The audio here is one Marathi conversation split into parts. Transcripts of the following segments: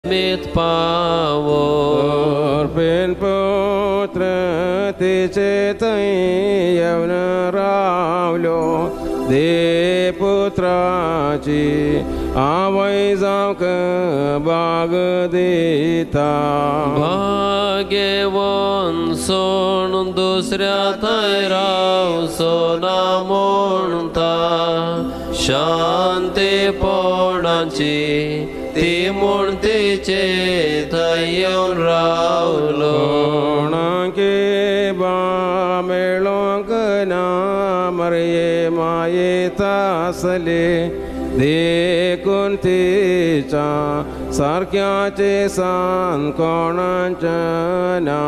mit pavor pen putra tiche tai yavna ravlo de putra chi avai zauk bag deta भाग्यवान सोन दुसऱ्या थैराव सोना म्हणता शांतीपणाची ती मूर्तीचे थंय येवन रावलो के बा मेळोंक ना मरये मायेता असले देखून तिच्या सारख्याचे सान कोणाच्या ना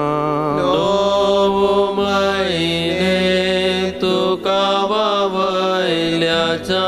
महिने तुका वावयल्याच्या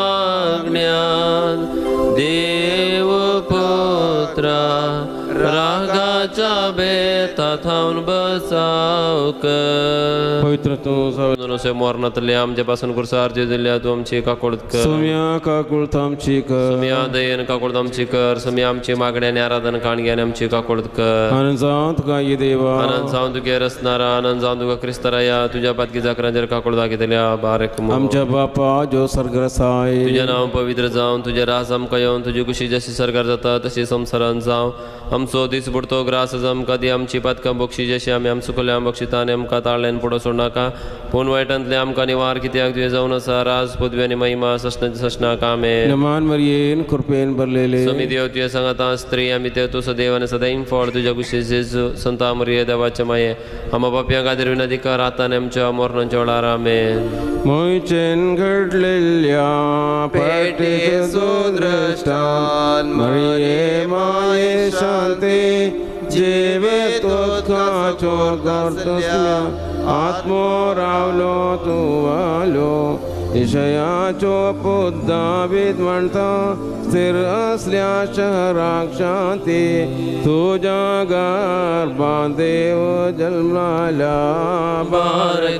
मागण्यात देव पुत्रा रागाच्या बेता थांबून बसावक पवित्र तू से मरणातले आमच्या पासून कुरसार जे दिल्या तू आमची काकोळत कर सुम्या काकुळत आमची कर सुम्या दयन काकोळत आमची कर सुम्या आमची मागण्याने आराधन काणग्याने आमची काकोळत कर आनंद जावं तुका ये देवा आनंद जावं तुगे रसणारा आनंद जावं तुका क्रिस्तराया तुझ्या पातकी जाकरांचेर काकोळ दाखयतल्या बारेक आमच्या बापा जो सर्गरसाय तुझे नाव पवित्र जावं तुझे रास आमकां येवन तुजी कुशी जशी सरकार जाता तशी संवसारान जावं आमचो दीस बुडतो ग्रास आमकां दी आमची पातकां बक्षी जशी आमी आमचो चुकल्या बक्षिता आनी आमकां ताळ्यान पुढो सोड नाका पूण वायटांतले आमकां निवार कित्याक तुवें जावन आसा राज पदवी आनी महिमा सशनाक आमेन नमान मरियेन कृपेन भरलेले स्वामी देव तुवें सांगता स्त्री आमी ते तूं सदैव आनी सदां फळ तुज्या कुशी जेजू संता मरिये देवाचे माये आमा पापयां खातीर विनंती कर आतां आनी आमच्या मरणाच्या वेळार आमेन मोयचेन घडलेल्या पेटे सुदृष्टान मरिये माये शांती जेवे तोत्काचो गर्तस्म्या आत्मो रावलो तू आलो इशयाचो पुत दावीद म्हणटा स्थिर असल्या शहराक शांती तुझ्या गर्भांत देव जन्मला बारक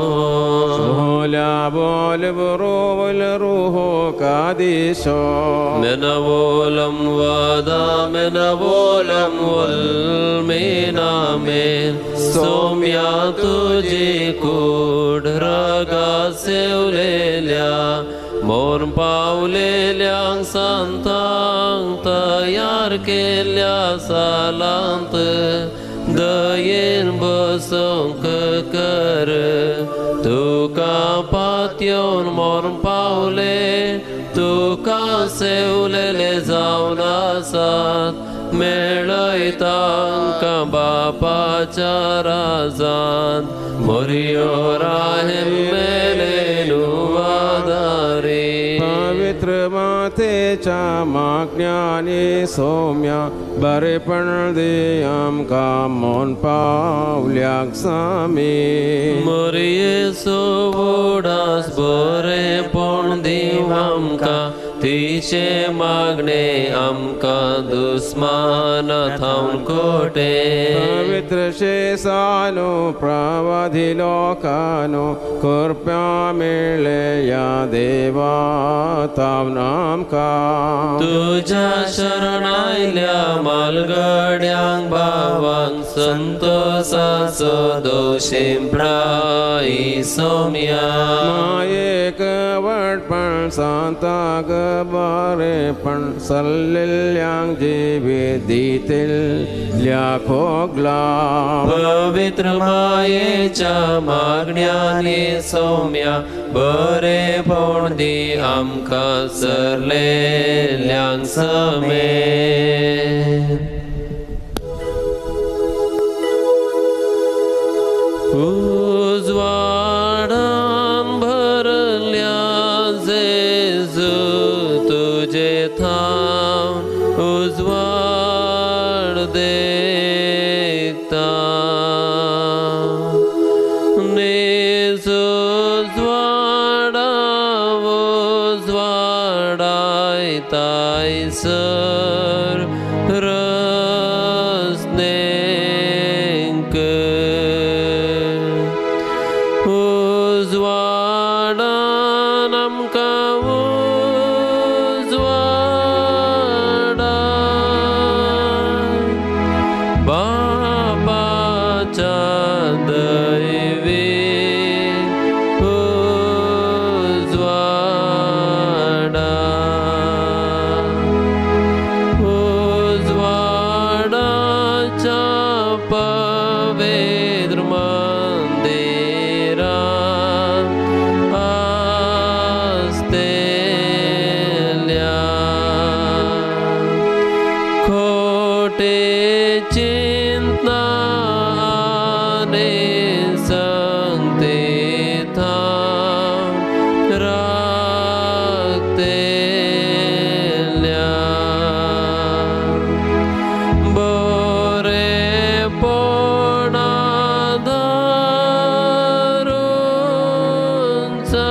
मोल्या बोल बरोबल रुहो कादिशो मेनवोलम वादा मेनवोलम वल्मेनामेन सोम्या तुझी कूड रागा सेवलेल्या मोर पावलेल्यांक सांतांक तयार केल्या सालांत दयेन बसोंक कर तुका पातयेवन मोर पावले तुका सेवलेले जावन आसात मेळय तांकां बापाच्या राजांत मोरयो राहेम मेलेन वादारे पवित्र मातेच्या मागण्याने सोम्या बरेपण दे आमकां मोन पावल्याक सामी मोरये सोवडास बरेपण दीव आमकां तिचे मागणे आमकां दुस्मान थावन कोटे पवित्र शेसानो प्रवाधी लोकानो कृपया मेळ्ळे या देवा तावन आमकां तुझ्या शरण आयल्या मालगड्यांक भावांक संतोषाचो दोशीम प्राई सोम्या मायेक वटपण सांताक बरेपण सल्लेल्यांक जिवीत दितेल्या खोगला पवित्र मायेच्या मागण्यानी सौम्या बरेपण दी आमकां सरलेल्यांक समेन उजवाडान भरल्या जेजू तुझे थांव उजवाड देखता नेज उजवाडा उजवाडायतायसर रसनेंक उजवाडान आमकां उजवाडा मोठे चिंता आणि संगतीता राखतेल्या बरेपणा धरूनचा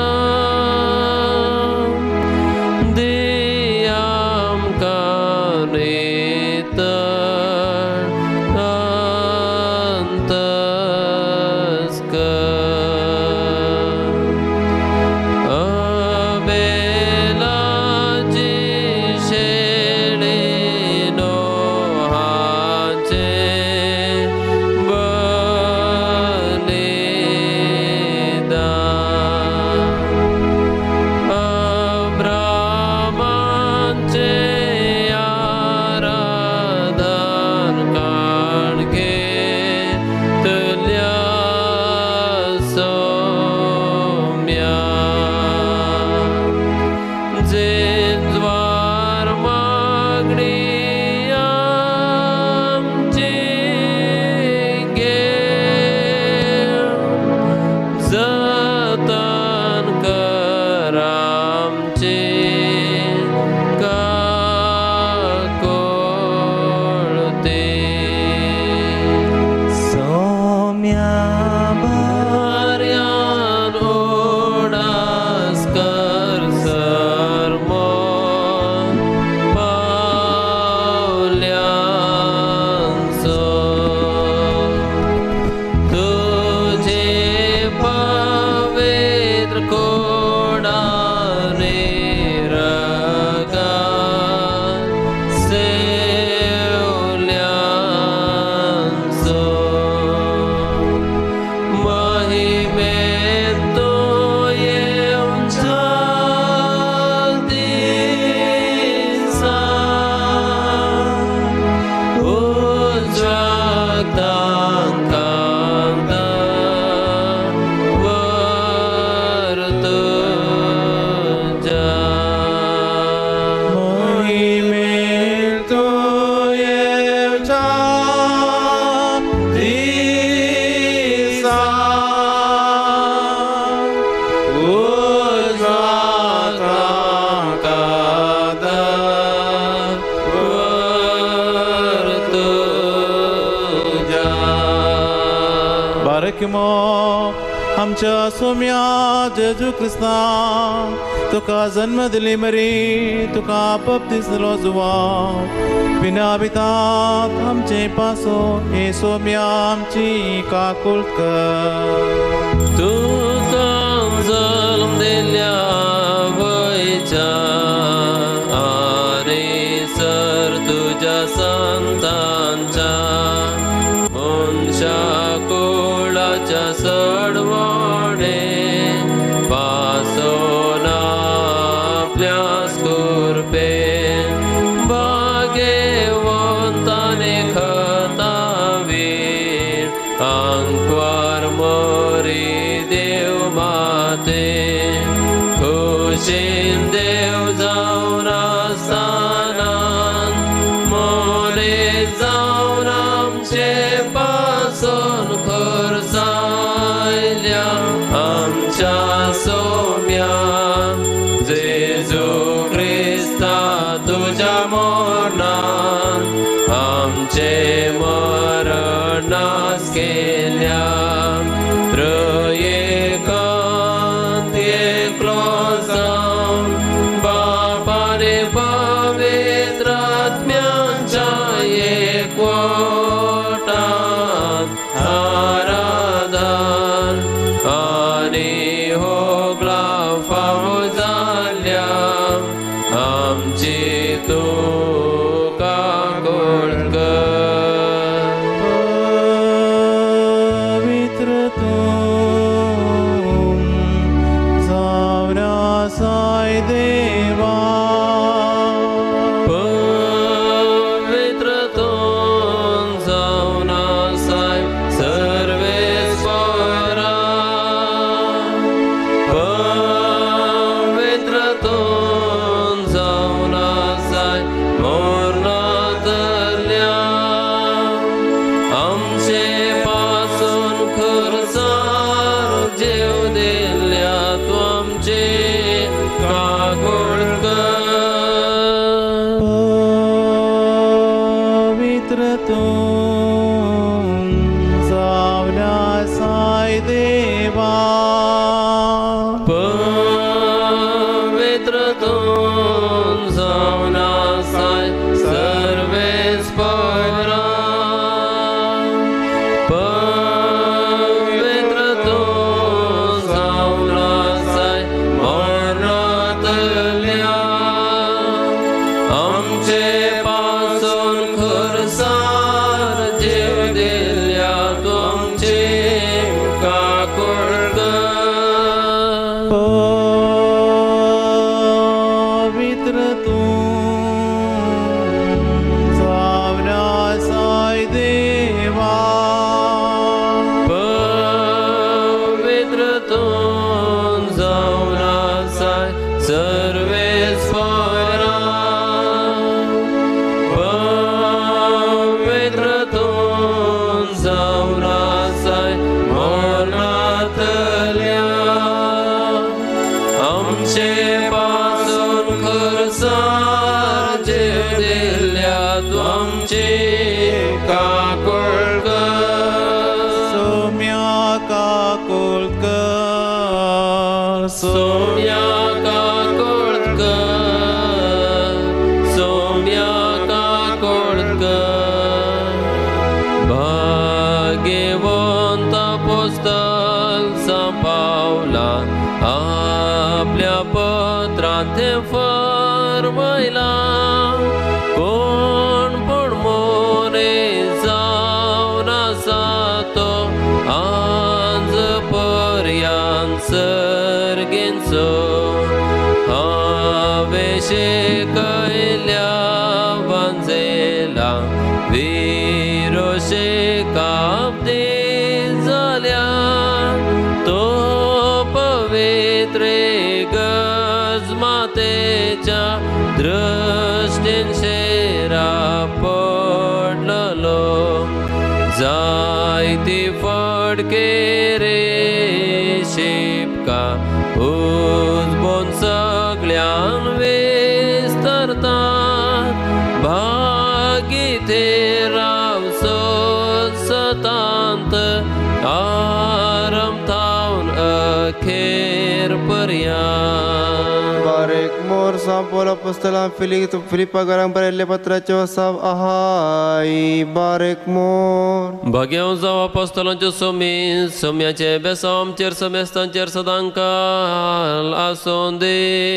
आमच्या सोम्या जेजू क्रिस्ता तुका जन्म दिली मरी तुका बपतिस्लो जुवा बिना बितात आमचे पासून हे सोम्या आमची काकुळट कर तुका जल्म दिल्या वयच्या आरे सर तुझ्या संतांच्या मनशा कुळाच्या सडवणे पासोन आपल्या स्कुर्पे भाग्यवंताने खतावीर अंकवार मोरी देव माते खुशीन देव जाऊन असताना मोरे जाऊन आमचे पासून खुरसायल्या आमच्या सोम्या जेजू क्रिस्ता तुझ्या मरणान आमचे मरणास केल्या त्रयेकांत एकलो जावन बापाने पवित्र आत्म्यांच्या एकवटान आराधन आणि होगला फावो जाल्या आमची तुका काकुळट पवित्र तू सावरासाय देवा पवित्र तोन पवित्र तूं जावनासाय देवा पवित्र तूं जावनासाय सर्वेस्परा पवित्र तूं जावनासाय मोरातल्या आमचे पासून खरसार जीव दिल्या तूं आमचे काकूळ पवित्र तूं जावनासाय देवा पवित्र तूं जावनासाय सर्वेस्परा पवित्र तूं जावनासाय मोरातल्या आमचे पासून खरसार जीव दिल्या तूं आमची काकूळ सोम्या काकोळकर सोम्या काकोळकर सोम्या काकोळकर भाग्यवंत अपोस्तल सांपावला आपल्या पत्रांत ते फरमायला कोण पण मोरे जावन आसा तो आज पर्यंत सर्गेंचो हांवें शिकयल्या वांजेला विरोशे कापदे जाल्या तो पवित्र गजमातेच्या दृश्टीन शेरा पडलो जायती फडके रे शिपका उजबोन सगळ्यान विस्तरतात भागी ते राव सतांत आरम थावन अखेर पर्यंत बारेक मोर सांपोल अपोस्तलां फिलिपा घरांक बरयल्ले पत्राचे वसाव आहाय बारेक मोर भाग्याव जाव अपोस्तलांच्यो सोम्याचे बेसांव आमचेर समेस्तांचेर सदांकाल आसूं दे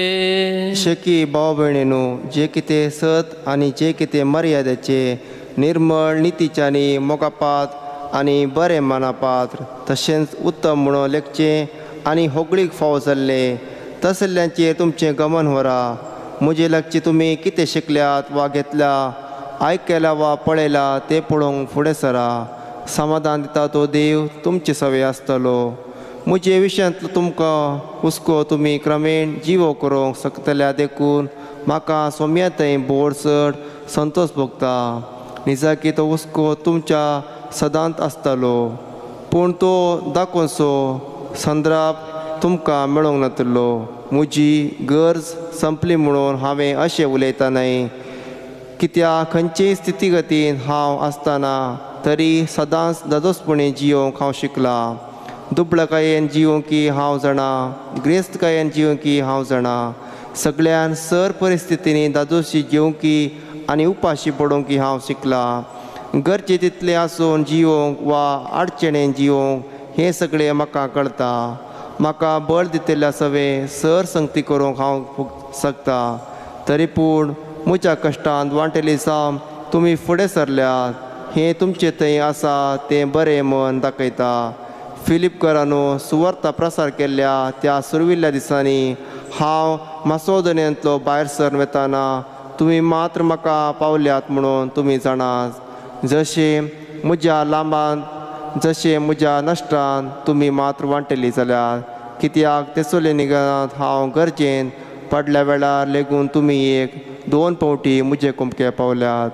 शेकी भाव भयणीनो जे कितें सत आनी जे कितें मर्यादेचे निर्मळ नितीच्यानी मोगापात आनी बरें मानापात्र तशेंच उत्तम म्हणून लेखचे आनी होगळीक फाव जाल्ले तसल्यांचेर तुमचें गमन व्हरा म्हजे लागची तुमी कितें शिकल्यात वा घेतल्या आयकला वा पळयला ते पळोवंक फुडें सरा समाधान दिता तो देव तुमचे सवे आसतलो म्हजे विशयांतलो तुमकां हुस्को तुमी क्रमेण जिवो करूंक शकतल्या देखून म्हाका सोम्यातय बोड चड संतोश भोगता निजाकी तो हुस्को तुमच्या सदांत आसतलो पूण तो दाखोवचो संद्राप तुमकां मेळोंक नातलो म्हजी गरज संपली म्हणून हांवें अशें उलयता न्हय कित्याक खंयचेय स्थितीगतीन हांव आसतना तरी सदांच दादोसपणी जियोंक हांव शिकला दुबळकायेन जियोंकी हांव जाणा ग्रेस्तकायेन जियोंकी हांव जाणा सगळ्यान सर परिस्थितींनी दादोशी जियोंकी आनी उपाशी पडोवंकी हांव शिकला गरजे तितले आसून जियोंक वा आडचणेन जियोंक हें सगळें म्हाका कळटा म्हाका बळ दितल्या सवे सर संगती करूंक हांव शकता तरी पूण म्हज्या कश्टांत वांटेली साम तुमी फुडें सरल्यात हें तुमचें थंय आसा तें बरें मन दाखयता फिलिपकरांनो सुवार्ता प्रसार केल्ल्या त्या सुरविल्ल्या दिसांनी हांव मासोदोनियांतलो भायर सर वेताना तुमी मात्र म्हाका पावल्यात म्हणून तुमी जाणात जशें म्हज्या लांबान जशें म्हज्या नश्टान तुमी मात्र वांटेली जाल्यार कित्याक तेसोलेनिकांत हांव गरजेन पडल्या वेळार लेगून तुमी एक 2 पावटी म्हजे कुमके पावल्यात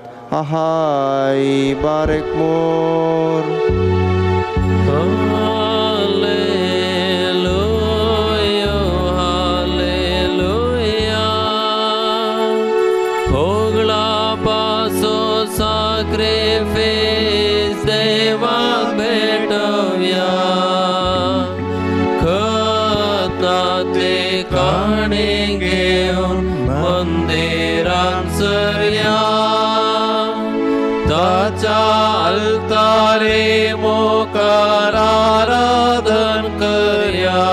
आहाय बारेक मोर बरे फेस देवाक भेटवया खतातले काणे घेऊन मंदिरात सरया ताच्या अल्तारे मोकार आराधन करया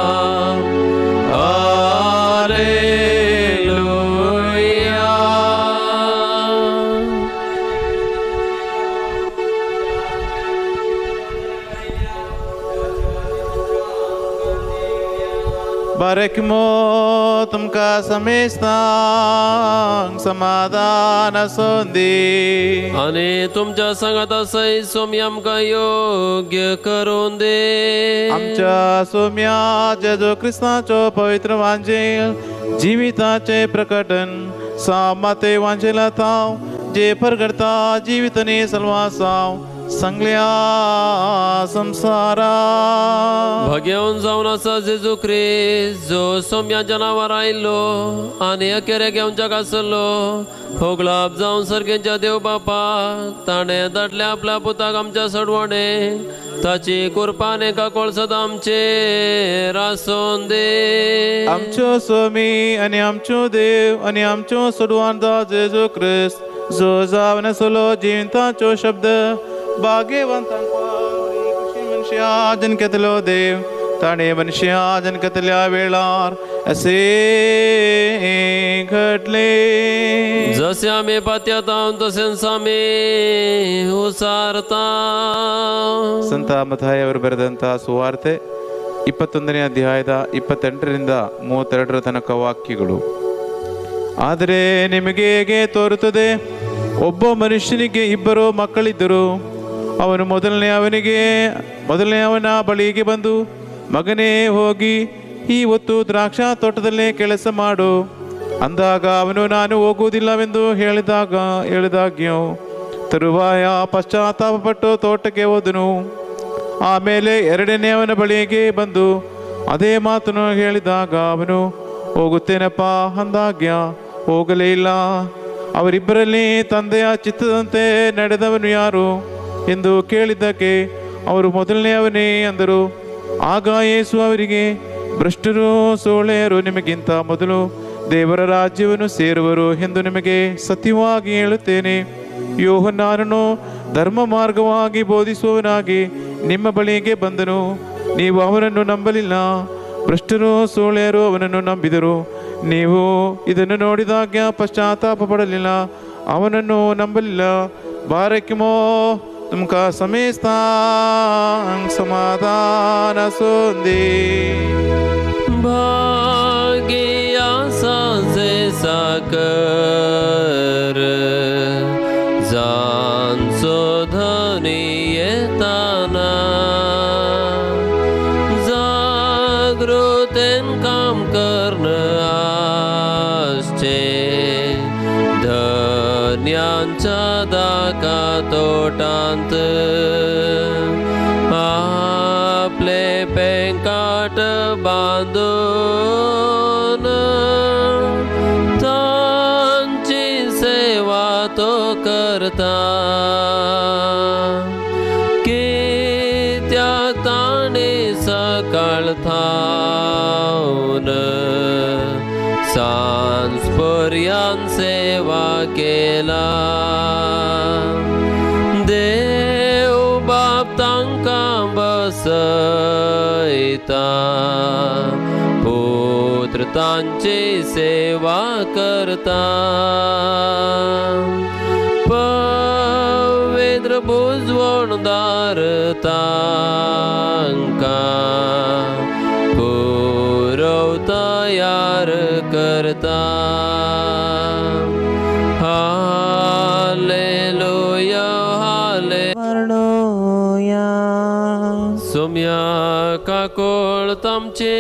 बारेकमो तुमका समेस्तांक समाधान सोंदी आणि तुमच्या संगत सई सोमी आमकां योग्य करून दे आमच्या सोम्या जेजू क्रिस्ताचो पवित्र वांजेल जिविताचे प्रकटन सामाते वांजेला ताव जे परगडता जिवितने सलवासाव संगल्या संसारा भगेवन जावन आसा जेजू ख्रिस्त जो सोम्या जनावर आयिल्लो आनी अखेरे घेवन जगात सरलो होगलाप जावन सर्गेच्या देव बापाक ताणें धाडले आपल्या पुताक आमच्या सडवणे ताची कुरपान एका कोळसत आमचेर आसून दे आमच्यो सोमी आनी आमच्यो देव आनी आमच्यो सडवांदा जेजू ख्रिस्त जो जावन सोलो जिवंतांचो शब्द भाग्यवंतांक मनशा जनकेतलो देव ताणे मनशा जनकेतल्या वेळार असे घडले जसे आमी पातयेता तशेंच आमी उसारता ಸಂತ ಮತ್ತಾಯವರು ಬರೆದಂತ ಸುವಾರ್ತೆ 21ನೇ ಅಧ್ಯಾಯದ 28ರಿಂದ 32 ತನಕ ವಾಕ್ಯಗಳು. ಆದರೆ ನಿಮಗೆ ಹೇಗೆ ತೋರುತ್ತದೆ, ಒಬ್ಬ ಮನುಷ್ಯನಿಗೆ ಇಬ್ಬರು ಮಕ್ಕಳಿದ್ದರು. ಅವನು ಮೊದಲನೆಯವನ ಬಳಿಗೆ ಬಂದು, ಮಗನೇ ಹೋಗಿ ಈ ಹೊತ್ತು ದ್ರಾಕ್ಷಾ ತೋಟದಲ್ಲೇ ಕೆಲಸ ಮಾಡು ಅಂದಾಗ ಅವನು ನಾನು ಹೋಗುವುದಿಲ್ಲವೆಂದು ಹೇಳಿದಾಗ್ಯೂ ತರುವಾಯ ಪಶ್ಚಾತ್ತಾಪಪಟ್ಟು ತೋಟಕ್ಕೆ ಹೋದನು. ಆಮೇಲೆ ಎರಡನೆಯವನ ಬಳಿಗೆ ಬಂದು ಅದೇ ಮಾತನ್ನು ಹೇಳಿದಾಗ ಅವನು ಹೋಗುತ್ತೇನಪ್ಪ ಅಂದಾಗ್ಯ ಹೋಗಲೇ ಇಲ್ಲ. ಅವರಿಬ್ಬರಲ್ಲಿ ತಂದೆಯ ಚಿತ್ತದಂತೆ ನಡೆದವನು ಯಾರು ಎಂದು ಕೇಳಿದ್ದಕ್ಕೆ ಅವರು ಮೊದಲನೆಯವನೇ ಅಂದರು. ಆಗ ಯೇಸು ಅವರಿಗೆ, ಭ್ರಷ್ಟರು ಸೋಳೆಯರು ನಿಮಗಿಂತ ಮೊದಲು ದೇವರ ರಾಜ್ಯವನ್ನು ಸೇರುವರು ಎಂದು ನಿಮಗೆ ಸತ್ಯವಾಗಿ ಹೇಳುತ್ತೇನೆ. ಯೋಹನ್ನಾನನು ಧರ್ಮ ಮಾರ್ಗವಾಗಿ ಬೋಧಿಸುವವನಾಗಿ ನಿಮ್ಮ ಬಳಿಗೆ ಬಂದನು, ನೀವು ಅವನನ್ನು ನಂಬಲಿಲ್ಲ. ಭ್ರಷ್ಟರು ಸೋಳೆಯರು ಅವನನ್ನು ನಂಬಿದರು. ನೀವು ಇದನ್ನು ನೋಡಿದಾಗ ಪಶ್ಚಾತ್ತಾಪ ಪಡಲಿಲ್ಲ, ಅವನನ್ನು ನಂಬಲಿಲ್ಲ. ಬಾರಕಿಮೋ ತುಮಕ ಸಮೇಸ್ತಾಂಗ್ ಸಮಾಧಾನ ಸೋಂದಿ भाग्य सांसे साकर जान शोधनी येताना जागृतेन काम करणं आसचे धन्यांच्या दाका तोटांत आपले पेंकाट बांधून तांची सेवा तो करता. कित्याक ताणे सकाळ थावन सांज पर्यंत सेवा केला. देव बाप तांकां बसयता, पुत्र तांची सेवा करता. पवित्र बुजवणदार तांकां कुरव तयार करता. हालेलुया वर्णोया सोम्या काकोळ तामचे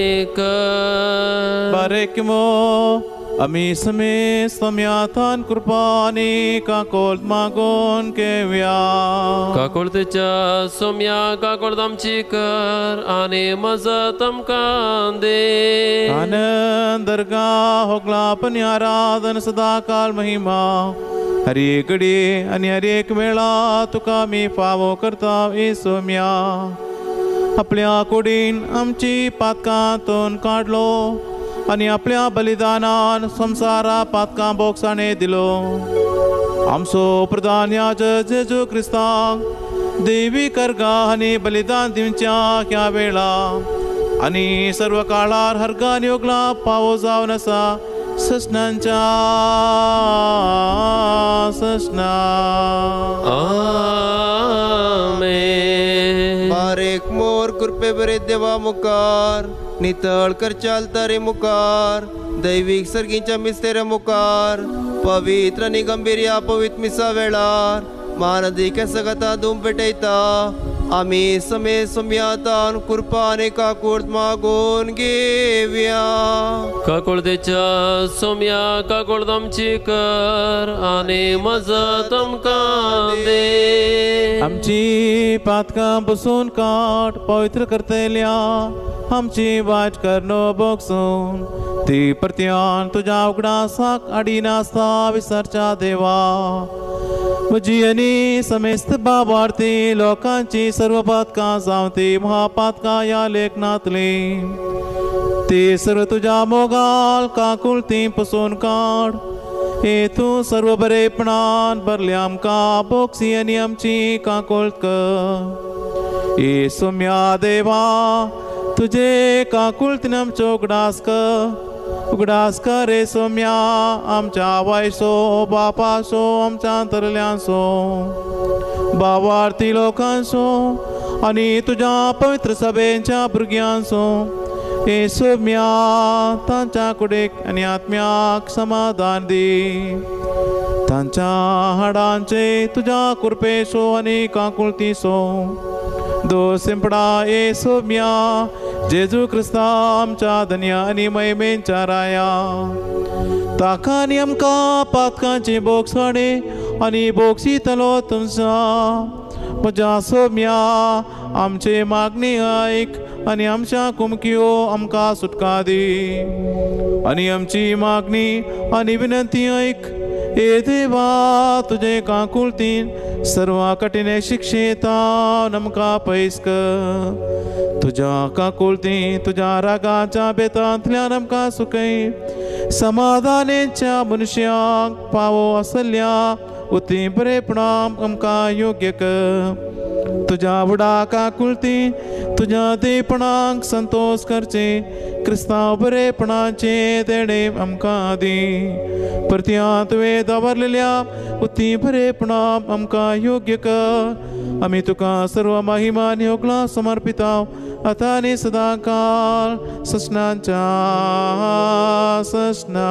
कर बारेकमो आम्ही समे सम्यातान कृपाने काकोल मागोन केव्या काकोळ तेच्या सोम्या काकोळ तामची कर आणि मजत आमकां दे. आनंद दर्गा होगला पण आराधन सदा काल महिमा हर एक घडी आणि हर एक वेळा तुका मी फावो करता येसुम्या आपल्या कुडीन आमची पातकांतून काढलो आणि आपल्या बलिदानान संसारा पातकां बोगसाणे दिलो आमचो प्रधान याजक जेजू क्रिस्तांक देवी कर्गा आणि बलिदान दिवच्या ह्या वेळा आणि सर्व काळार हरगान योगला पावो जावन आसा सस्नांच्या सस्ना आमेन. बारेक मोर कृपे बरे देवा मुखार नितळ करचाल तारे मुखार दैविक सर्गींच्या मिस्तेऱ्या मुखार पवित्र आणि गंभीर या पवित्र मिसा वेळार मानदी केसगता धूम पेटयता आम्ही समे सम्यातान कृपा आणि काकुर्त मागून घेवया. काकुळतेच्या सोम्या काकुळत आमची कर आणि मजत आमकां दे. आमची पातकां बसून काट पवित्र करतल्या आमची वाट करनो बोगसून ती परत्यान तुझ्या उगडासाक आडी नासता विसरच्या देवा म्हजी आनी समेस्त बाबार्थी लोकांची सर्व पातकां जावं ती महापातकां या लेखनांतली ती सर्व तुझ्या मोगाल काकुळती पसून काड हे तूं सर्व बरेपणान भरले आमकां बोगसी आनी आमची काकुळत कर. हे सोम्या देवा तुझे काकुळतीन आमचो उगडास कर रे सोम्या आमच्या वायसो बापासो आमच्या अंतरल्यांसो भावार्थी लोकांसो आनी तुझ्या पवित्र सभेच्या भुरग्यांसो हे सोम्या तांच्या कुडीक आनी आत्म्याक समाधान दी तांच्या हाडांचे तुझ्या कुरपेसो आनी काकुळतीसो दो सिंपडा ए सोम्या जेजू क्रिस्ता आमच्या धन्या आनी महिमेच्या राया ताका आनी आमकां पातकांची बोगसाणे आनी बोगसीतलो तुमचा म्हज्या सोम्या आमचे मागणी ऐक आनी आमच्या कुमक्यो आमकां सुटका दी आनी आमची मागणी आनी विनंती ऐक हे देवा तुझे काकुळतीन सर्व कठीण शिक्षेता आमकां पयस कर तुझ्या काकुळती तुझ्या रागाच्या बेतांतल्यान आमकां सुखय समाधानेच्या मनशांक पावो आसल्या उती बरेपणां आमकां योग्य कर. तुझ्या बुडा काकुळती तुझ्या देपणांक संतोष करचे क्रिस्तांव बरेपणाचे देणे आमकां दी परत्या तुवें दवरलेल्या उती बरेपणां आमकां योग्य कर. आमी तुका सर्व महिमा आनी योगला समर्पिता आता आनी सदां काळ सस्नांच्या सस्ना.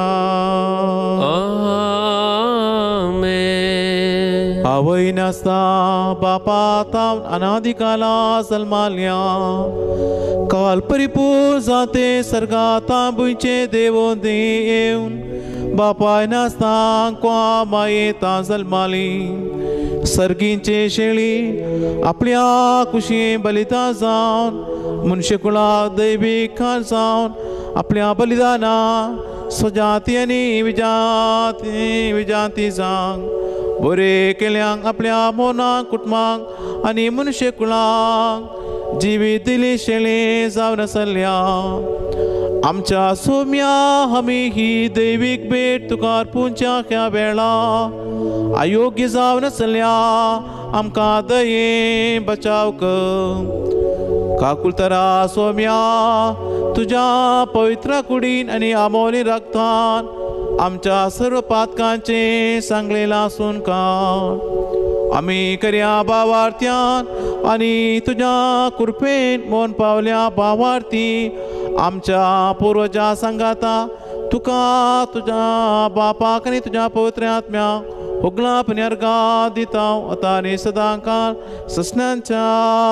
आमेन. आवय नासता बापा तावन अनादिकाला सलमाल्या काल परिपूर जाते सर्गाता बुयचे देवो दे येवन बापाय नासता क्वा मायेता जल्माली सर्गींचे शेळी आपल्या कुशी बलिदान जावन मनशकुळा दैवीक खाल जावन आपल्या बलिदाना स्वजाती आनी विजाती जांक बरे केल्यांक आपल्या मोनाक कुटुंबांक आनी मनशकुळांक जिवीत दिली शेळी जावन आसल्या आमच्या सोम्या आमी ही दैवीक भेट तुका अर्पूच्या ह्या वेळा अयोग्य जावन आसल्या आमकां दये बचाव कर. काकुळतरा सोम्या तुझ्या पवित्र कुडीन आनी आमोली रक्तान आमच्या सर्व पातकांचे सांगलेला आसून काड. आमी करया भावार्थ्यान आनी तुझ्या कृपेन मोन पावल्या भावार्थी आमच्या पुर्वजा सांगाता तुका तुझ्या बापाक आनी तुझ्या पवित्र आत्म्याक होगला पुण्यर्गा दिता आता आनी सदां काळ सस्नांच्या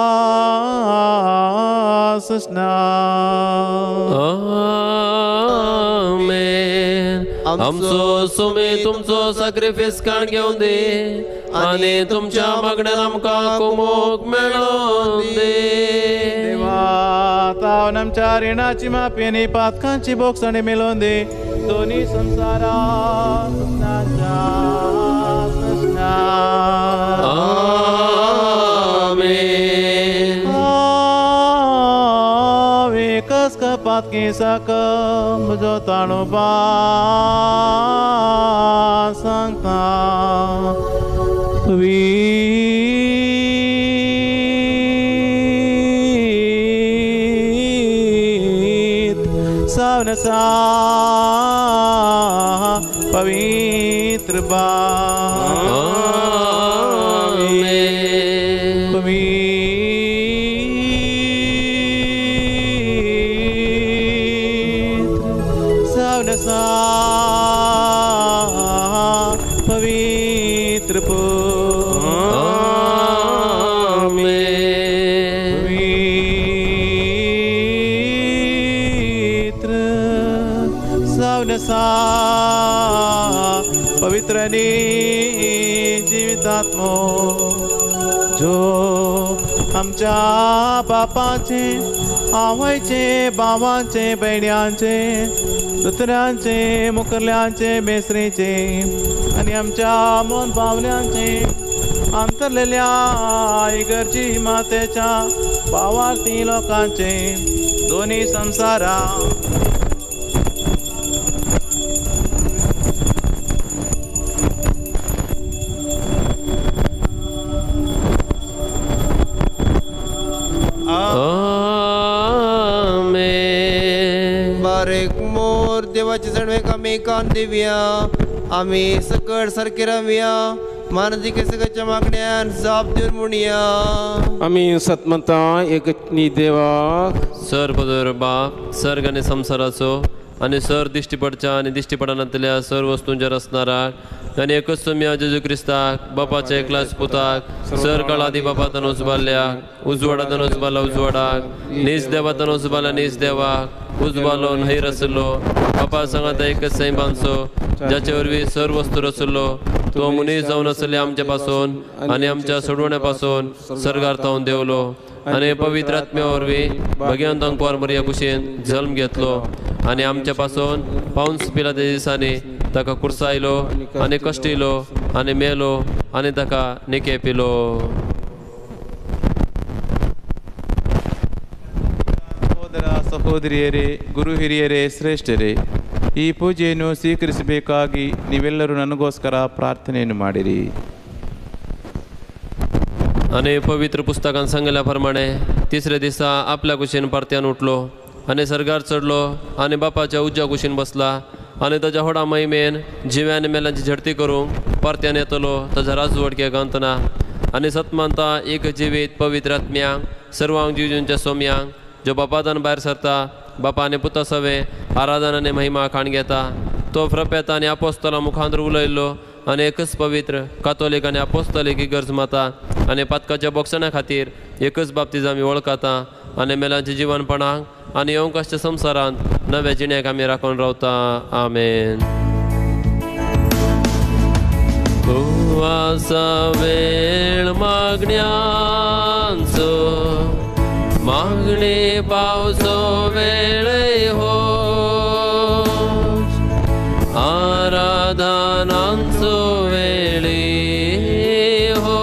सस्ना. आमेन. आमचो सुमे तुमचो सॅक्रिफायस काण घेवन दे आनी तुमच्या मागण्यान आमकां कुमोक मेळोन दे. देवा तावन आमच्या रिणाची माफी आनी पातकांची बोगसाणी मेळोवन दे दोनी संवसारांत सस्नांच्या Amen. Vikas kapat kisaka mujo tanu ba sangta savna sa पवित्र बा Amen. पवित्र savna sa पवित्र पो सा पवित्र जीवितात्मो जो आमच्या बापाचे आवयचे भावांचे बहिण्यांचे दुसऱ्यांचे मुकल्यांचे मेसरीचे आणि आमच्या मोन पावल्यांचे अंतरलेल्या इगर्जी मातेच्या भावार्थी लोकांचे दोन्ही संसारा बारेक मोर देवाची जणवेक आमी कान दिवया आमी सकट सारके रावया मानसिके सगळ्याच्या मागण्यान जाप दिवन म्हणया आमी सतमता एकनी देवाक सर्वपदर बाप सर्ग आणि संसाराचो आणि सर दिश्टी पडच्या आणि दिश्टी पडनातल्या सर्व वस्तूंचेर असणारा आणि एकच सोम्या जेजू क्रिस्ताक बापाच्या एकलाच पुताक सर काळादी बापातन उजबाल्याक उजवाडातन उजबाला उजवाडाक नीज देवातन उजबाला नीज देवाक उजबालो न्हय रचलो बापा सांगात एकच सैम बांधचो ज्याचे वरवीं सर्व वस्तू रचलो तो मनीस जावन असले आमच्या पासून आणि आमच्या सोडवण्यापासून सर्गार थावन देवलो आणि पवित्र आत्म्या वरवीं भगवंतांक पार मर्या कुशीन जल्म घेतलो आणि आमच्या पासून पावस पिलाच्या दिसांनी ताका कुर्सायलो आणि कश्टिलो आणि मेलो आणि ताका निके पिलो ಸಹೋದರ ಸಹೋದರಿಯರೇ ಗುರು ಹಿರಿಯರೇ ಶ್ರೇಷ್ಠರೇ ಈ ಪೂಜೆಯನ್ನು ಸ್ವೀಕರಿಸಬೇಕಾಗಿ ನೀವೆಲ್ಲರೂ ನನಗೋಸ್ಕರ ಪ್ರಾರ್ಥನೆಯನ್ನು ಮಾಡಿರಿ आणि पवित्र पुस्तकान सांगल्याप्रमाणे तिसऱ्या दिसा आपल्या कुशीन परत्यान उठलो आणि सर्गार चढलो आणि बापाच्या उज्या कुशीन बसला आणि ताच्या होडा महिमेन जिव्यान मेलांची झडती करूंक परत्यान येतलो ताच्या राजवडके गांतना आणि सतमानता एक जिवीत पवित्र आत्म्यांक सर्वांक जिवजूंच्या सोम्यांक जो बापादान भायर सरता बापाने पुता सवे आराधन आणि महिमा खाण घेता तो प्रपेता आणि अपोस्तला मुखांतर उलयल्लो आणि एकच पवित्र कातोलीक आणि अपोस्तलीक इगर्ज माता आणि पातकाच्या बोक्षणा खातीर एकच बाबतीज आमी वळखता आणि मेलांच्या जीवनपणाक आणि येवंकाच्या संवसारांत नव्या जिण्याक आमी राखून रावता आमेन वासा वेळ मागण्यांचो मागणे पावसो वेळ हो आराधनांचो वेळी हो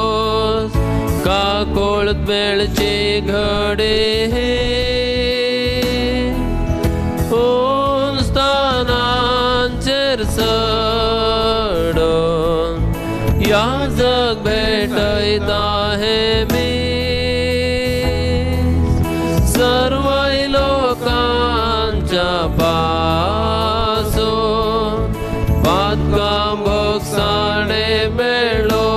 काकोळत वेळचे घडे होन स्थानांचेर चडून या जग भेटयता हे मी सर्व लोकांच्या पासून पातका बोगसाणे मेळो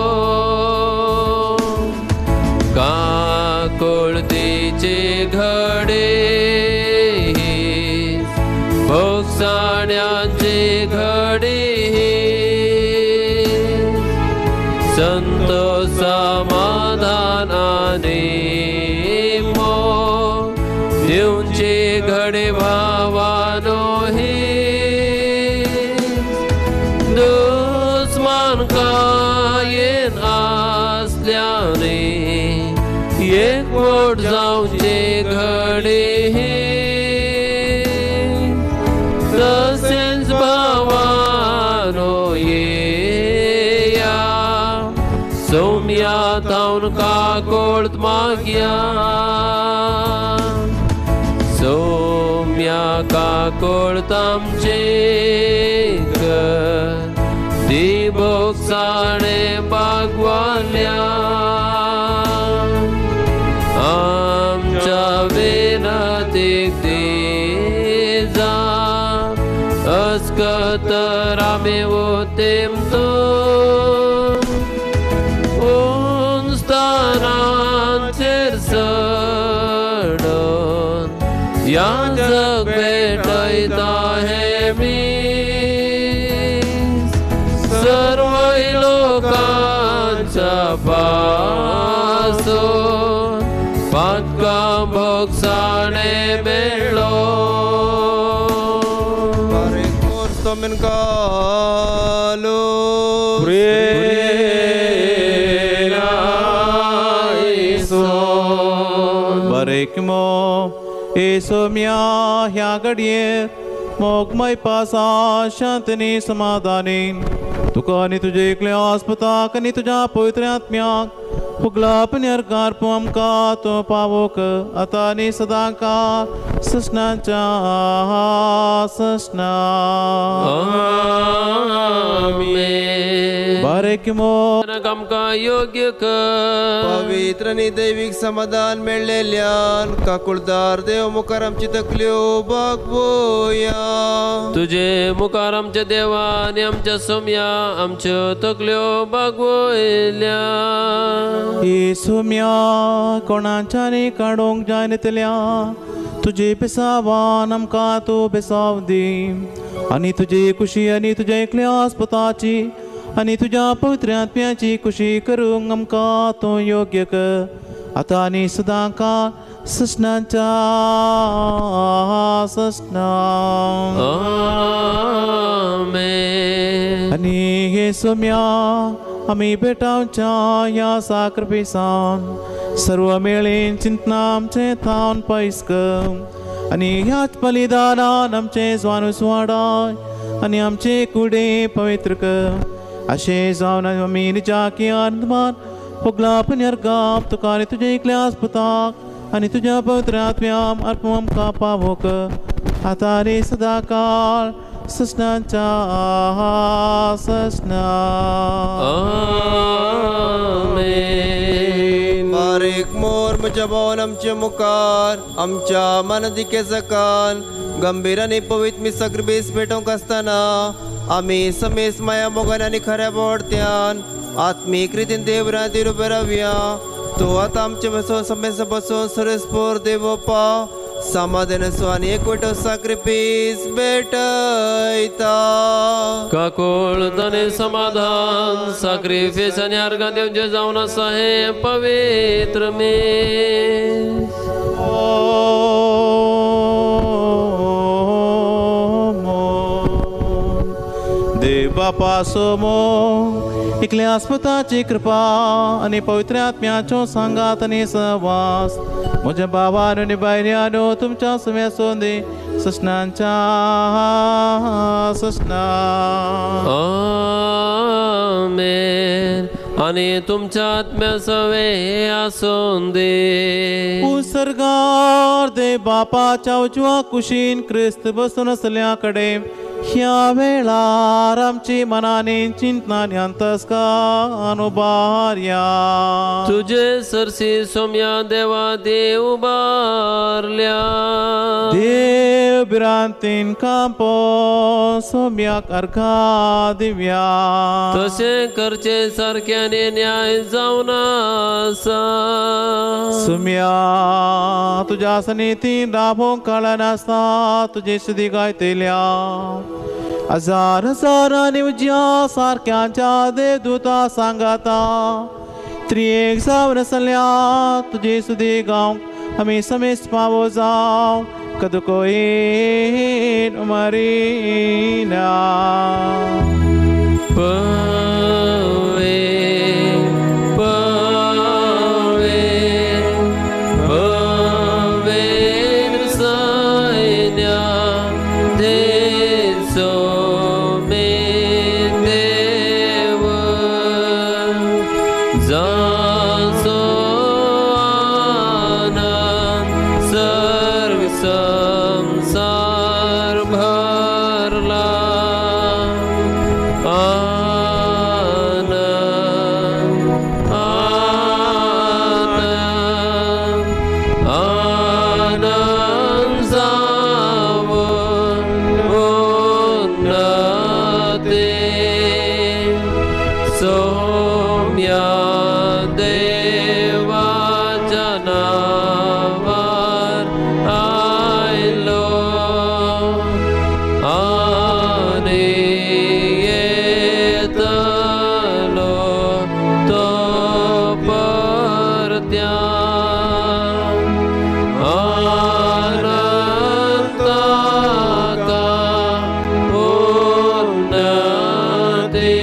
काकुळतीचे घडे बोगसाण्याचे घडे संतोष समाधानाने मोग देऊंचे घडे भावानो हे दुस्मान कायेन असल्याने एकवट जाऊचे घडे हे तसेच भावानो येया थावन काकोळत मागया सोम्या काकोळत आमचे कर ती बोगसाणे बागवाल्या आमच्या विनतीक ती जा अस्कतर आम्ही वतेम तो उंस्तानांचेर सडोन या जग भेटयता हे मी सर्व लोकांच्या पासून पातका भोगसाणे मेळो Tomen kalu Barekmo Esomya ह्या घडये मोगमय पासा शांतनी समाधानी तुका आणि तुझे एकले आस्पताक आणि तुझ्या पवित्र आत्म्याक फुगला पुण्यरकार आमका तो पावोक आता आणि सदाका सस्नाच्या सस्ना आमेन बारेकिमो आमका योग्य कर पवित्र आणि दैविक समाधान मेळलेल्यान काकुळदार देव मुखार आमची तकल्यो बागवोया तुझे मुखार आमच्या देवा आणि आमच्या सोम्या आमच्यो तकल्यो बागवयल्या येसुम्या कोणाच्यानी काडोंक जायनतल्या तुझे बेसावान आमकां तूं बेसाव दी आनी तुझे खुशी आनी तुझ्या एकल्या आस्पताची आनी तुझ्या पवित्र आत्म्याची खुशी करूंक आमकां तूं योग्य कर आतां आनी सदांका सस्नांच्या सस्ना आमेन आनी येसुम्या आम्ही भेटावच्या या साखरपेसान सर्व मेळीन चिंतना आमचे थावन पैस्क आणि ह्याच बलिदानान आमचे स्वानुस वाडाय आणि आमचे कुडे पवित्र कर अशें जावन आमी निजा की आनंदमान फुगला पुण्यरगाम तुका आनी तुझे एकल्या आस्पताक आनी तुझ्या पवित्र आत्म्याम अर्पण आमकां पावोक आतां आनी सदाकाळ सस्नांच्या सस्ना आमेन बारीक मोर म्हज्या भावान आमच्या मुखार आमच्या मनदिके सकान गंभीर आनी पवित्र मिसग्र बेस पेटोवंक आसतना आमी समेस माया मोगान आनी खऱ्या बोडत्यान आत्मीक रितीन देवरांतीर उबे रावया तो आतां आमचे बसून समेस बसून सरस्पोर देवोपा समाधान स्वानी एकवट साक्रिफीस भेटयता काकोळ तने समाधान साक्रिफीस आणि अर्घ देवचे जाऊन आसा हे पवित्र मेस देव बापा सोमो एकल्या आस्पताची कृपा आणि पवित्र आत्म्याचो सांगात आणि सहवास म्हज्या भावान आनी बायल्यानो तुमच्या सव्या सोंदे सस्नांच्या सस्ना आमेन आणि तुमच्या आत्म्या सवे आसून दे उसरगार दे बापाच्या उजवा कुशीन क्रिस्त बसून असल्या कडे ह्या वेळार आमची मनाने चिंतनाने अंतस्कान उबारया तुझे सरसी सोम्या देवा देव उबारल्या देव बिरांतीन कांपो सोम्याक अर्घा दिव्या तसे करचे सारख्याने न्याय जावन आसा सोम्या तुझ्या सनिधीन राबोवंक काळा नासता तुझे सुदी गायतेल्या हजार हजारांनी उज्या सारक्यांच्या देवदूता सांगाता त्रिएक जावन आसल्या तुझे सुदी गांव आमी समेस्त पावो जाव कदको येन मरिना जा देवाच्या नावार आयलो आणि येतलो तो परत्या अनंताका उन्नती.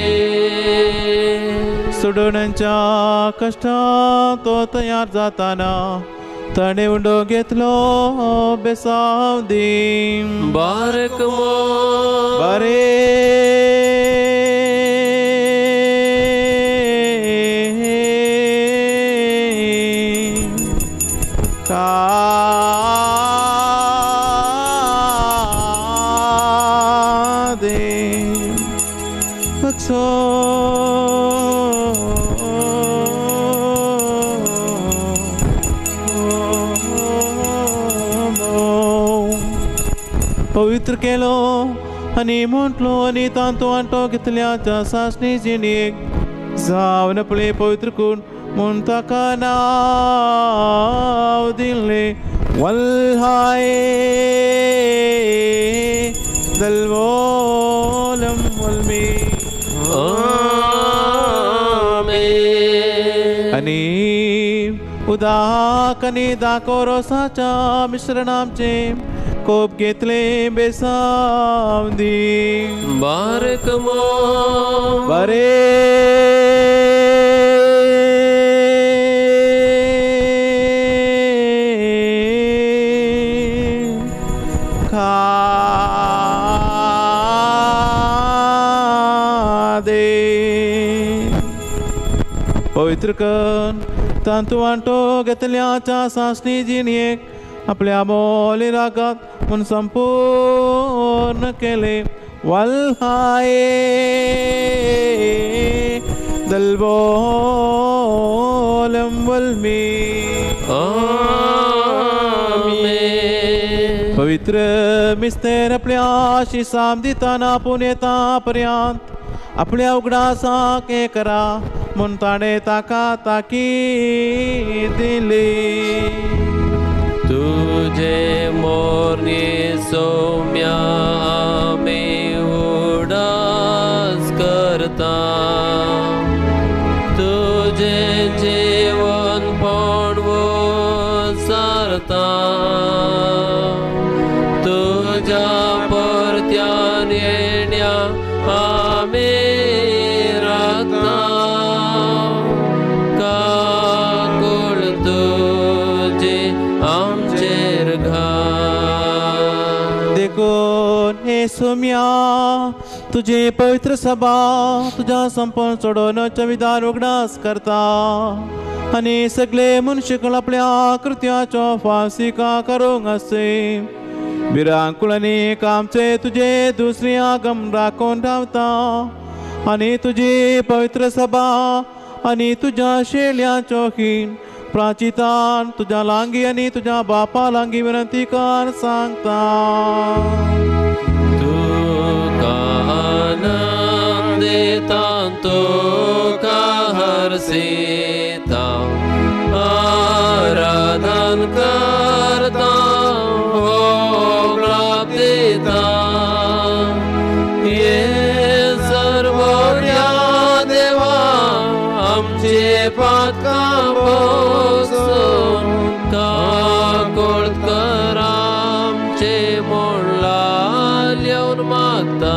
सोडोनांच्या कष्टात तो तयार जाताना ताणे उंडो घेतलो बेसावदी. बारक मो बरे कादे बक्सो पवित्र केलो आणि म्हटलो आणि तांतो आणतो घेतल्याच्या सासणी जिणीक जावन आपले पवित्र करून म्हूण ताका नांव दिले वल्हाये दलवोलम वल्मी. आमेन. आणि उदाक आणि दाखोरोसाच्या मिश्रणामचे कोप घेतले बेसावदी. बारक मो बरे खादे पवित्र कर तांतू आणतो घेतल्याच्या सासणी जिणयेक आपल्या मोली रागात म्हूण संपूर्ण केले वल्हाये दलबोलम वल्मी. आमेन. पवित्र मिस्तेर आपल्या शिसाम दिताना पुनेता पर्यंत आपल्या उगडासाक हे करा म्हूण ताणें ताका ताकी दिली. तुझे मोरनी सौम्या आमी उडास करता. तुझे जीवन पणवो सारता. तुझ्या परत्यान येण्या आमी राखता. काकूळ तुझे आमचेर घाल. देखून हे सोम्या तुझे पवित्र सभा तुझ्या संपण सोडून विधान उगडास करता आणि सगळे मनुष्यकळ आपल्या कृत्याचो फासिका करूंक असे. बिरांकुळांनी कामचे तुझे दुसरी आगम राखून रावता आणि तुझी पवित्र सभा आणि तुझ्या शेळ्यांचो खीण प्राचितान तुझ्या लांगी आणि तुझ्या बापा लांगी विनंती कर सांगता. देता तुका हरसिता. आराधन करता होगळाप दिता. ये सर्वोर्या देवा आमचे पातकां बसून काकूळ कर आमचे मोडला येवन मागता.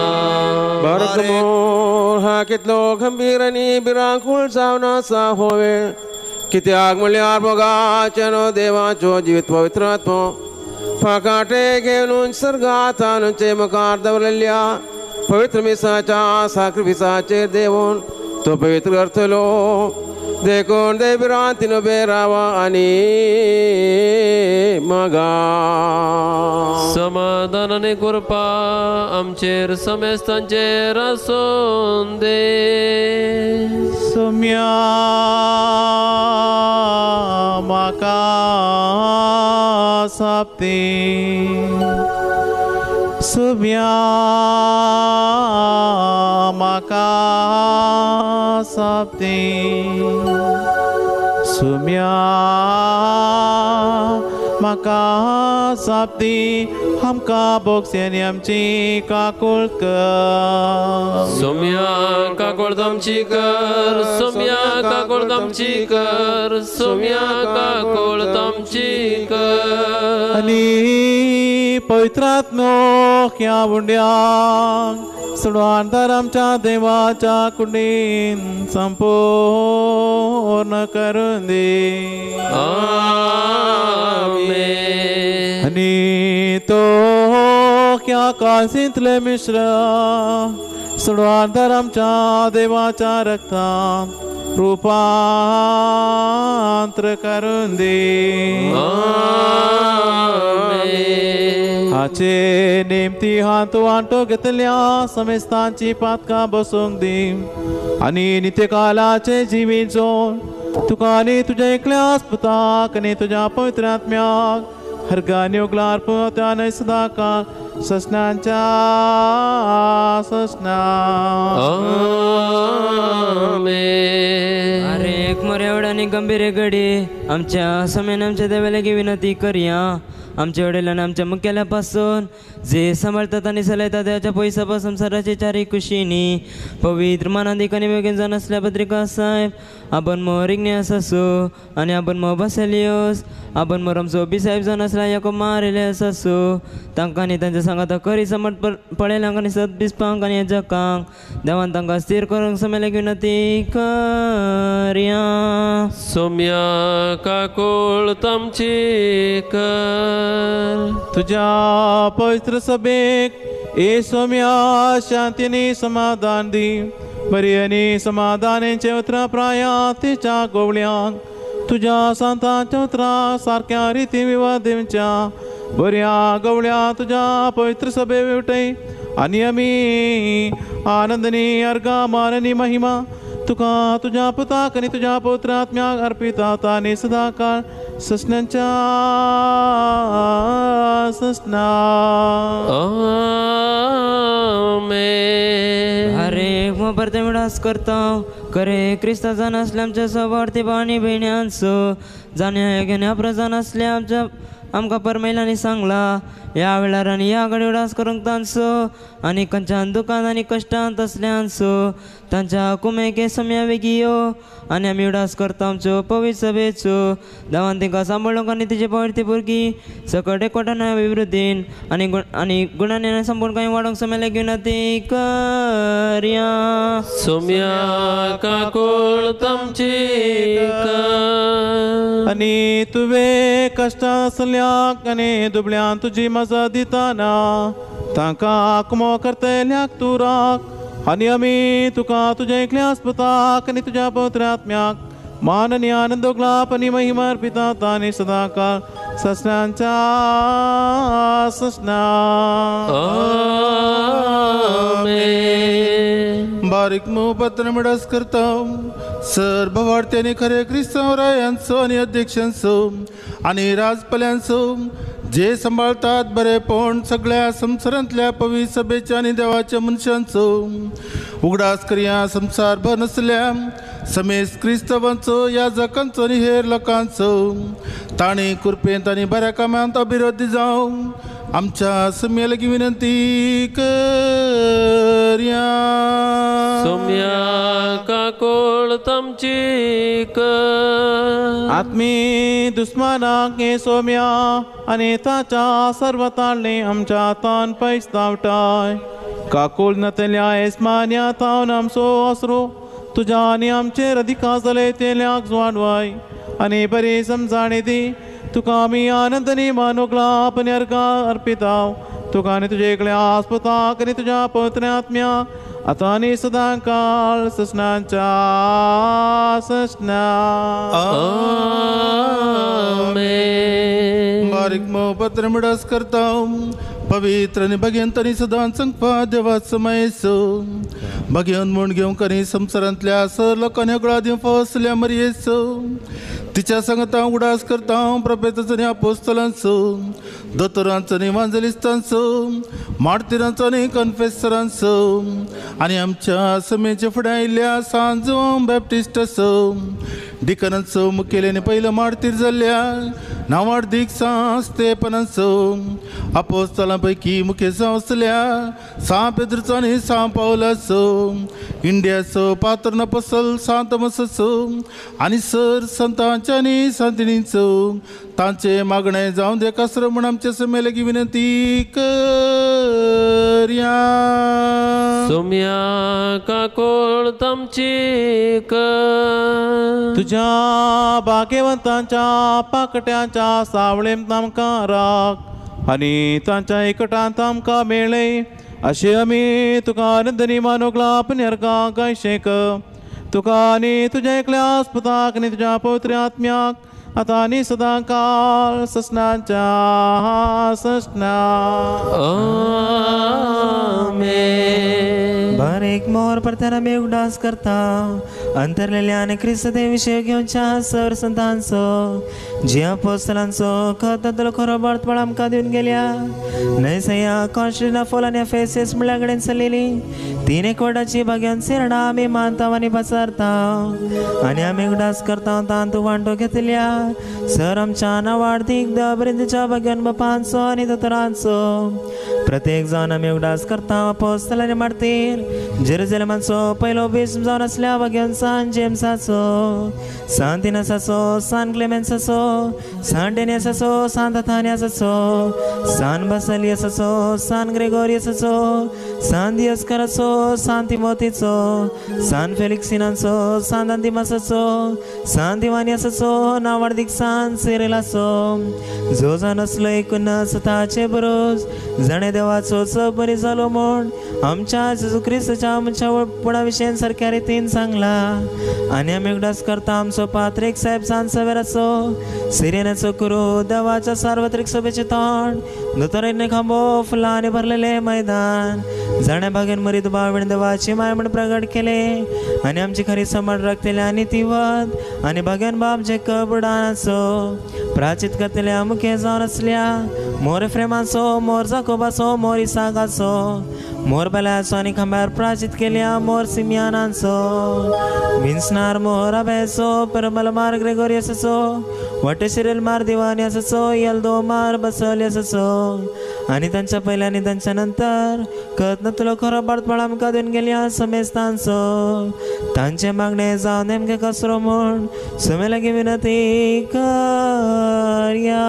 बारकमोर हा कितलो गंभीर आणि बिरांकुळ जावन आसा हो वेळ. कित्याक म्हळ्यार मोगाचेनो देवाचो जीवित पवित्र आत्मो फाकाटे घेवन सर्गातांचे मुखार दवरलेल्या पवित्र मिसाच्या साक्रिफिसाचेर देवून तो पवित्र करतलो. देखून देविरांतीन उबे रावा आणि मगा. समाधान आणि कृपा आमचेर समेस्तांचेर आसून दे. सोम्या म्हाका सापती. सोम्या म्हाका सापती. सुम्या म्हाका साप्ती आमकां बोगसेनी आमची काकूळ कर सोम्या काकोळ आमची कर सोम्या काकोळ आमची कर सोम्या काकोळ आमची कर आनी पवित्रात्मो ह्या उंड्याक सुडवांतर आमच्या देवाच्या कुंडीन संपूर्ण करून दे आमेन आनी तो ह्या काळसींतले मिश्र सुडवांतर आमच्या देवाच्या रक्तान रूपांतर करून दे हाचे नेमती हात वांटो घेतल्या समेस्तांची पातकां बसूंक दी आनी नित्यकालाचे जिवीत जोन तुका आनी तुज्या एकल्याच पुताक आनी तुज्या पवित्र आत्म्याक हरगानी उगलार पोत्यान सदांकाळ सस्नांच्या सस्ना अरे एक मोरेवड आणि गंभीर घडी आमच्या समेन आमच्या देवालागी विनंती करूया आमच्या वडिलांनी आमच्या मुख्यालयापासून जे सांभाळतात आणि चलयतात त्याच्या पैसा संसाराची चारी कुशीनी पवित्र मानाधिक आणि बेगीन जाण असल्या पत्रिका साहेब आपण मो रिग्नेस असो आणि आपण मो बसेलियोस आपण मो रमसो बी साहेब जाण असल्या याको मारिलेस असो तांकां आनी तांच्या सांगात खरी समट पळयल्यांक आनी सत दिसपांक आनी जगांक देवान तांकां स्थिर करूंक समेल्याक विनंती करया सोम्या काकोळ तामची कर तुझ्या पवित्र सभेक ए सोम्या शांतीनी समाधान दी बरी आनी समाधानाचे उतरां प्राया तिच्या गोवळ्यांक तुझ्या सांतांच्या उतरां सारक्या रिती विवाद दिवच्या बऱ्या गवळ्या तुझ्या पवित्र सभे विवटय आनी आमी आनंदनी अर्गा माननी महिमा तुका तुझ्या पुताक आनी तुझ्या पवित्र आत्म्याक अर्पितात आनी सदांकाळ सस्नांच्या सस्ना आमेन अरे मग परते मिळास करता करे क्रिस्ता जाण असल्या आमच्या सवार्थी भाणी बहिण्यांचो जाण्या घेण्या प्रजान असल्या आमच्या आमकां परमेलांनी सांगला या वेळार आनी या घडी उडास करूंक तांचो आनी खंयच्यान दुकान आनी कश्टांत असल्यांचो तांच्या कुमेके सम्या वेगियो आनी आमी उडास करता आमच्यो पवित्र सभेचो देवान तांकां सांबाळूंक आनी तिचे पवित्र भुरगीं सकट एकवटान विवृद्धीन आनी गुणांनी आनी संपूर्ण कांय वाडोवंक समेले घेवन ती करया सोम्या काकोळ तामची कर आनी तुवें कश्टां असल्यांक आनी दुबळ्यांक तुजी मजा दिताना तांकां आत्मो करतल्याक तूं राख आनी आमी तुका तुज्या एकल्याच पुताक आनी तुज्या पवित्र आत्म्याक मान आनी आनंद ग्लाप आनी महिमा अर्पितात आनी सदांकाळ सस्नांच्या सस्ना आमेन बारीक मोहपत्र मिळस करता सर भवार्थ्याने खरे क्रिस्तांव रायांचो आनी अध्यक्षांचो आनी राजपल्यांचो जे सांबाळतात बरेपण सगळ्या संवसारांतल्या पवित्र सभेच्या आनी देवाच्या मनशांचो उगडास करया संवसारभर नसल्या समेस्त क्रिस्तवांचो याजकांचो आनी हेर लोकांचो ताणी कृपेंत आनी बऱ्या कामांत अभिवृद्धी जावं आमच्या समेलागी विनंती करया सोम्या काकोळ तामची कर आत्मी दुस्मानाक हे सोम्या आनी ताच्या सर्व ताळणे आमच्या हातान पयस धांवटाय काकूळ नतल्या येसमान्या तावन आमचो असरो तुज्या आनी आमचेर अधिकार जाले तेल्याक वाडवाय आनी बरी समजाणी दी तुका आमी आनंदनी मानोगलाप आनी अर्गा अर्पिताव तुका आनी तुजे एकल्या आस्पताक आनी तुज्या पवित्र आत्म्या आतां आनी सदांकाळ सस्नांच्या सस्ना आमेन बारीक मोहपत्र मिळस करता पवित्र आनी भगियंत आनी सदांच संगपा देवाचो मायेचो भगियन म्हूण घेवंक आनी संवसारांतल्या सर लोकांनी उगडा दिवंक असल्या मरयेचो तिच्या संगता उडास करता प्रपेतांचो आनी आपोस्तलांचो दोतोरांचो आनी इवांजेलिस्तांचो मार्तिरांचो आनी कन्फेसरांचो आनी आमच्या समेचे फुडें आयिल्ल्या सांजो बॅप्टिस्टाचो दिकनचो मुखेलेने पहिलं मारतीर जाल्ल्या नावाड दीक सांस्तेपनाचो अपोस्तलांपैकी मुखेल जावन आसल्या सा पेद्रचो आनी सा पावलाचो इंडियाचो पात्र नपसल सांतमसाचो आनी सर संतांच्या आनी संतिणींचो तांचे मागणे जावन दे कसर म्हण आमचे समेलगी विनंती करया. सोम्या काकोळ तमची कर तुझ्या भाग्यवंतांच्या पाकट्यांच्या सावळेम तामकां राख आनी तांच्या एकटांत आमकां मेळ्ळे अशें आमी तुका आनंदनी मानोगला आपण्यारका गायशेक तुका आनी तुज्या एकल्या आस्पताक आनी तुज्या पवित्र आत्म्याक आता आनी सदां काळ ससनाच्या ससना. आमेन. बारीक मोर परताना मी उडास करता अंतरलेल्या आणि ख्रिस्त ते विषय घेवच्या सर संतांचो जी अपोस्तलांचो खतलो खरो बळपळ आमकां दिवन गेल्या नैसया कॉन्स्टिना फोल आनी फेसेस म्हळ्या कडेन चलिली तीन एक वडाची भाग्यान सिरडा आमी मानता आनी पसारता आनी आमी उडास करता तांतू वांटो घेतल्या सर आमच्या नावार्थीक दबरिंदच्या भाग्यान बापांचो आनी दोतोरांचो प्रत्येक जावन आमी उडास करता अपोस्तलांनी मारतीर जेरुसलेमाचो पयलो बेसम जावन आसल्या भाग्यान सान जेम्साचो सान तिनसाचो सान क्लेमेन्साचो सान डेनियसाचो सान तथानियासाचो सान बासिलियसाचो सान ग्रेगोरियसाचो सान दियोस्कराचो सान तिमोथीचो सान फेलिक्सिनाचो सान दांतिमासाचो सान दिवानियासाचो नावार्दीक सान सिरिलाचो जो जाण असलो एकूण स्वताचे बरोस जाणे देवाचो चप बरी जालो म्हूण आमच्या जेजू क्रिस्ताच्या आमच्या वळपणा विशयी सारक्या रितीन सांगला आनी आमी उगडास करता आमचो पात्रीक साहेब सान सवेराचो सिरियनाचो कुरू देवाच्या सार्वत्रिक सभेचे तोंड दोतोरांनी खांबो फुलां आनी भरलेले मैदान जाणे भागेन मरीद बावीण देवाची माय म्हण प्रगट केले आनी आमची खरी सांबाळ राखतले आनी ती वत आनी भागेन बाब जे कबडानाचो प्राचीत करतल्या मुखे जावन आसल्या मोर फ्रेमाचो मोर जाकोबाचो मोर इसागाचो मोर बेल्याचो आनी खांब्यार प्राचीत केल्या मोर सिमियानाचो विन्सनार मोर अभेचो परमल मार ग्रेगोरियसाचो वटे सिरिल मार दिवानियासाचो येल्दो मार बसलियासाचो आनी तांच्या पयल्या आनी तांच्या नंतर कत नतलो खरो बळपळ आमकां दिवन गेल्या समेस्तांचो तांचे मागणे जावन नेमके कसरो म्हूण समे लागी विनंती करया.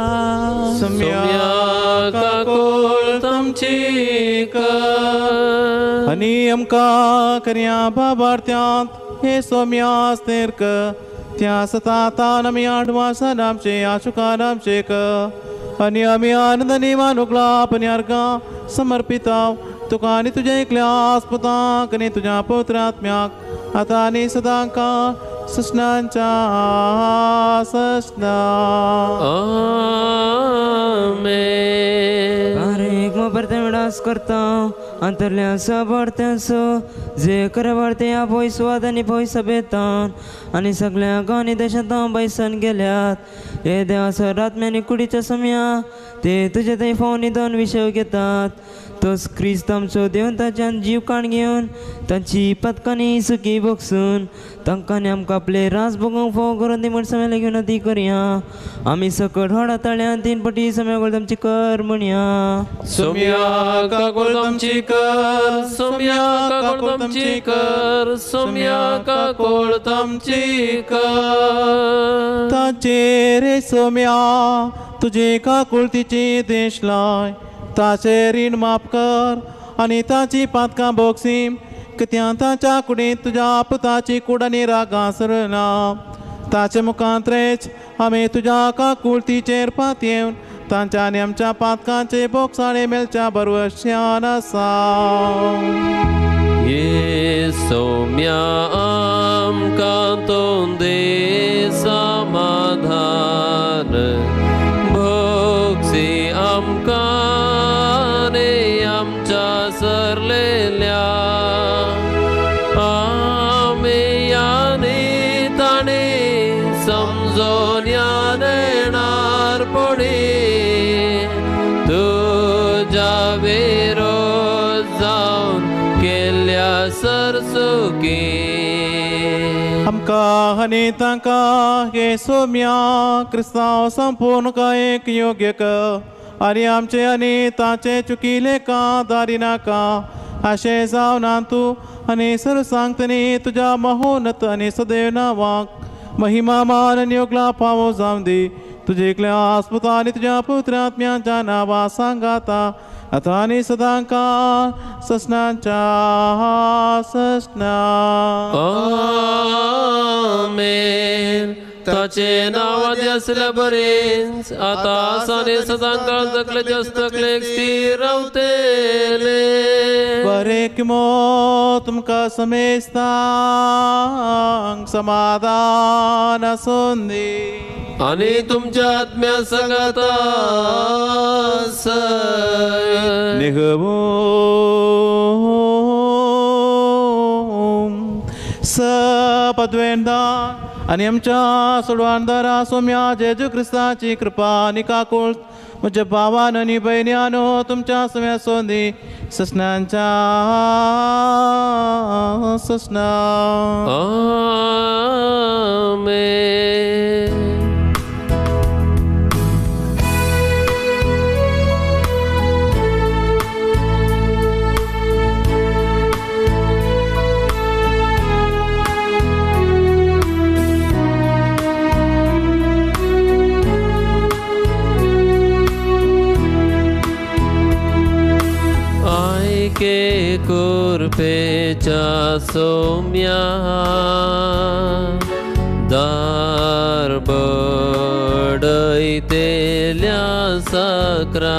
सोम्या काकोळ तमची कर आनी आमकां करया बाबार्थ्यांत हे सोम्या स्तेर्क त्या सतातान आमी आडवासान आमचे आशुकान आमचेक आनी आमी आनंदानी मानुकला आपण्यारका समर्पिताव तुका आनी तुज्या एकल्या आस्पताक आनी तुज्या पवित्र आत्म्याक आतां आनी सदां काळ ससनांच्या ससना. आमेन. बारीक मोबरते विडास करता अंतरल्या सबरत्याचो जे करवरते या पयसवाद आनी पयसभेतान आनी सगळ्या गांवनी देशांत बैसन गेल्यात हे देवासर आत्म्यानी कुडीच्या समया ते तुजे थंय फावनी दोन विशय घेतात तोच क्रिस्त आमचो देवताच्यान जीव काण घेवन तांची पदकांनी सुखी भोगसून तांकां आनी आमकां आपले रास भोगूंक फोव करून दी म्हण समेले घेवन ती करया आमी सकट व्हडा तळ्यान तीन पटी सम्या गोळ तांची कर म्हणया. सोम्या काकोळ तमची कर सोम्या काकोळ तमची कर सोम्या काकोळ तमची कर. ताचे रे सोम्या तुजे काकुळतीचे देश लाय ताचे रीण माफ कर आनी ताची पातकां बोगसीम कित्याक ताच्या कुडींत तुज्या पुताची कूड आनी रागां सरना ताचे मुखांतरेच आमी तुज्या काकुळतीचेर पात येवन तांच्या आनी आमच्या पातकांचे बोगसाणे मेलच्या बरवश्यान आसा. ये सोम्या आमकां तोंद दे समाधान भोगसी आमकां आमच्या सरलेल्या आमी याने ताणे समजोन या देणार पडे तुझ्या विरोध जावन केल्या सरसुकी आमकां आनी तांका हे सोम्या क्रिस्तांव संपूर्ण एक योग्य क आनी आमचे आनी तांचे चुकिले का दारी नाका अशें जावना तूं आनी सर सांगतनी तुज्या महोन्नत आनी सदैव नावाक महिमा मान आनी योगला पावो जावं दी तुजे एकल्या आस्पुता आनी तुज्या पवित्र आत्म्याच्या नांवा सांगाता आता आनी सदांका ससनांच्या ससना आमेन. ताचे नावाचे असले बरेच आता आसाने सदांकाळ जगले जस्तकले स्थिर रावतेले. बरे किमो तुमकां समेस्तांक समाधान आसून दी आणि तुमच्या आत्म्या सांगात निगमो सपद्वेंदान आनी आमच्या सोडवानदारा सोम्या जेजू क्रिस्ताची कृपा आनी काकूळ म्हज्या भावान आनी भयण्यानो तुमच्या सव्या सोदी ससनांच्या ससना आमेन. के कुर्पेच्या सोम्या दार बडयतेल्या सकरा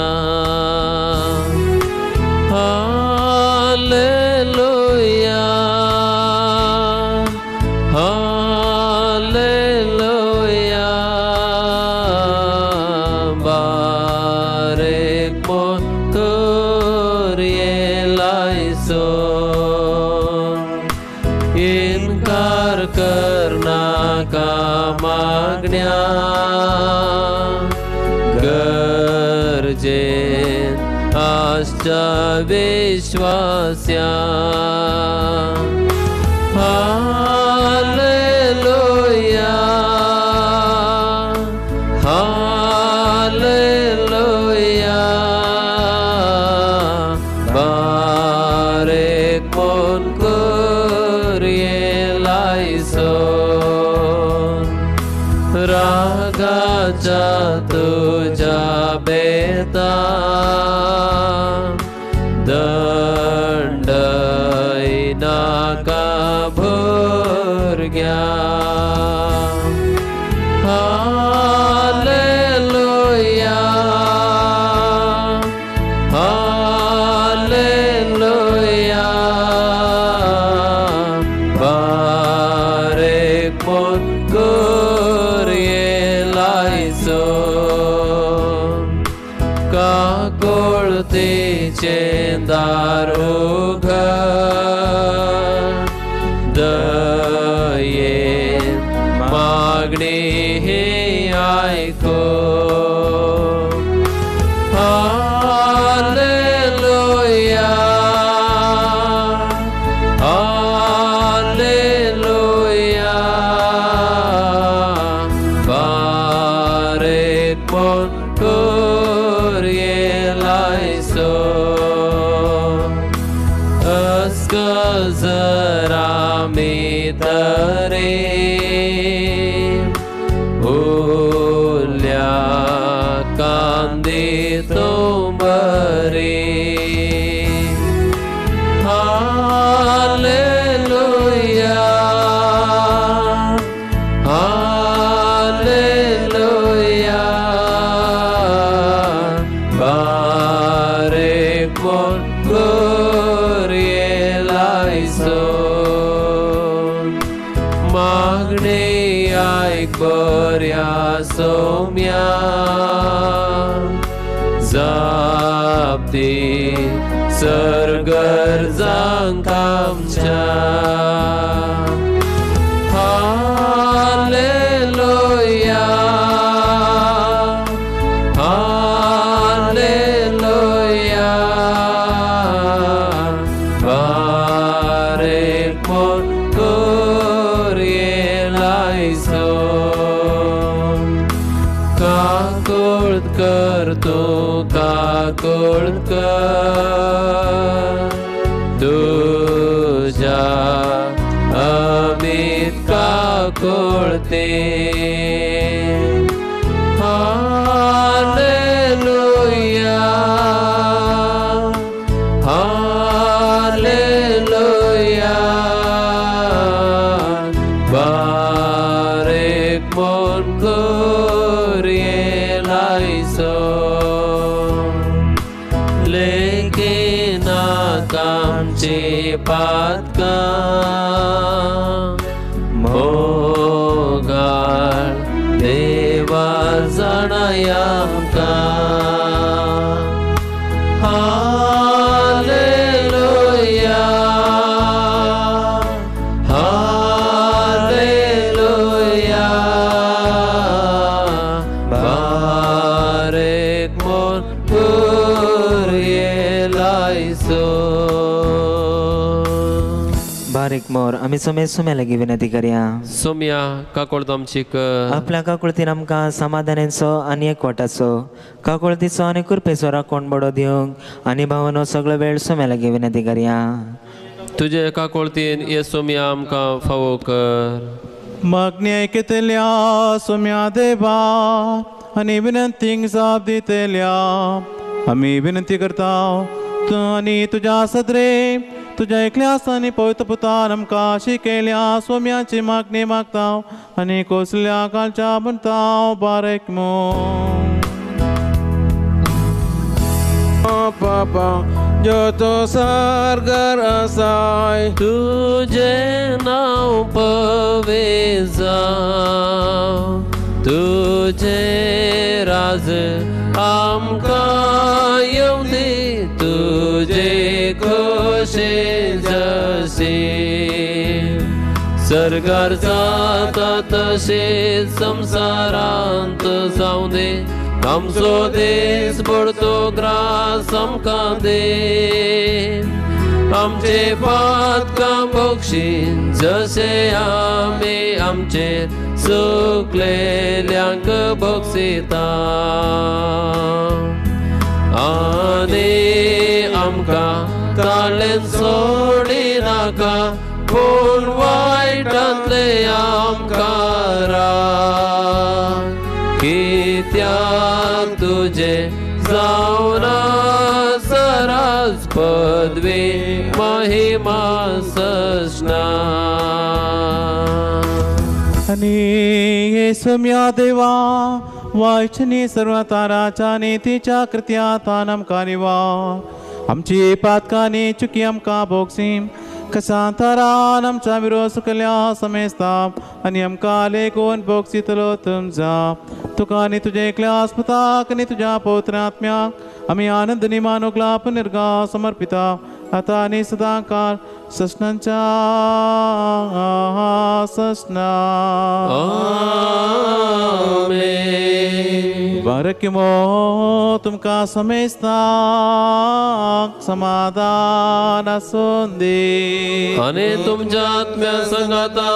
हालेलुया हालेलुया बारेक मोन इनकार करना का मागण्या गरजे आशा विश्वास्या हालेलुया हालेलुया बारेक मोन रागाच्या तुझ्या बेता दंडय नाका भुरग्या हालेलुया हालेलुया बारेक मोन काकोळतेचे दार उघड दयेन मागणी हे ऐको हालेलुया हालेलुया बारेक मोन जरा मितरे ओल्या कांदे बरे हालेलुया हालेलुया बारेक मोन मागणे ऐक बऱ्या सोम्या जापते सरगरजांक आमच्या हालेलुया हालेलुया बारेक मोन कोरियेला तुका कुळकर तुझ्या अमित का कुळते हालेलुया हालेलुया बारेक mon kurielaiso लेकिन आकामचे पातका मोगाळ देवा जाणायामका हालेलुया हालेलुया बारेक mon kurielaiso बारीक मोर आमी सोम्या लागी विनंती करया सोम्या काकोळतो आमचीक आपल्या काकुळतीन आमकां समाधानाचो आनी एकवटाचो काकुळतीचो आनी कृपेचो राखण बडो दिवंक आनी भावनो सगळो वेळ सोम्या लागी विनंती करया तुजे काकोळतीन ये सोम्या आमकां फावो कर मागणी ऐकतल्या सोम्या देवा आनी विनंतीक जाप दितल्या आमी विनंती करता तू आनी तुज्या सदरे तुज्या एकल्यास आनी पवित्र पुतान आमकां शिकयल्या सोम्याची मागणी मागता आनी कोसल्या कालच्या म्हणटा बारेक मो Papa, yo to sargar asai. तुझे नाव पवेजा तुझे राज आमकां येऊ दे तुझे खोशे जसे सरकार जाता तसे संसारांत जाऊ दे आमचो देश पडतो ग्रास आमकां दे आमचे पातकां बक्षीस जशे आमी आमचे चुकलेल्यांक बक्षिता आनी आमकां ताळेन सोडी नाका पूण वायटांतले आमकां राख कित्याक तुजे जावन सरास पदवी महिमा सजना आनी हे सोम्या देवा वायचनी सर्व ताराच्या नीतीच्या कृत्यातान आमकां निवा आमची पातकांनी चुकी आमकां बोगसीम कसांतारान आमच्या विरोध सुकल्या समेस्ता आनी आमकां लेगून बोगसीतलो तुमचा तुका आनी तुजे एकल्या आस्पताक आनी तुज्या पवित्र आत्म्याक आमी आनंदनी मानुगला पुनर्गा समर्पिता आता आनी सदां काळ सस्नांच्या सस्ना बारकिमो तुमकां समेस्ताक समाधान आसून दी आनी तुमच्या आत्म्या संगाता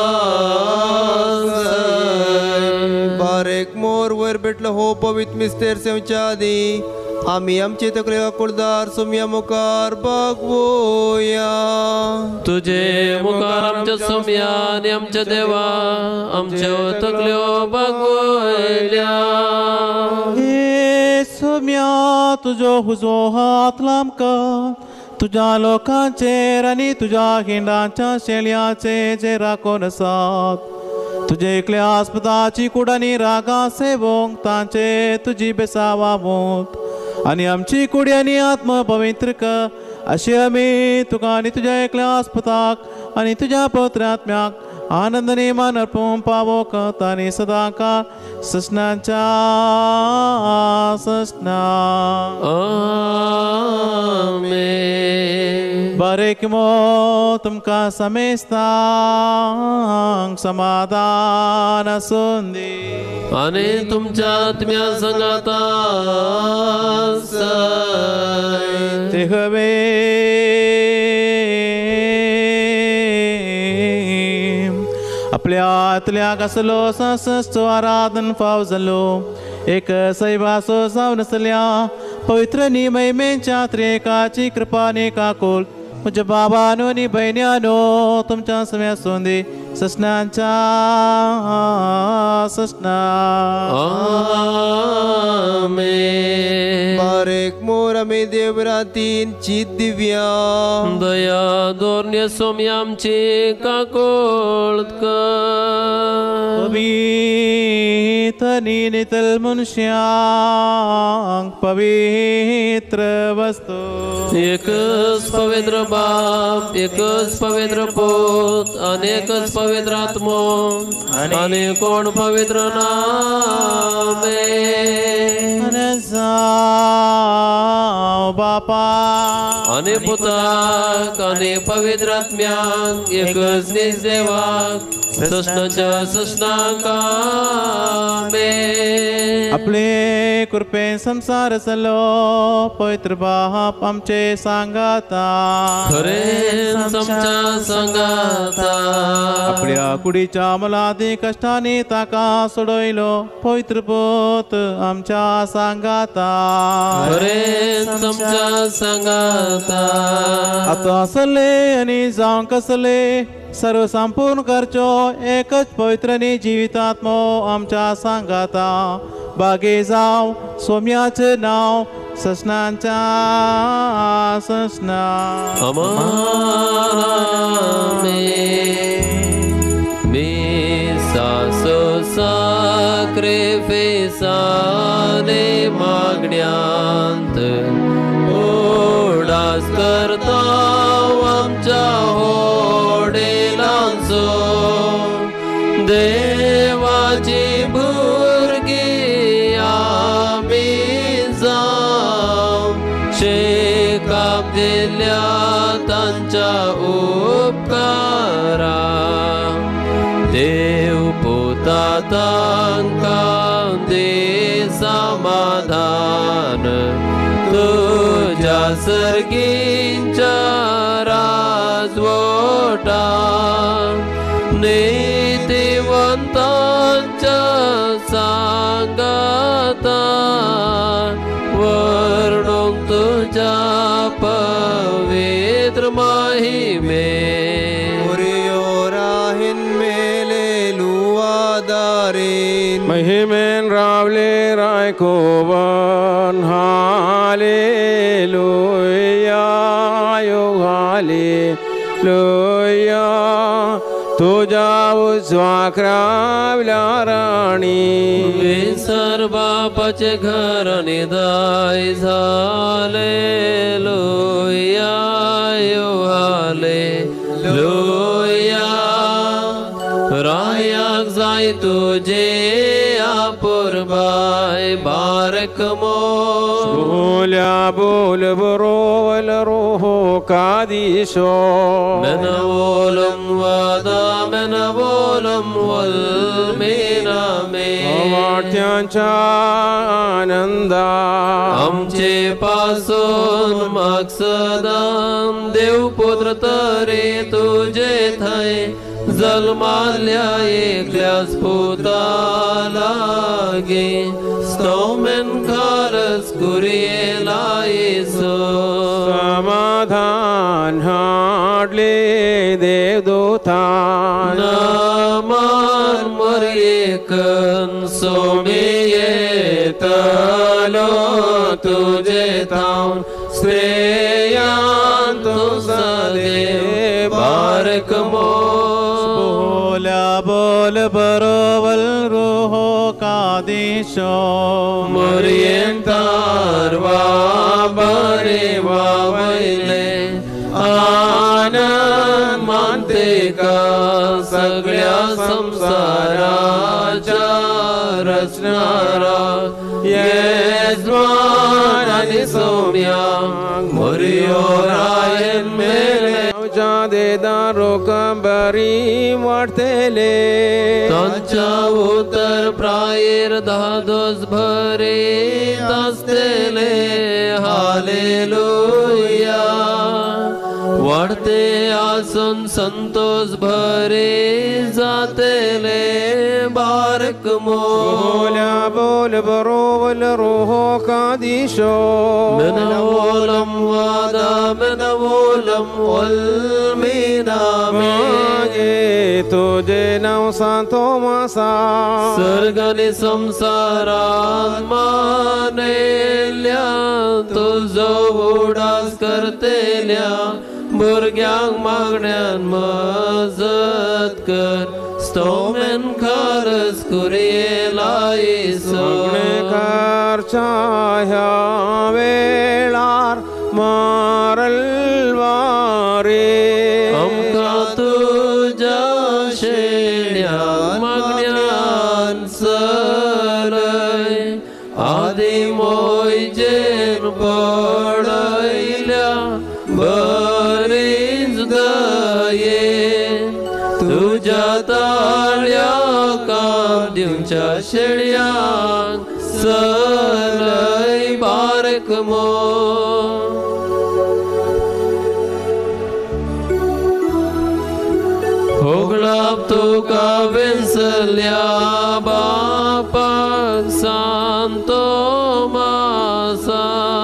बारेक मोर वयर भेटलो हो पवित्र मिस्तेर सेवच्या आदी आमी आमचे तकले कुळदार सोम्या मुखार बागवोया तुझे मुखार आमच्या सोम्या आनी आमच्या देवा आमच्यो तकल्यो बागोयल्या हे सोम्या तुजो हुजो हात लांब कर तुज्या लोकांचेर आनी तुज्या हिंडाच्या शेळयांचे जे राखोन आसात तुजे एकल्या आस्पताची कुडांनी रागा सेवोंक तांचे तुजी बेसावावूत आनी आमची कुडी आनी आत्म पवित्र कर अशें आमी तुका आनी तुज्या एकल्या आस्पताक आनी तुज्या पवित्र आत्म्याक आनंद नेमान अर्पून पावो करता आनी सदां काळ सस्नांच्या सस्ना आमेन बारेकिमो तुमकां समेस्तांक समाधान आसून दी आनी तुमच्या आत्म्या संगाता ते हवे आपल्या आतल्याक आसलो संसचो आराधन फाव जालो एक सैवासो जावन असल्या पवित्र नी महिमेच्या त्रिएकाची कृपाने काकोल म्हज्या बाबानो नी बहिण्यानो तुमच्या सगळ्या सोंदी ससनांच्या ससना आमेन. बारेक मोर आमी देवरातीन चित दिव्या दया दोर्य सोम्य आमची काकोळ कर. पवित्र नितल मनुष्यांक पवित्र वस्तू एकच पवित्र बाप एकच पवित्र पोत अनेकच पवित्र आत्मो आणि कोण पवित्र नामे बापा आणि पुताक आणि पवित्र आत्म्याक एकच निज देवाक ससनाच्या ससनाका आपले कृपे संसार चलो पवित्र बाप आमचे सांगाता खरे आमच्या सांगाता आपल्या कुडीच्या मलादी कष्टाने ताका सोडयलो पवित्र पोत आमच्या सांगाता खरे आमच्या सांगाता आता असले आणि जावं कसले सर्व संपूर्ण करचो एकच पवित्र नी जिवितात्मो आमच्या सांगाता बागे जाव सोम्याचे नाव ससनांच्या ससना साक्रिफिसाने मागण्यांत ओढास करता आमच्या होडेलांचो देवाची भुरगी आमी जाव शेकाप दिल्या तांच्या उपकारा देव पुता तांकां दे समाधान तुझ्या सर्गींच्या राजवटा नीतिवंतांच्या सांगाता वर्णूंक तुझ्या पवित्र महिमे महिमेन रावले रायकोवन हालेलुया यो हालेलुया तुझ्या उजवाक रावल्या राणी विसर बापाचे घर निदाय हालेलुया यो हालेलुया रायाक जाय तुझे आपुरबाय बारक बोल्या बोल बरोवल रोहो कादिशो मेनवोलम वादा मेनवोलम वल मेनामे वाट्यांच्या आनंदा आमचे पासून मकसदान देव पुत्र तरे तुझे थंय जल्माल्या एकल्याच पुताला गे स्तोमेन खालस कुरियेला येसो समाधान हाडले देवदूतान नामान मर्येकन सोमेयेतलो तुझे थावन श्रेयान तुझा देव बारक बोल बरोवल रोहो कादिशो मरियंतार वा बरे वावैले आनंद मानते का सगळ्या संसाराच्या रचणारा यजमान आणि सौम्या मरियो रायन मेले देदारो कंबरी वाटतेले तांच्या उतर प्रायर धादोस भरे असतेले हालेलुया वाढते आसन संतोष भरे जातेले बारक ولا بول بروول روحو قاديشو من أولم وادا من أولم والمينا तुझे नाव सांतो मासा सर्गनी संसारात मानेल्या तुझो उडास करतेल्या भुरग्यांक मागण्यान मजत कर स्तोमेन खरच कुरियेला कारच्या ह्या वेळार मारलवारे आमका तुझ्या शेण्या मागण्यान सरय आदी मोयजेन पडयल्या बरीच दये तुझ्या ताळ्या काम दिवच्या शेळ्यांक सरय बारक मो होगळाप तुका वेंसल्या बापाक सांतो मासा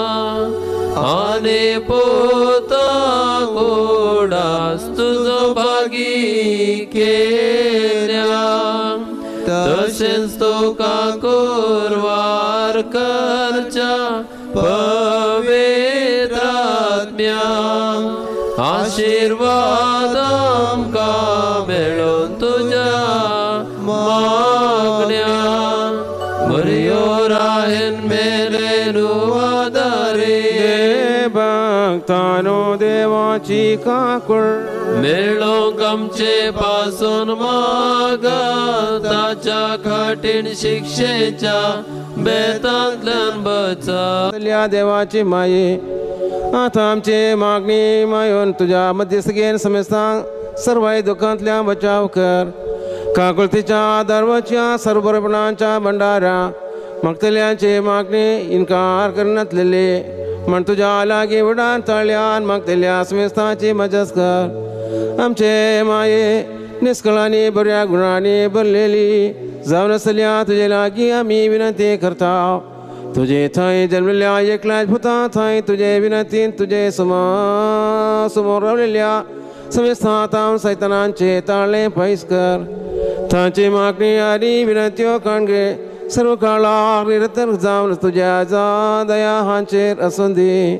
आनी पोताक ओडास तुजो भागी केल्या तशेंच तुका कोरवार करच्या पवित्र आत्म्याक आशीर्वाद आमकां मेळोन तुज्या मागण्या बऱ्यो राहेन मेलेन आदारे भक्तानो देवाची काकूळ मेळोंक आमचे पासून माग ताच्या कठीण शिक्षेच्या बेतांतल्यान बचा देवाची माये आता आमचे मागणी मायोन तुझ्या मध्यस्थीकेन समेस्तांक सर्वाय दुखांतल्या बचाव कर काकुळतीच्या दरवच्या सर्वपणाच्या भंडारा मागतल्यांचे मागणी इन्कार करनातलेले म्हण तुझ्या लागी उडान तळ्यान मागतल्या समेस्तांची मजत कर आमचे माये निष्कळांनी बऱ्या गुणांनी भरलेली जावन आसल्या तुजे लागी आमी विनंती करता तुझे थंय जन्मलेल्या एकल्याच भुतां थंय तुझे विनंतीन तुझे समोर रावलेल्या समेस्तांत सैतानांचे ताळें पयस कर तांची मागणी आनी विनंत्यो काणगे सर्व काळाक निरंतर जावन तुझ्या दया हांचेर आसून दी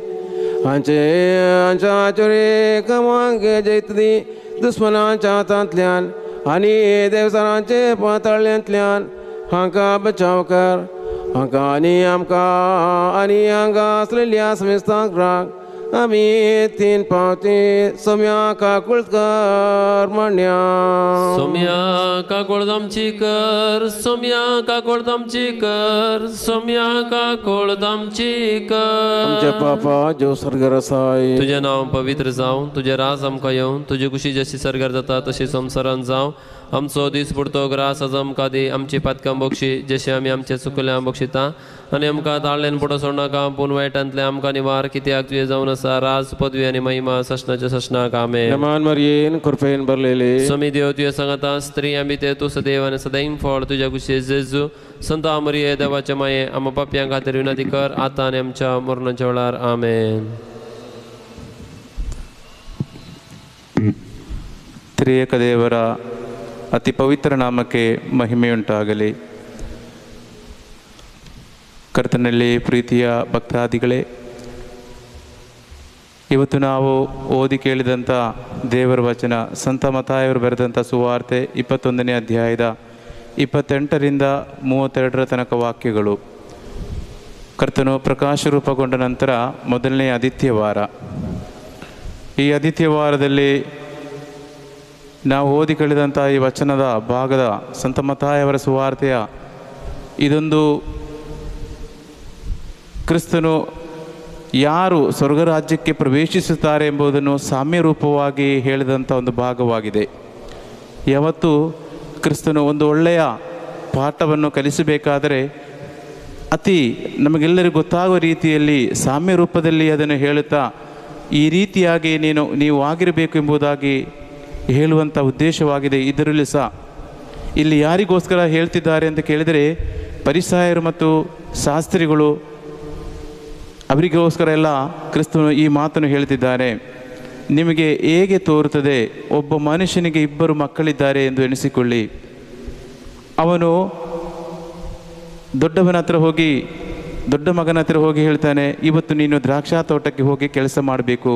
हांच्या चोरे कामांक जैत दी दुस्मनांच्या हातांतल्यान आनी देवसारांचे पाताळ्यांतल्यान हांकां बचाव कर हांकां आनी आमकां आनी हांगा आसलेल्या समेस्तांक राख आमी तीन पावती सोम्या काकुळकर म्हणया सोम्या काकोळ आमची कर सोम्या काकोळ आमची कर सोम्या काकोळ आमची कर आमच्या पापा जो सर्गर आसाय तुझें नांव पवित्र जावं तुझे रास आमकां येवं तुजी कुशी जशी सर्गर जाता तशी संवसारांत जावं आमचो दीस पुरतो ग्रास आज आमकां दी आमची पातकां बक्षी जशी आमी आमच्या चुकल्यांक बक्षिता आनी आमकां ताळ्यान पुडो सोडनाका पूण वायटांतले आमकां निवार कित्याक तुवें जावन आसा राज पदवी आनी महिमा सशनाच्या सशनाक आमेन नमान मरयेन कृपेन भरलेले स्वामी देव तुवें सांगता स्त्री आमी ते तूं सदैव आनी सदैव फळ तुज्या कुशी जेजू संता मरिये देवाचे माये आम पापयां खातीर विनंती कर आतां आनी आमच्या मरणाच्या वेळार आमेन ತ್ರಿಯೇಕ ದೇವರ ಅತಿ ಪವಿತ್ರ ನಾಮಕ್ಕೆ ಮಹಿಮೆಯುಂಟಾಗಲಿ. ಕರ್ತನಲ್ಲಿ ಪ್ರೀತಿಯ ಭಕ್ತಾದಿಗಳೇ, ಇವತ್ತು ನಾವು ಓದಿ ಕೇಳಿದಂಥ ದೇವರ ವಚನ ಸಂತ ಮತ್ತಾಯವರು ಬರೆದಂಥ ಸುವಾರ್ತೆ 21ನೇ ಅಧ್ಯಾಯದ 28ರಿಂದ 32 ತನಕ ವಾಕ್ಯಗಳು. ಕರ್ತನು ಪ್ರಕಾಶ ರೂಪಗೊಂಡ ನಂತರ ಮೊದಲನೇ ಆದಿತ್ಯವಾರ. ಈ ಆದಿತ್ಯವಾರದಲ್ಲಿ ನಾವು ಓದಿ ಕೇಳಿದಂಥ ಈ ವಚನದ ಭಾಗದ ಸಂತ ಮತ್ತಾಯಯವರ ಸುವಾರ್ತೆಯ ಇದೊಂದು ಕ್ರಿಸ್ತನು ಯಾರು ಸ್ವರ್ಗರಾಜ್ಯಕ್ಕೆ ಪ್ರವೇಶಿಸುತ್ತಾರೆ ಎಂಬುದನ್ನು ಸಾಮ್ಯ ರೂಪವಾಗಿ ಹೇಳಿದಂಥ ಒಂದು ಭಾಗವಾಗಿದೆ. ಯಾವತ್ತು ಕ್ರಿಸ್ತನು ಒಂದು ಒಳ್ಳೆಯ ಪಾಠವನ್ನು ಕಲಿಸಬೇಕಾದರೆ ಅತಿ ನಮಗೆಲ್ಲರಿಗೂ ಗೊತ್ತಾಗುವ ರೀತಿಯಲ್ಲಿ ಸಾಮ್ಯ ರೂಪದಲ್ಲಿ ಅದನ್ನು ಹೇಳುತ್ತಾ ಈ ರೀತಿಯಾಗಿ ನೀವು ಆಗಿರಬೇಕು ಎಂಬುದಾಗಿ ಹೇಳುವಂಥ ಉದ್ದೇಶವಾಗಿದೆ. ಇದರಲ್ಲಿ ಸಹ ಇಲ್ಲಿ ಯಾರಿಗೋಸ್ಕರ ಹೇಳ್ತಿದ್ದಾರೆ ಅಂತ ಕೇಳಿದರೆ, ಫರಿಸಾಯರು ಮತ್ತು ಶಾಸ್ತ್ರಿಗಳು, ಅವರಿಗೋಸ್ಕರ ಎಲ್ಲ ಕ್ರಿಸ್ತನು ಈ ಮಾತನ್ನು ಹೇಳ್ತಿದ್ದಾರೆ. ನಿಮಗೆ ಹೇಗೆ ತೋರುತ್ತದೆ, ಒಬ್ಬ ಮನುಷ್ಯನಿಗೆ 2 ಮಕ್ಕಳಿದ್ದಾರೆ ಎಂದು ಎಣಿಸಿಕೊಳ್ಳಿ. ಅವನು ದೊಡ್ಡ ಮಗನ ಹತ್ರ ಹೋಗಿ ಹೇಳ್ತಾನೆ, ಇವತ್ತು ನೀನು ದ್ರಾಕ್ಷಾ ತೋಟಕ್ಕೆ ಹೋಗಿ ಕೆಲಸ ಮಾಡಬೇಕು.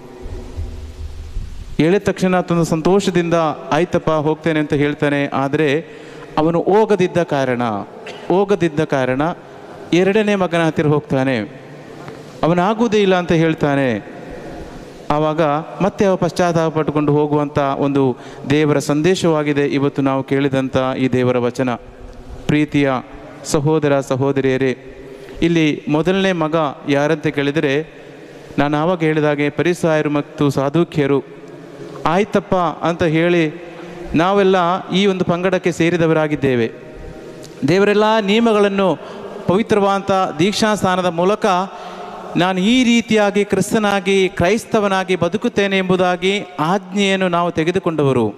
ಹೇಳಿದ ತಕ್ಷಣ ತುಂಬ ಸಂತೋಷದಿಂದ ಆಯ್ತಪ್ಪ ಹೋಗ್ತೇನೆ ಅಂತ ಹೇಳ್ತಾನೆ. ಆದರೆ ಅವನು ಹೋಗದಿದ್ದ ಕಾರಣ 2ನೇ ಮಗನ ಹತ್ತಿರ ಹೋಗ್ತಾನೆ. ಅವನಾಗುವುದೇ ಇಲ್ಲ ಅಂತ ಹೇಳ್ತಾನೆ. ಆವಾಗ ಮತ್ತೆ ಅವ ಪಶ್ಚಾತ್ತಾಪ ಪಟ್ಟುಕೊಂಡು ಹೋಗುವಂಥ ಒಂದು ದೇವರ ಸಂದೇಶವಾಗಿದೆ ಇವತ್ತು ನಾವು ಕೇಳಿದಂಥ ಈ ದೇವರ ವಚನ. ಪ್ರೀತಿಯ ಸಹೋದರ ಸಹೋದರಿಯರೇ, ಇಲ್ಲಿ ಮೊದಲನೇ ಮಗ ಯಾರಂತ ಕೇಳಿದರೆ, ನಾನು ಆವಾಗ ಹೇಳಿದಾಗೆ ಫರಿಸಾಯರು ಮತ್ತು ಸಾಧುಕ್ಯರು. ಆಯ್ತಪ್ಪ ಅಂತ ಹೇಳಿ ನಾವೆಲ್ಲ ಈ ಒಂದು ಪಂಗಡಕ್ಕೆ ಸೇರಿದವರಾಗಿದ್ದೇವೆ. ದೇವರೆಲ್ಲ ನಿಯಮಗಳನ್ನು ಪವಿತ್ರವಾದಂಥ ದೀಕ್ಷಾಸ್ಥಾನದ ಮೂಲಕ ನಾನು ಈ ರೀತಿಯಾಗಿ ಕ್ರೈಸ್ತವನಾಗಿ ಬದುಕುತ್ತೇನೆ ಎಂಬುದಾಗಿ ಆಜ್ಞೆಯನ್ನು ನಾವು ತೆಗೆದುಕೊಂಡವರು.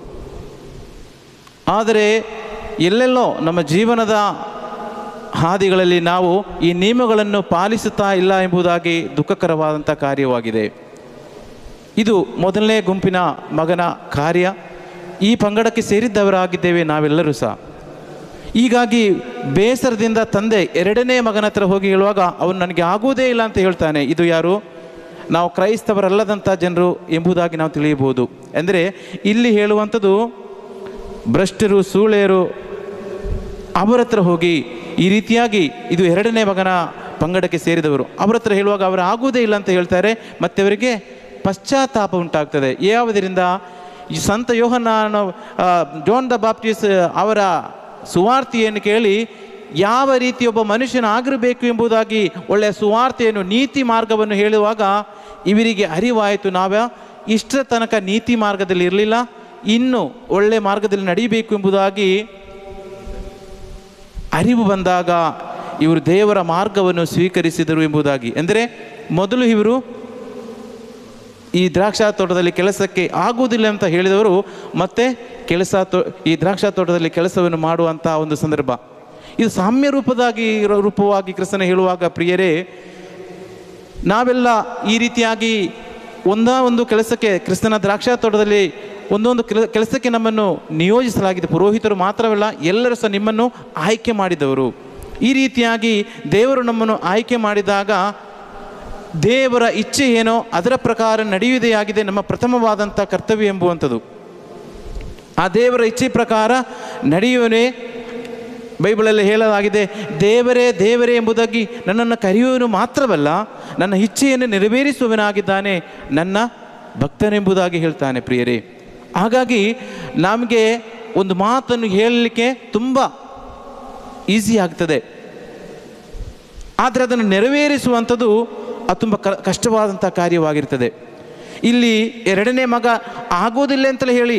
ಆದರೆ ಎಲ್ಲೆಲ್ಲೋ ನಮ್ಮ ಜೀವನದ ಹಾದಿಗಳಲ್ಲಿ ನಾವು ಈ ನಿಯಮಗಳನ್ನು ಪಾಲಿಸುತ್ತಾ ಇಲ್ಲ ಎಂಬುದಾಗಿ ದುಃಖಕರವಾದಂಥ ಕಾರ್ಯವಾಗಿದೆ. ಇದು ಮೊದಲನೇ ಗುಂಪಿನ ಮಗನ ಕಾರ್ಯ. ಈ ಪಂಗಡಕ್ಕೆ ಸೇರಿದ್ದವರಾಗಿದ್ದೇವೆ ನಾವೆಲ್ಲರೂ ಸಹ. ಹೀಗಾಗಿ ಬೇಸರದಿಂದ ತಂದೆ 2ನೇ ಮಗನ ಹತ್ರ ಹೋಗಿ ಹೇಳುವಾಗ ಅವನು ನನಗೆ ಆಗುವುದೇ ಇಲ್ಲ ಅಂತ ಹೇಳ್ತಾನೆ. ಇದು ಯಾರು? ನಾವು ಕ್ರೈಸ್ತವರಲ್ಲದಂಥ ಜನರು ಎಂಬುದಾಗಿ ನಾವು ತಿಳಿಯಬಹುದು. ಅಂದರೆ ಇಲ್ಲಿ ಹೇಳುವಂಥದ್ದು ಭ್ರಷ್ಟರು, ಸೂಳೆಯರು, ಅವರ ಹತ್ರ ಹೋಗಿ ಈ ರೀತಿಯಾಗಿ ಇದು 2ನೇ ಮಗನ ಪಂಗಡಕ್ಕೆ ಸೇರಿದವರು, ಅವರ ಹತ್ರ ಹೇಳುವಾಗ ಅವರು ಆಗುವುದೇ ಇಲ್ಲ ಅಂತ ಹೇಳ್ತಾರೆ. ಮತ್ತು ಅವರಿಗೆ ಪಶ್ಚಾತ್ತಾಪ ಉಂಟಾಗ್ತದೆ. ಯಾವುದರಿಂದ? ಈ ಸಂತ ಜಾನ್ ದ ಬಾಪ್ಟಿಸ್ಟ್ ಅವರ ಸುವಾರ್ತೆಯನ್ನು ಕೇಳಿ ಯಾವ ರೀತಿ ಒಬ್ಬ ಮನುಷ್ಯನಾಗಿರಬೇಕು ಎಂಬುದಾಗಿ ಒಳ್ಳೆಯ ಸುವಾರ್ತೆಯನ್ನು, ನೀತಿ ಮಾರ್ಗವನ್ನು ಹೇಳುವಾಗ ಇವರಿಗೆ ಅರಿವಾಯಿತು, ಇಷ್ಟರ ತನಕ ನೀತಿ ಮಾರ್ಗದಲ್ಲಿ ಇರಲಿಲ್ಲ, ಇನ್ನು ಒಳ್ಳೆಯ ಮಾರ್ಗದಲ್ಲಿ ನಡೀಬೇಕು ಎಂಬುದಾಗಿ ಅರಿವು ಬಂದಾಗ ಇವರು ದೇವರ ಮಾರ್ಗವನ್ನು ಸ್ವೀಕರಿಸಿದರು ಎಂಬುದಾಗಿ. ಅಂದರೆ ಮೊದಲು ಇವರು ಈ ದ್ರಾಕ್ಷಾ ತೋಟದಲ್ಲಿ ಕೆಲಸಕ್ಕೆ ಆಗುವುದಿಲ್ಲ ಅಂತ ಹೇಳಿದವರು ಮತ್ತೆ ಈ ದ್ರಾಕ್ಷಾ ತೋಟದಲ್ಲಿ ಕೆಲಸವನ್ನು ಮಾಡುವಂಥ ಒಂದು ಸಂದರ್ಭ. ಇದು ಸಾಮ್ಯ ರೂಪವಾಗಿ ಕ್ರಿಸ್ತನ ಹೇಳುವಾಗ, ಪ್ರಿಯರೇ, ನಾವೆಲ್ಲ ಈ ರೀತಿಯಾಗಿ ಒಂದು ಕೆಲಸಕ್ಕೆ, ಕ್ರಿಸ್ತನ ದ್ರಾಕ್ಷಾ ತೋಟದಲ್ಲಿ ಒಂದೊಂದು ಕೆಲಸಕ್ಕೆ ನಮ್ಮನ್ನು ನಿಯೋಜಿಸಲಾಗಿದೆ. ಪುರೋಹಿತರು ಮಾತ್ರವಲ್ಲ, ಎಲ್ಲರೂ ಸಹ ನಿಮ್ಮನ್ನು ಆಯ್ಕೆ ಮಾಡಿದವರು. ಈ ರೀತಿಯಾಗಿ ದೇವರು ನಮ್ಮನ್ನು ಆಯ್ಕೆ ಮಾಡಿದಾಗ ದೇವರ ಇಚ್ಛೆ ಏನೋ ಅದರ ಪ್ರಕಾರ ನಡೆಯುವುದೇ ಆಗಿದೆ ನಮ್ಮ ಪ್ರಥಮವಾದಂಥ ಕರ್ತವ್ಯ ಎಂಬುವಂಥದ್ದು. ಆ ದೇವರ ಇಚ್ಛೆ ಪ್ರಕಾರ ನಡೆಯುವನೇ ಬೈಬಲಲ್ಲಿ ಹೇಳಲಾಗಿದೆ. ದೇವರೇ ದೇವರೇ ಎಂಬುದಾಗಿ ನನ್ನನ್ನು ಕರೆಯುವನು ಮಾತ್ರವಲ್ಲ, ನನ್ನ ಇಚ್ಛೆಯನ್ನು ನೆರವೇರಿಸುವವನಾಗಿದ್ದಾನೆ, ನನ್ನ ಭಕ್ತನೆಂಬುದಾಗಿ ಹೇಳ್ತಾನೆ. ಪ್ರಿಯರೇ, ಹಾಗಾಗಿ ನಮಗೆ ಒಂದು ಮಾತನ್ನು ಹೇಳಲಿಕ್ಕೆ ತುಂಬ ಈಸಿ ಆಗ್ತದೆ, ಆದರೆ ಅದನ್ನು ನೆರವೇರಿಸುವಂಥದ್ದು ಅದು ತುಂಬ ಕಷ್ಟವಾದಂಥ ಕಾರ್ಯವಾಗಿರ್ತದೆ. ಇಲ್ಲಿ 2ನೇ ಮಗ ಆಗೋದಿಲ್ಲ ಅಂತಲೇ ಹೇಳಿ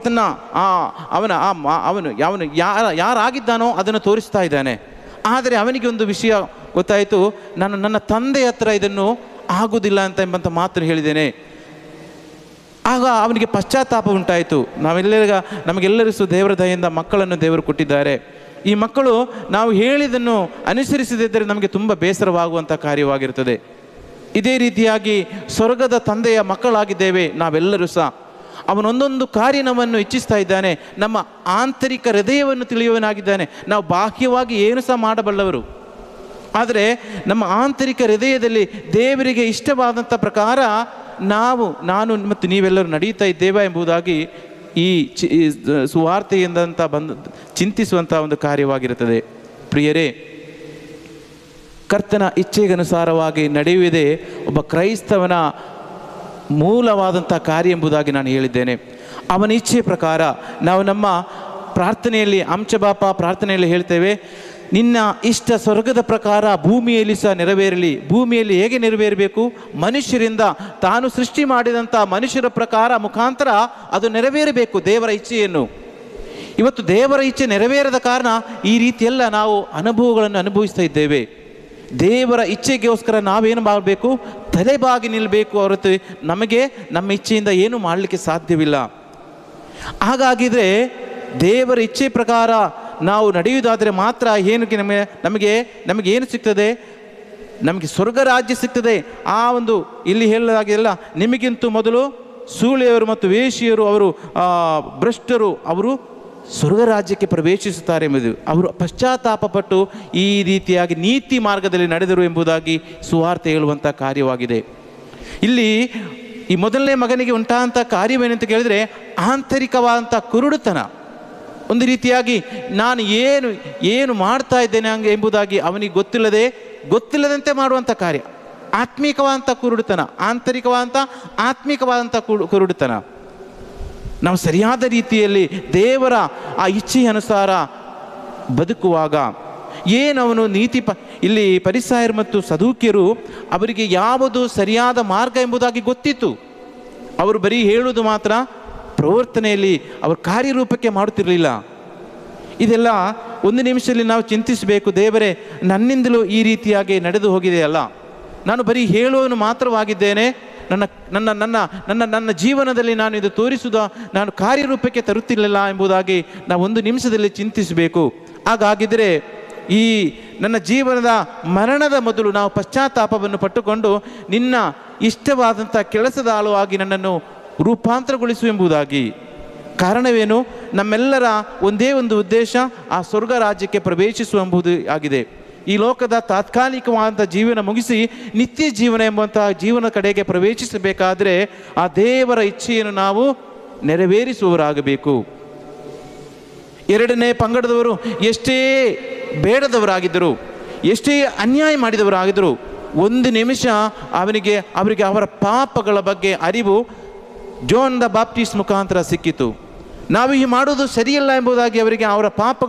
ಅವನು ಯಾರಾಗಿದ್ದಾನೋ ಅದನ್ನು ತೋರಿಸ್ತಾ ಇದ್ದಾನೆ. ಆದರೆ ಅವನಿಗೆ ಒಂದು ವಿಷಯ ಗೊತ್ತಾಯಿತು, ನಾನು ನನ್ನ ತಂದೆ ಹತ್ರ ಇದನ್ನು ಆಗೋದಿಲ್ಲ ಎಂಬಂಥ ಮಾತನ್ನು ಹೇಳಿದ್ದೇನೆ. ಆಗ ಅವನಿಗೆ ಪಶ್ಚಾತ್ತಾಪ ಉಂಟಾಯಿತು. ನಮಗೆಲ್ಲರಿಗೂ ಸಹ ದೇವರ ದಯೆಯಿಂದ ಮಕ್ಕಳನ್ನು ದೇವರು ಕೊಟ್ಟಿದ್ದಾರೆ. ಈ ಮಕ್ಕಳು ನಾವು ಹೇಳಿದ್ದನ್ನು ಅನುಸರಿಸದಿದ್ದರೆ ನಮಗೆ ತುಂಬ ಬೇಸರವಾಗುವಂಥ ಕಾರ್ಯವಾಗಿರುತ್ತದೆ. ಇದೇ ರೀತಿಯಾಗಿ ಸ್ವರ್ಗದ ತಂದೆಯ ಮಕ್ಕಳಾಗಿದ್ದೇವೆ ನಾವೆಲ್ಲರೂ ಸಹ. ಅವನೊಂದೊಂದು ಕಾರ್ಯ ನಮ್ಮನ್ನು ಇಚ್ಛಿಸ್ತಾ ಇದ್ದಾನೆ. ನಮ್ಮ ಆಂತರಿಕ ಹೃದಯವನ್ನು ತಿಳಿಯುವನಾಗಿದ್ದಾನೆ. ನಾವು ಬಾಹ್ಯವಾಗಿ ಏನು ಸಹ ಮಾಡಬಲ್ಲವರು, ಆದರೆ ನಮ್ಮ ಆಂತರಿಕ ಹೃದಯದಲ್ಲಿ ದೇವರಿಗೆ ಇಷ್ಟವಾದಂಥ ಪ್ರಕಾರ ನಾನು ಮತ್ತು ನೀವೆಲ್ಲರೂ ನಡೀತಾ ಇದ್ದೇವೆ ಎಂಬುದಾಗಿ ಈ ಸುವಾರ್ತೆಯಿಂದ ಚಿಂತಿಸುವಂಥ ಒಂದು ಕಾರ್ಯವಾಗಿರುತ್ತದೆ. ಪ್ರಿಯರೇ, ಕರ್ತನ ಇಚ್ಛೆಗನುಸಾರವಾಗಿ ನಡೆಯುವುದೇ ಒಬ್ಬ ಕ್ರೈಸ್ತವನ ಮೂಲವಾದಂಥ ಕಾರ್ಯ ಎಂಬುದಾಗಿ ನಾನು ಹೇಳಿದ್ದೇನೆ. ಅವನ ಇಚ್ಛೆ ಪ್ರಕಾರ ನಾವು ನಮ್ಮ ಪ್ರಾರ್ಥನೆಯಲ್ಲಿ, ಅಂಶಬಾಪ ಪ್ರಾರ್ಥನೆಯಲ್ಲಿ ಹೇಳ್ತೇವೆ, ನಿನ್ನ ಇಷ್ಟ ಸ್ವರ್ಗದ ಪ್ರಕಾರ ಭೂಮಿಯಲ್ಲಿ ಸಹ ನೆರವೇರಲಿ. ಭೂಮಿಯಲ್ಲಿ ಹೇಗೆ ನೆರವೇರಬೇಕು? ಮನುಷ್ಯರಿಂದ, ತಾನು ಸೃಷ್ಟಿ ಮಾಡಿದಂಥ ಮನುಷ್ಯರ ಪ್ರಕಾರ ಮುಖಾಂತರ ಅದು ನೆರವೇರಬೇಕು ದೇವರ ಇಚ್ಛೆಯನ್ನು. ಇವತ್ತು ದೇವರ ಇಚ್ಛೆ ನೆರವೇರದ ಕಾರಣ ಈ ರೀತಿಯೆಲ್ಲ ನಾವು ಅನುಭವಗಳನ್ನು ಅನುಭವಿಸ್ತಾ ಇದ್ದೇವೆ. ದೇವರ ಇಚ್ಛೆಗೋಸ್ಕರ ನಾವೇನು ಮಾಡಬೇಕು? ತಲೆಬಾಗಿ ನಿಲ್ಲಬೇಕು ಹೊರತು ನಮಗೆ ನಮ್ಮ ಇಚ್ಛೆಯಿಂದ ಏನು ಮಾಡಲಿಕ್ಕೆ ಸಾಧ್ಯವಿಲ್ಲ. ಹಾಗಾಗಿದ್ರೆ ದೇವರ ಇಚ್ಛೆ ಪ್ರಕಾರ ನಾವು ನಡೆಯುವುದಾದರೆ ಮಾತ್ರ ಏನಕ್ಕೆ ನಮಗೆ ಏನು ಸಿಗ್ತದೆ? ನಮಗೆ ಸ್ವರ್ಗ ರಾಜ್ಯ ಸಿಗ್ತದೆ. ಆ ಒಂದು ಇಲ್ಲಿ ಹೇಳಲಾಗಿಲ್ಲ, ನಿಮಗಿಂತೂ ಮೊದಲು ಸೂಳೆಯವರು ಮತ್ತು ವೇಶ್ಯರು, ಅವರು ಭ್ರಷ್ಟರು, ಅವರು ಸ್ವರ್ಗ ರಾಜ್ಯಕ್ಕೆ ಪ್ರವೇಶಿಸುತ್ತಾರೆ ಎಂಬುದು. ಅವರು ಪಶ್ಚಾತ್ತಾಪಪಟ್ಟು ಈ ರೀತಿಯಾಗಿ ನೀತಿ ಮಾರ್ಗದಲ್ಲಿ ನಡೆದರು ಎಂಬುದಾಗಿ ಸುವಾರ್ತೆ ಹೇಳುವಂಥ ಕಾರ್ಯವಾಗಿದೆ. ಇಲ್ಲಿ ಈ ಮೊದಲನೇ ಮಗನಿಗೆ ಉಂಟಾದಂಥ ಕಾರ್ಯವೇನಂತ ಕೇಳಿದರೆ ಆಂತರಿಕವಾದಂಥ ಕುರುಡುತನ. ಒಂದು ರೀತಿಯಾಗಿ ನಾನು ಏನು ಮಾಡ್ತಾ ಇದ್ದೇನೆ ಹಂಗೆ ಎಂಬುದಾಗಿ ಅವನಿಗೆ ಗೊತ್ತಿಲ್ಲದಂತೆ ಮಾಡುವಂಥ ಕಾರ್ಯ, ಆತ್ಮಿಕವಾದಂಥ ಕುರುಡುತನ, ಆತ್ಮಿಕವಾದಂಥ ಕುರುಡುತನ. ನಾವು ಸರಿಯಾದ ರೀತಿಯಲ್ಲಿ ದೇವರ ಆ ಇಚ್ಛೆಯ ಅನುಸಾರ ಬದುಕುವಾಗ ಏನವನು ಇಲ್ಲಿ ಫರಿಸಾಯರು ಮತ್ತು ಸದೂಕ್ಯರು, ಅವರಿಗೆ ಯಾವುದು ಸರಿಯಾದ ಮಾರ್ಗ ಎಂಬುದಾಗಿ ಗೊತ್ತಿತ್ತು. ಅವರು ಬರೀ ಹೇಳುವುದು ಮಾತ್ರ, ಪ್ರವರ್ತನೆಯಲ್ಲಿ ಅವರು ಕಾರ್ಯರೂಪಕ್ಕೆ ಮಾಡುತ್ತಿರಲಿಲ್ಲ. ಇದೆಲ್ಲ ಒಂದು ನಿಮಿಷದಲ್ಲಿ ನಾವು ಚಿಂತಿಸಬೇಕು. ದೇವರೇ, ನನ್ನಿಂದಲೂ ಈ ರೀತಿಯಾಗಿ ನಡೆದು ಹೋಗಿದೆಯಲ್ಲ, ನಾನು ಬರೀ ಹೇಳುವನು ಮಾತ್ರವಾಗಿದ್ದೇನೆ, ನನ್ನ ಜೀವನದಲ್ಲಿ ನಾನು ಇದು ನಾನು ಕಾರ್ಯರೂಪಕ್ಕೆ ತರುತ್ತಿರಲಿಲ್ಲ ಎಂಬುದಾಗಿ ನಾವು ಒಂದು ನಿಮಿಷದಲ್ಲಿ ಚಿಂತಿಸಬೇಕು. ಹಾಗಾಗಿದ್ದರೆ ಈ ನನ್ನ ಜೀವನದ ಮರಣದ ಮೊದಲು ನಾವು ಪಶ್ಚಾತ್ತಾಪವನ್ನು ಪಟ್ಟುಕೊಂಡು ನಿನ್ನ ಇಷ್ಟವಾದಂಥ ಕೆಲಸದ ಆಳುವಾಗಿ ನನ್ನನ್ನು ರೂಪಾಂತರಗೊಳಿಸು ಎಂಬುದಾಗಿ. ಕಾರಣವೇನು? ನಮ್ಮೆಲ್ಲರ ಒಂದೇ ಒಂದು ಉದ್ದೇಶ, ಆ ಸ್ವರ್ಗ ರಾಜ್ಯಕ್ಕೆ ಪ್ರವೇಶಿಸುವಂಬುದು ಆಗಿದೆ. ಈ ಲೋಕದ ತಾತ್ಕಾಲಿಕವಾದಂಥ ಜೀವನ ಮುಗಿಸಿ ನಿತ್ಯ ಜೀವನ ಎಂಬಂತಹ ಜೀವನ ಕಡೆಗೆ ಪ್ರವೇಶಿಸಬೇಕಾದರೆ ಆ ದೇವರ ಇಚ್ಛೆಯನ್ನು ನಾವು ನೆರವೇರಿಸುವವರಾಗಬೇಕು. ಎರಡನೇ ಪಂಗಡದವರು ಎಷ್ಟೇ ಬೇಡದವರಾಗಿದ್ದರು, ಎಷ್ಟೇ ಅನ್ಯಾಯ ಮಾಡಿದವರಾಗಿದ್ದರು, ಒಂದು ನಿಮಿಷ ಅವರಿಗೆ ಅವರ ಪಾಪಗಳ ಬಗ್ಗೆ ಅರಿವು ಜಾನ್ ದ ಬಾಪ್ಟಿಸ್ಟ್ ಮುಖಾಂತರ ಸಿಕ್ಕಿತು. ನಾವು ಈ ಮಾಡೋದು ಸರಿಯಲ್ಲ ಎಂಬುದಾಗಿ ಅವರಿಗೆ ಅವರ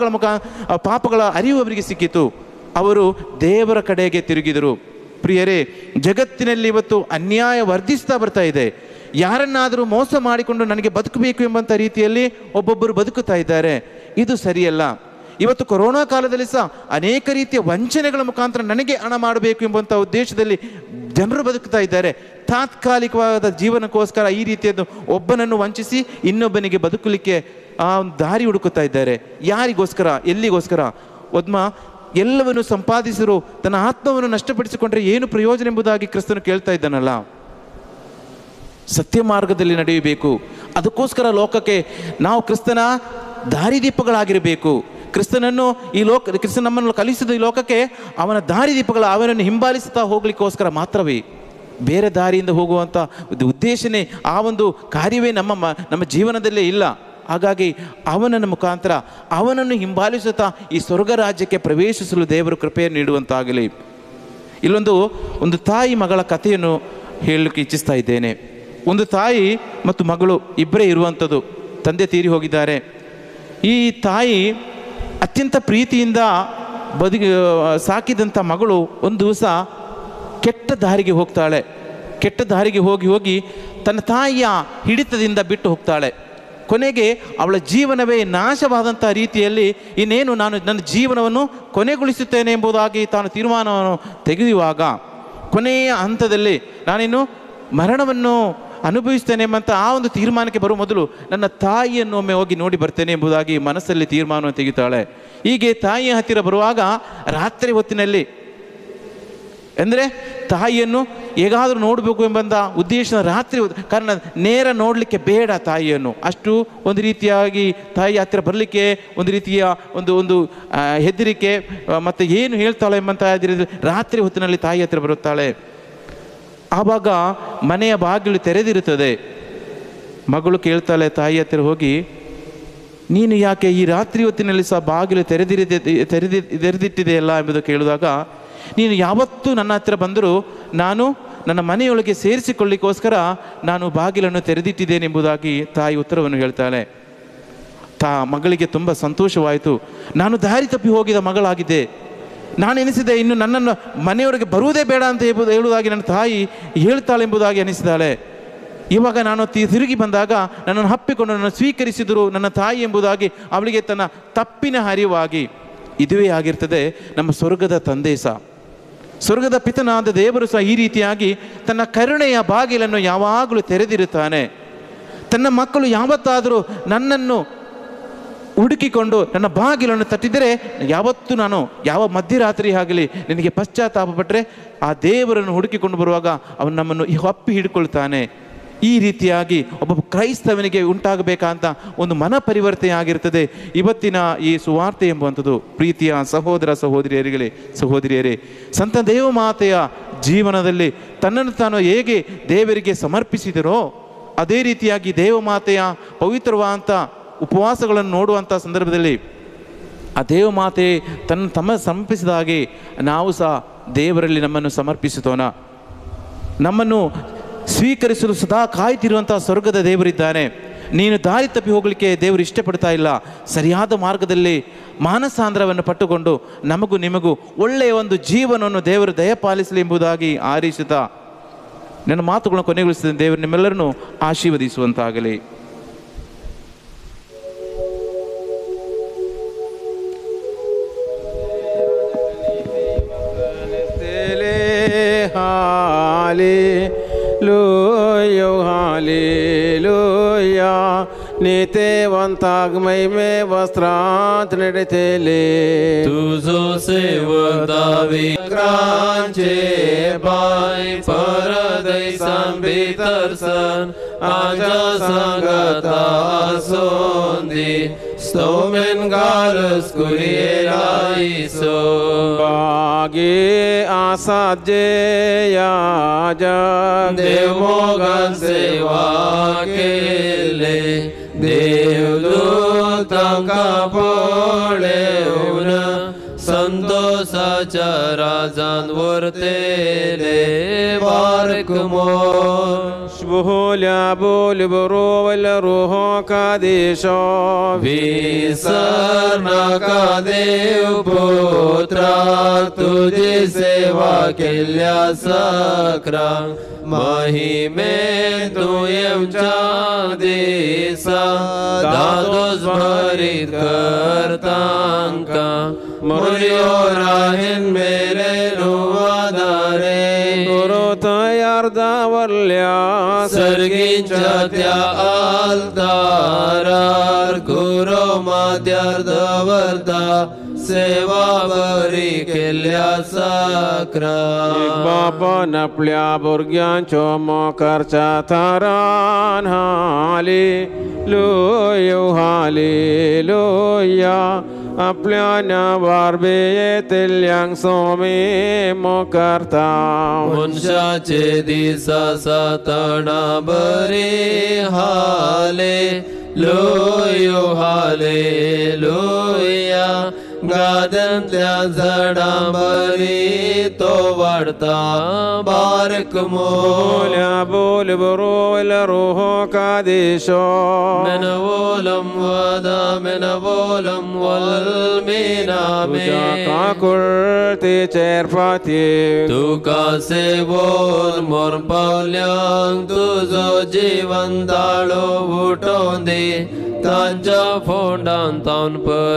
ಪಾಪಗಳ ಅರಿವು ಅವರಿಗೆ ಸಿಕ್ಕಿತು. ಅವರು ದೇವರ ಕಡೆಗೆ ತಿರುಗಿದರು. ಪ್ರಿಯರೇ, ಜಗತ್ತಿನಲ್ಲಿ ಇವತ್ತು ಅನ್ಯಾಯ ವರ್ಧಿಸ್ತಾ ಬರ್ತಾ ಇದೆ. ಯಾರನ್ನಾದರೂ ಮೋಸ ಮಾಡಿಕೊಂಡು ನನಗೆ ಬದುಕಬೇಕು ಎಂಬಂಥ ರೀತಿಯಲ್ಲಿ ಒಬ್ಬೊಬ್ಬರು ಬದುಕುತ್ತಾ ಇದ್ದಾರೆ. ಇದು ಸರಿಯಲ್ಲ. ಇವತ್ತು ಕೊರೋನಾ ಕಾಲದಲ್ಲಿ ಸಹ ಅನೇಕ ರೀತಿಯ ವಂಚನೆಗಳ ಮುಖಾಂತರ ನನಗೆ ಹಣ ಮಾಡಬೇಕು ಎಂಬಂಥ ಉದ್ದೇಶದಲ್ಲಿ ಜನರು ಬದುಕ್ತಾ ಇದ್ದಾರೆ. ತಾತ್ಕಾಲಿಕವಾದ ಜೀವನಕ್ಕೋಸ್ಕರ ಈ ರೀತಿಯದ್ದು ಒಬ್ಬನನ್ನು ವಂಚಿಸಿ ಇನ್ನೊಬ್ಬನಿಗೆ ಬದುಕಲಿಕ್ಕೆ ದಾರಿ ಹುಡುಕುತ್ತಾ ಇದ್ದಾರೆ. ಯಾರಿಗೋಸ್ಕರ? ಎಲ್ಲಿಗೋಸ್ಕರ? ಎಲ್ಲವನ್ನು ಸಂಪಾದಿಸಿರು ತನ್ನ ಆತ್ಮವನ್ನು ನಷ್ಟಪಡಿಸಿಕೊಂಡ್ರೆ ಏನು ಪ್ರಯೋಜನ ಎಂಬುದಾಗಿ ಕ್ರಿಸ್ತನು ಕೇಳ್ತಾ ಇದ್ದಾನಲ್ಲ. ಸತ್ಯ ಮಾರ್ಗದಲ್ಲಿ ನಡೆಯಬೇಕು. ಅದಕ್ಕೋಸ್ಕರ ಲೋಕಕ್ಕೆ ನಾವು ಕ್ರಿಸ್ತನ ದಾರಿದೀಪಗಳಾಗಿರಬೇಕು. ಕ್ರಿಸ್ತನ ನಮ್ಮನ್ನು ಕಲಿಸಿದ ಈ ಲೋಕಕ್ಕೆ ಅವನ ದಾರಿದೀಪಗಳ, ಅವನನ್ನು ಹಿಂಬಾಲಿಸುತ್ತಾ ಹೋಗ್ಲಿಕ್ಕೋಸ್ಕರ ಮಾತ್ರವೇ. ಬೇರೆ ದಾರಿಯಿಂದ ಹೋಗುವಂಥ ಉದ್ದೇಶನೇ, ಆ ಒಂದು ಕಾರ್ಯವೇ ನಮ್ಮ ಜೀವನದಲ್ಲೇ ಇಲ್ಲ. ಹಾಗಾಗಿ ಅವನನ್ನು ಮುಖಾಂತರ ಅವನನ್ನು ಹಿಂಬಾಲಿಸುತ್ತಾ ಈ ಸ್ವರ್ಗ ರಾಜ್ಯಕ್ಕೆ ಪ್ರವೇಶಿಸಲು ದೇವರು ಕೃಪೆಯನ್ನು ನೀಡುವಂತಾಗಲಿ. ಇಲ್ಲೊಂದು ತಾಯಿ ಮಗಳ ಕಥೆಯನ್ನು ಹೇಳಲಿಕ್ಕೆ ಇಚ್ಛಿಸ್ತಾ ಇದ್ದೇನೆ. ಒಂದು ತಾಯಿ ಮತ್ತು ಮಗಳು ಇಬ್ಬರೇ ಇರುವಂಥದ್ದು. ತಂದೆ ತೀರಿ ಹೋಗಿದ್ದಾರೆ. ಈ ತಾಯಿ ಅತ್ಯಂತ ಪ್ರೀತಿಯಿಂದ ಸಾಕಿದಂಥ ಮಗಳು ಒಂದು ದಿವಸ ಕೆಟ್ಟ ದಾರಿಗೆ ಹೋಗ್ತಾಳೆ. ಕೆಟ್ಟ ದಾರಿಗೆ ಹೋಗಿ ತನ್ನ ತಾಯಿಯ ಹಿಡಿತದಿಂದ ಬಿಟ್ಟು ಹೋಗ್ತಾಳೆ. ಕೊನೆಗೆ ಅವಳ ಜೀವನವೇ ನಾಶವಾದಂಥ ರೀತಿಯಲ್ಲಿ ಇನ್ನೇನು ನಾನು ನನ್ನ ಜೀವನವನ್ನು ಕೊನೆಗೊಳಿಸುತ್ತೇನೆ ಎಂಬುದಾಗಿ ತಾನು ತೀರ್ಮಾನವನ್ನು ತೆಗೆಯುವಾಗ ಕೊನೆಯ ಹಂತದಲ್ಲಿ ನಾನಿನ್ನು ಮರಣವನ್ನು ಅನುಭವಿಸ್ತೇನೆ ಎಂಬಂಥ ಆ ಒಂದು ತೀರ್ಮಾನಕ್ಕೆ ಬರುವ ಮೊದಲು ನನ್ನ ತಾಯಿಯನ್ನು ಒಮ್ಮೆ ಹೋಗಿ ನೋಡಿ ಬರ್ತೇನೆ ಎಂಬುದಾಗಿ ಮನಸ್ಸಲ್ಲಿ ತೀರ್ಮಾನವನ್ನು ತೆಗೆಯುತ್ತಾಳೆ. ಹೀಗೆ ತಾಯಿಯ ಹತ್ತಿರ ಬರುವಾಗ ರಾತ್ರಿ ಹೊತ್ತಿನಲ್ಲಿ, ಅಂದರೆ ತಾಯಿಯನ್ನು ಹೇಗಾದರೂ ನೋಡಬೇಕು ಎಂಬಂಥ ಉದ್ದೇಶ ರಾತ್ರಿ, ಕಾರಣ ನೇರ ನೋಡಲಿಕ್ಕೆ ಬೇಡ ತಾಯಿಯನ್ನು. ಅಷ್ಟು ಒಂದು ರೀತಿಯಾಗಿ ತಾಯಿ ಹತ್ತಿರ ಬರಲಿಕ್ಕೆ ಒಂದು ರೀತಿಯ ಒಂದು ಹೆದರಿಕೆ, ಮತ್ತು ಏನು ಹೇಳ್ತಾಳೆ ಎಂಬಂಥ ರಾತ್ರಿ ಹೊತ್ತಿನಲ್ಲಿ ತಾಯಿ ಹತ್ತಿರ ಬರುತ್ತಾಳೆ. ಆವಾಗ ಮನೆಯ ಬಾಗಿಲು ತೆರೆದಿರುತ್ತದೆ. ಮಗಳು ಕೇಳ್ತಾಳೆ ತಾಯಿ ಹತ್ತಿರ ಹೋಗಿ, ನೀನು ಯಾಕೆ ಈ ರಾತ್ರಿ ಹೊತ್ತಿನಲ್ಲಿ ಸಹ ಬಾಗಿಲು ತೆರೆದಿಟ್ಟಿದೆಯಲ್ಲ ಎಂಬುದು ಕೇಳಿದಾಗ, ನೀನು ಯಾವತ್ತೂ ನನ್ನ ಹತ್ತಿರ ಬಂದರೂ ನಾನು ನನ್ನ ಮನೆಯೊಳಗೆ ಸೇರಿಸಿಕೊಳ್ಳಿಕ್ಕೋಸ್ಕರ ನಾನು ಬಾಗಿಲನ್ನು ತೆರೆದಿಟ್ಟಿದ್ದೇನೆ ಎಂಬುದಾಗಿ ತಾಯಿ ಉತ್ತರವನ್ನು ಹೇಳ್ತಾಳೆ. ಮಗಳಿಗೆ ತುಂಬ ಸಂತೋಷವಾಯಿತು. ನಾನು ದಾರಿ ತಪ್ಪಿ ಹೋಗಿದ ಮಗಳಾಗಿದ್ದೆ. ನಾನು ಎನಿಸಿದೆ ಇನ್ನು ನನ್ನನ್ನು ಮನೆಯೊಳಗೆ ಬರುವುದೇ ಬೇಡ ಅಂತ ಹೇಳುವುದಾಗಿ ನನ್ನ ತಾಯಿ ಹೇಳ್ತಾಳೆ ಎಂಬುದಾಗಿ ಅನಿಸಿದಾಳೆ. ಇವಾಗ ನಾನು ತಿರುಗಿ ಬಂದಾಗ ನನ್ನನ್ನು ಹಪ್ಪಿಕೊಂಡು ನನ್ನನ್ನು ಸ್ವೀಕರಿಸಿದರು ನನ್ನ ತಾಯಿ ಎಂಬುದಾಗಿ ಅವಳಿಗೆ ತನ್ನ ತಪ್ಪಿನ ಅರಿವಾಗಿ. ಇದುವೇ ಆಗಿರ್ತದೆ ನಮ್ಮ ಸ್ವರ್ಗದ ತಂದೆ ಸಹ. ಸ್ವರ್ಗದ ಪಿತನಾದ ದೇವರು ಸಹ ಈ ರೀತಿಯಾಗಿ ತನ್ನ ಕರುಣೆಯ ಬಾಗಿಲನ್ನು ಯಾವಾಗಲೂ ತೆರೆದಿರುತ್ತಾನೆ. ತನ್ನ ಮಕ್ಕಳು ಯಾವತ್ತಾದರೂ ನನ್ನನ್ನು ಹುಡುಕಿಕೊಂಡು ನನ್ನ ಬಾಗಿಲನ್ನು ತಟ್ಟಿದರೆ ಯಾವತ್ತೂ ನಾನು ಯಾವ ಮಧ್ಯರಾತ್ರಿ ಆಗಲಿ ನಿನಗೆ ಪಶ್ಚಾತ್ತಾಪ ಪಟ್ಟರೆ ಆ ದೇವರನ್ನು ಹುಡುಕಿಕೊಂಡು ಬರುವಾಗ ಅವನು ನಮ್ಮನ್ನು ಅಪ್ಪಿ ಹಿಡ್ಕೊಳ್ತಾನೆ. ಈ ರೀತಿಯಾಗಿ ಒಬ್ಬ ಕ್ರೈಸ್ತವನಿಗೆ ಉಂಟಾಗಬೇಕಂತ ಒಂದು ಮನ ಪರಿವರ್ತನೆ ಆಗಿರ್ತದೆ ಇವತ್ತಿನ ಈ ಸುವಾರ್ತೆ ಎಂಬುವಂಥದ್ದು. ಪ್ರೀತಿಯ ಸಹೋದರ ಸಹೋದರಿಯರೇ, ಸಂತ ದೇವಮಾತೆಯ ಜೀವನದಲ್ಲಿ ತನ್ನನ್ನು ತಾನು ಹೇಗೆ ದೇವರಿಗೆ ಸಮರ್ಪಿಸಿದರೋ ಅದೇ ರೀತಿಯಾಗಿ ದೇವಮಾತೆಯ ಪವಿತ್ರವಾದಂಥ ಉಪವಾಸಗಳನ್ನು ನೋಡುವಂಥ ಸಂದರ್ಭದಲ್ಲಿ ಆ ದೇವಮಾತೆ ತಮ್ಮ ಸಮರ್ಪಿಸಿದ ಹಾಗೆ ನಾವು ಸಹ ದೇವರಲ್ಲಿ ನಮ್ಮನ್ನು ಸಮರ್ಪಿಸುತ್ತೋಣ. ನಮ್ಮನ್ನು ಸ್ವೀಕರಿಸಲು ಸದಾ ಕಾಯ್ತಿರುವಂಥ ಸ್ವರ್ಗದ ದೇವರಿದ್ದಾನೆ. ನೀನು ದಾರಿ ತಪ್ಪಿ ಹೋಗಲಿಕ್ಕೆ ದೇವರು ಇಷ್ಟಪಡ್ತಾ ಇಲ್ಲ. ಸರಿಯಾದ ಮಾರ್ಗದಲ್ಲಿ ಮಾನಸಾಂದ್ರವನ್ನು ಪಟ್ಟುಕೊಂಡು ನಮಗೂ ನಿಮಗೂ ಒಳ್ಳೆಯ ಒಂದು ಜೀವನವನ್ನು ದೇವರು ದಯಪಾಲಿಸಲಿ ಎಂಬುದಾಗಿ ಆರಿಸುತ್ತಾ ನನ್ನ ಮಾತುಗಳನ್ನು ಕೊನೆಗೊಳಿಸಿದ ದೇವರು ನಿಮ್ಮೆಲ್ಲರನ್ನು ಆಶೀರ್ವದಿಸುವಂತಾಗಲಿ. ಹಾಲೆಲೂಯಾ नीतिवंताग महिमे वस्त्रांत नडतेले तुझो सेवक दावीद क्रांचे बाय परदैसान भितरसन आजा संगता सोंदी स्तोमेन गालस कुरियलाइसो बागे आसाजे याजक देव मोगन सेवा केले देवदूतांका पळेवन संतोषाच्या राजान वर्तेले बारकमो बोल्या बोल बरोवल रोहो कादेशो विसर नाका देव पुत्रा तुझी सेवा केल्या सक्रांक महिमे तुयमच्या दिसा दादोस भरीत करतांका मरियो राहीन मेरे नुवादारे गुरु तयार दावरल्या सर्गींच्या त्या आलतारार गुरु माथ्यार दवरता सेवा बरी केल्या सक्रांक बापान आपल्या भुरग्यांच्यो मोकारच्या थारान हालेलुया आपल्या नावार बेतेल्यांक सोमे मोकारता मनशाचे दिसा सातणा बरी हालेलुया गाद्यांतल्या झाडां बरी तो वाडता बारकमो बोल्या बोल बरोवल रोहो कादेशो मेनवोलम वदा मेनवोलम वल्मीनामे काकुळते चेरपाती तुका सेवोन मोर पावल्यांक तुजो जीवन दाळो उठोवन दे तांच्या फोंडान तावन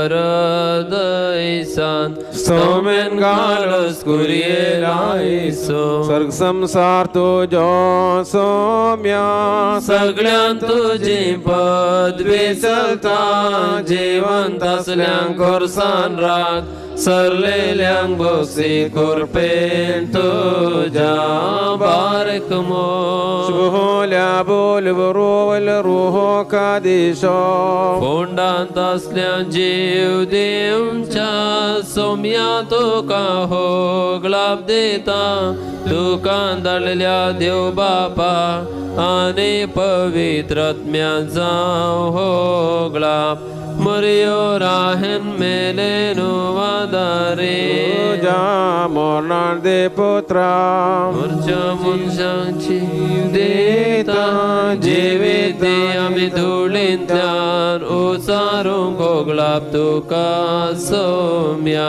परदैसान सोमेन घालस कुरियलाइसो सर्ग संसार तुजो सोम्या सगळ्यांक तुजी पदवी चलता जिवंत असल्यांक कोरसान राख सरलेल्यांक बक्षी कोरपेन तुज्या बारकमो बोल्या बोल बरोवल रोहो कादेशो फोंडांत असल्या जीव देवच्या सोम्या तुका होगलाप देता तुका धाडल्या देव बापा आनी पवित्र आत्म्या जावं होगलाप मरियो राहेन मेले नुवादारे तुझ्या मोरणान दे पुत्रा मोरच्या मनशांची देता जिवीत आमी धुळींतल्यान उचारूंक होगलाप तुका सोम्या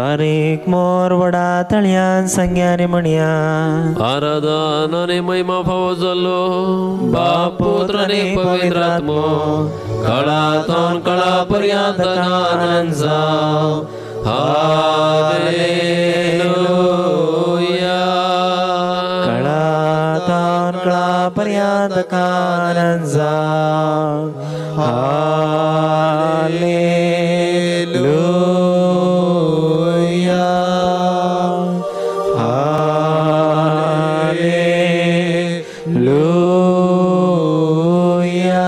बारीक मोर वडा तळ्यान संग्याने म्हणया आराधन आणि महिमा फावो जालो बाप पुत्र आणि पवित्र आत्मो कळातून कळा पर्यंत आनंद जाव हालेलुया कळातून कळा पर्यंत आनंद जाव हालेलुया हालेलुया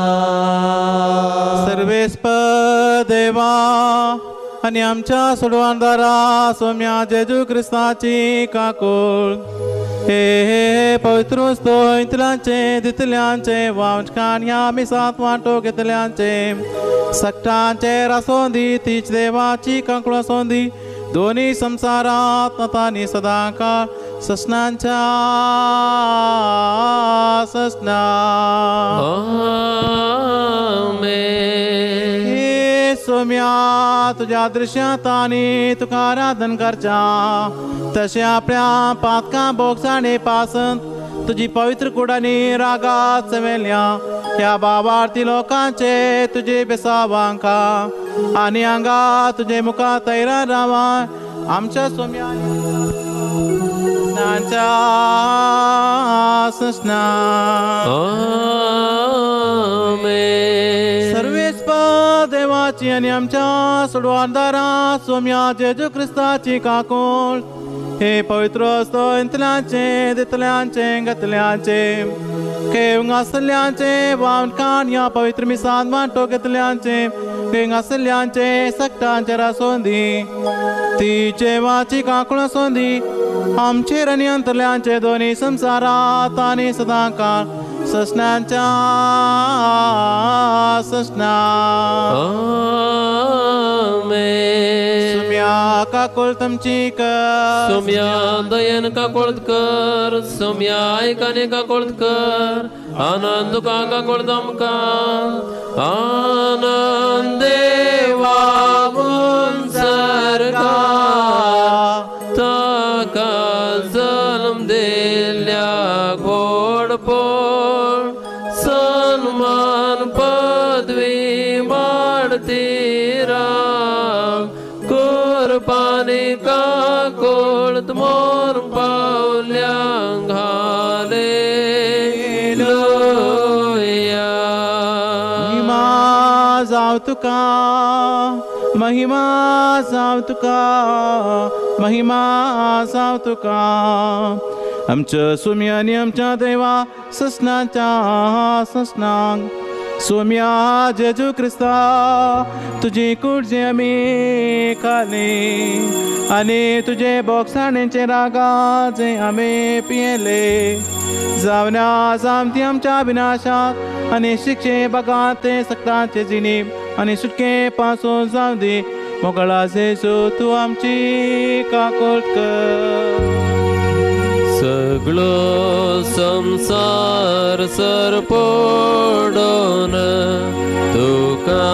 सर्वेस्पर देवा आणि आमच्या सोडवणदारा सौम्या जेजू ख्रिस्ताची काकूळ हे पवित्र वस्तू इतल्यांचे दितल्यांचे वांचकान ह्या आम्ही सात वांटो घेतल्यांचे सक्टांचे रासोंदी तीच देवाची काकूळ सोंदी दोन्ही संसारात नतानी सदाकाळ ससनांच्या ससना सोम्या तुझ्या दृश्यात आणि तुका आराधन करच्या तसे आपल्या पातका बोगसाणे पासन तुझी पवित्र कुडानी रागात समेल्या ह्या बाबार्थी लोकांचे तुझे बेसावांका आणि अंगा तुझे मुखा तैरा रावा आमच्या सोम्या ससना सर्वेस्पर देवाची आणि आमच्या सोडवणदारा सौम्या जेजू ख्रिस्ताची काकूळ हे पवित्र असतो इंतल्यांचे दितल्यांचे गतल्यांचे केंग असल्यांचे वांकान या पवित्र मिसान वांटो घेतल्यांचे केंग असल्यांचे सक्टांचे रासोंदी तिचे वाची काकूळ सोंदी आमचे आणि अंतर्ल्यांचे दोन्ही संसारात आणि सदाकाळ ससनांच्या ससना सोम्या काकूळ तुमची कर सोम्या दयन काकोळ कर सोम्या ऐकाने काकोळ कर आनंद का काकोळ दमका आनंद देवा मुंसरगा ताका जन्म दिल्या घोडपोळ सन्मान पदवी वाढती राम कुर्बानी काकोळ मोर पावल्यां हालेलुया महिमा जाव तुका महिमा जाव तुका महिमा जाव तुका आमच्या सोम्या आणि आमच्या देवा ससनाच्या ससनांक सोम्या जेजू ख्रिस्ता तुझी कुडजे आमी खाले आणि तुझे बोगसाणेचे रागा जे आमी पियेले जावना जामती आमच्या विनाशात आणि शिक्षे बघा ते सक्तांचे जिनीब आणि सुटके पासून जाऊ दे मोकळा जेजू तू आमची काकोळ कर सगळो संसार सरपोडोन तुका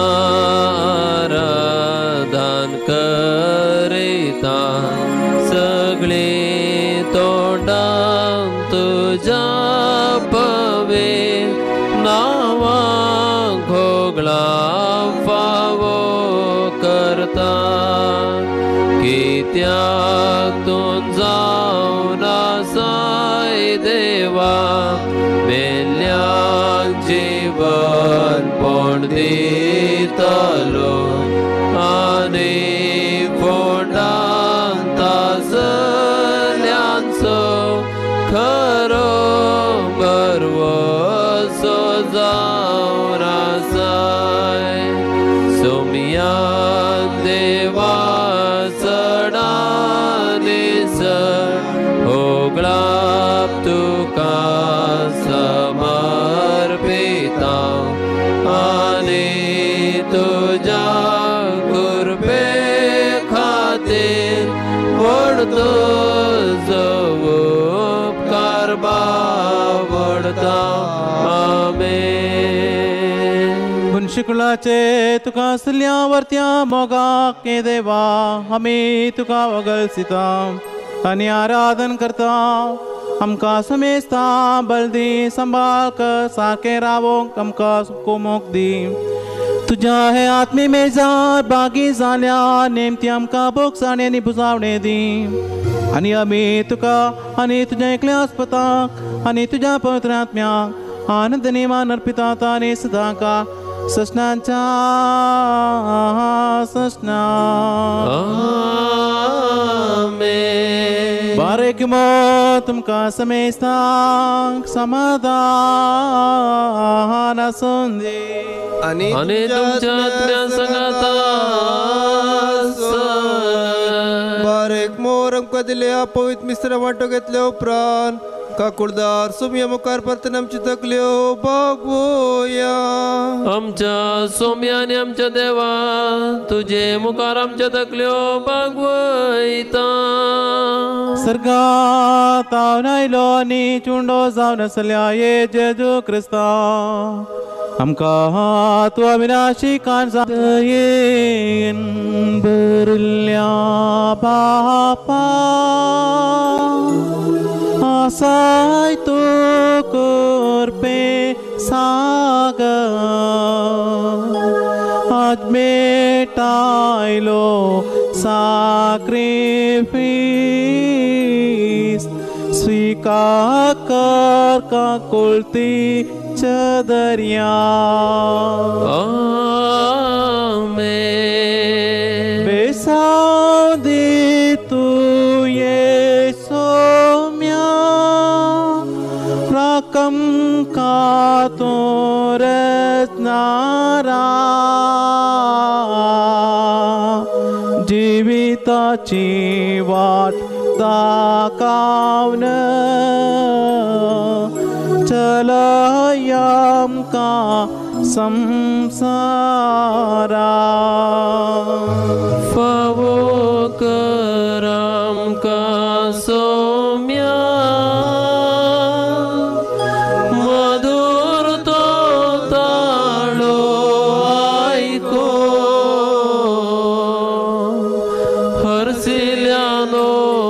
आराधन करिता सगळे तोंडां तुझ्या पवे नावा घोगळा फावो करता कित्याक तूं जावन आसाय देवा मेल्यांक जीवन कोण दितलो आनी फोंडांत तासल्यांचो खरो गर्व सो जावन आसाय सोम्यान देवा चडानी चड होगळाप तुका समर्पिता आनी तुज्या कुर्बे खातीर व्हड तुजो उपकार बावडता आमेन. शिकुलाचे तुका असल्या वरत्या मोगाक हे देवा आमी तुका वगळसिता आनी आराधन करता आमकां समेस्ता बलदी सांबाळ कर सारकें रावोंक आमकां कोमोक दी तुज्या हे आत्मी मेजार बागी जाल्या नेमती आमकां बोगसाणे आनी बुजावणे दी आनी आमी तुका आनी तुज्या एकल्या आस्पताक आनी तुज्या पवित्र आत्म्याक आनंद नेमान अर्पितात आनी सदांका सस्नांच्या सस्ना बारेक मो तुमकां समेस्तांक समाधान आसूं दी आणि तुमच्या आत्म्या संगाता बारेक मोर आमकां दिल्या पवित्र मिस्र वांटो घेतल्या उपरांत काकुळदार सोमया मुखार परतन आमची तकल्यो बागोया आमच्या सोम्याने आमच्या देवा तुझे मुखार आमच्या तकल्यो बागवयता सर्गात हांव आयलो आनी चुंडो जावन आसल्या ये जेजू क्रिस्ता आमकां तूं अविनाशी कांजायेन भरिल्ल्या बापा आसाय तू करपे साग आज मेटायलो साक्रिफिस स्वीकार कर का कुलती चदरिया आमेन बेसाव दे तू ये सोम्या राकम का तो रत्नारा जीविताची वाट दाखवण चलयाम का संसारा फावो कराम का सोम्या मधुर तो ताळो ऐको हरसिल्यानो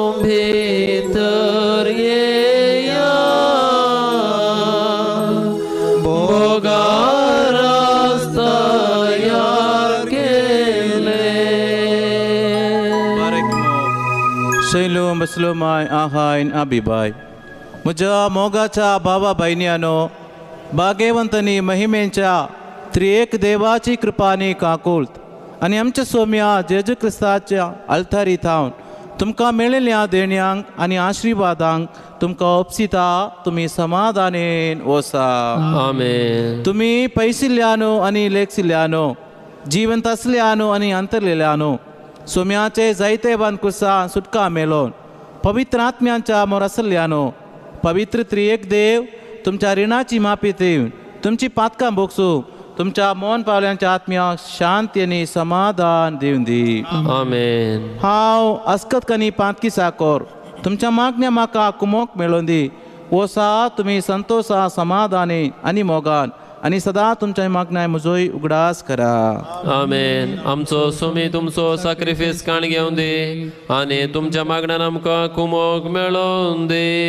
भितर येया बोगारास तयार केले शैलो मसलोमाय आहायन आबिबाय म्हज्या मोगाच्या भावा भयण्यानो भाग्यवंतनी महिमेच्या त्रिएक देवाची कृपानी काकुळत आनी आमच्या सोम्या जेजू क्रिस्ताच्या अल्तारी थावन तुमकां मेळिल्ल्या देण्यांक आनी आशिर्वादांक तुमकां उपसिता तुमी समाधानेन वसा आमेन तुमी पयसिल्ल्यानो आनी लेखसिल्ल्यानो जिवंत असल्यानो आनी अंतरलेल्यानो सोम्याचे जायते बांदकुसा सुटका मेलोन पवित्र आत्म्यांच्या मोरासल्ल्यानो पवित्र त्रिएक देव तुमच्या रिणाची माफी दिवन तुमची पातकां भोगसूं तुमच्या मोन पावल्यांच्या आत्म्याक शांती आनी समाधान दिवन दी आमेन हांव अस्कत कनी पांतकी साकोर तुमच्या मागण्या म्हाका कुमोक मेळोवन दी वसा तुमी संतोषा समाधानी आनी मोगान आनी सदां तुमच्या मागण्या म्हजोय उगडास करा आमेन आमचो सोमी तुमचो सॅक्रिफायस काण घेवन दी आनी तुमच्या मागण्यान आमकां कुमोक मेळोवन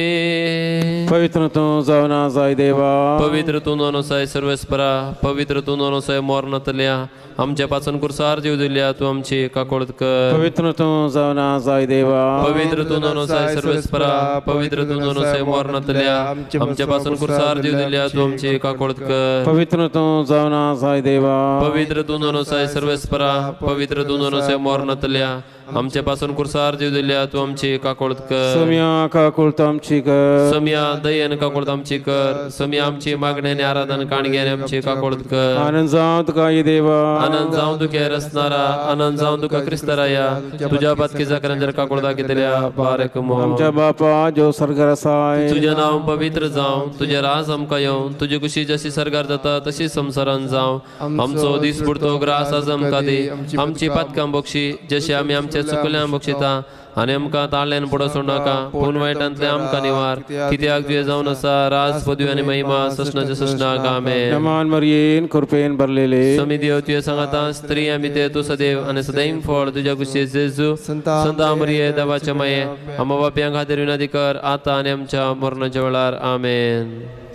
दे पवित्र तूं जावना जाय देवा पवित्र तू नोनोसाय सर्वेस्परा पवित्र तू नोनोसाय मोरनातल्या आमच्या पासून कुर्सार जीव दिल्या तू आमची काकोळत कर पवित्र तूं जावना जाय देवा पवित्र तू नोनोसाय सर्वेस्परा पवित्र तू नोनोसाय मोरनातल्या आमच्या पासून कुर्सार जीव दिल्या तू आमची काकोळत कर पवित्र तूं जावना जाय देवा पवित्र तू नोनोसाय सर्वेस्परा पवित्र तू नोनोसाय मोरनातल्या आमच्या पासून कुर्सार जीव दिल्या तू आमची काकोळत कर सोम्या काकुळत आमची कर सम्या दयेन काकोळत आमची कर सम्या आमची मागण्याने आराधन काणग्याने आमची काकोळत कर आनंद जावं तुका ये देवा आनंद जावं तुका रसनारा आनंद जावं तुका क्रिस्तराया तुझ्या पातकीचा करंजर काकोळता कितल्या बारक मोह आमच्या बापा जो सर्गार आसाय तुझे नाव पवित्र जावं तुझे राज आमकां येवं तुझी कुशी जशी सरकार जाता तशी संसारान जावं आमचो दीस पुरतो ग्रास आज आमकां दी आमची पातकां बक्षी जशी आमी आमच्या तशेंच चुकले बक्षिता आनी आमकां ताळ्यान पडोसूं नाका पूण वायटांतले आमकां निवार कित्याक तुवें जावन आसा राज पदवी आनी महिमा सस्नाचे सस्नाक आमेन. नमान मरियेन कृपेन भरलेले समी देव तुवें सांगता स्त्री आमी ते तूं सदैव आनी सदैव फळ तुज्या कुशीचे जेजू संता मरिये देवाचे माये आम्हा बापयां खातीर विनंती कर आतां आनी आमच्या मरणाच्या वेळार आमेन.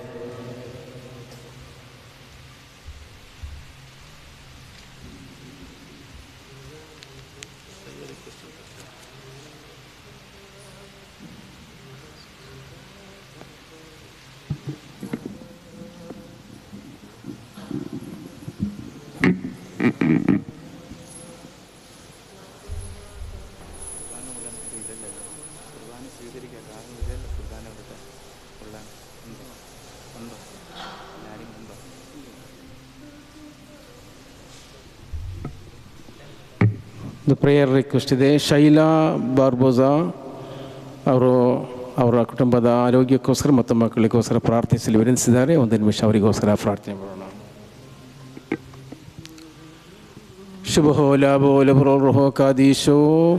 ಒಂದು ಪ್ರೇಯರ್ ರಿಕ್ವೆಸ್ಟ್ ಇದೆ. ಶೈಲಾ ಬಾರ್ಬೋಜಾ ಅವರು ಅವರ ಕುಟುಂಬದ ಆರೋಗ್ಯಕ್ಕೋಸ್ಕರ ಮತ್ತು ಮಕ್ಕಳಿಗೋಸ್ಕರ ಪ್ರಾರ್ಥಿಸಲು ವಿನಂತಿಸಿದ್ದಾರೆ. ಒಂದು ನಿಮಿಷ ಅವರಿಗೋಸ್ಕರ ಪ್ರಾರ್ಥನೆ ಮಾಡೋಣ. ಶುಭ ಲಾಭೋ ಕಾದೀಶೋ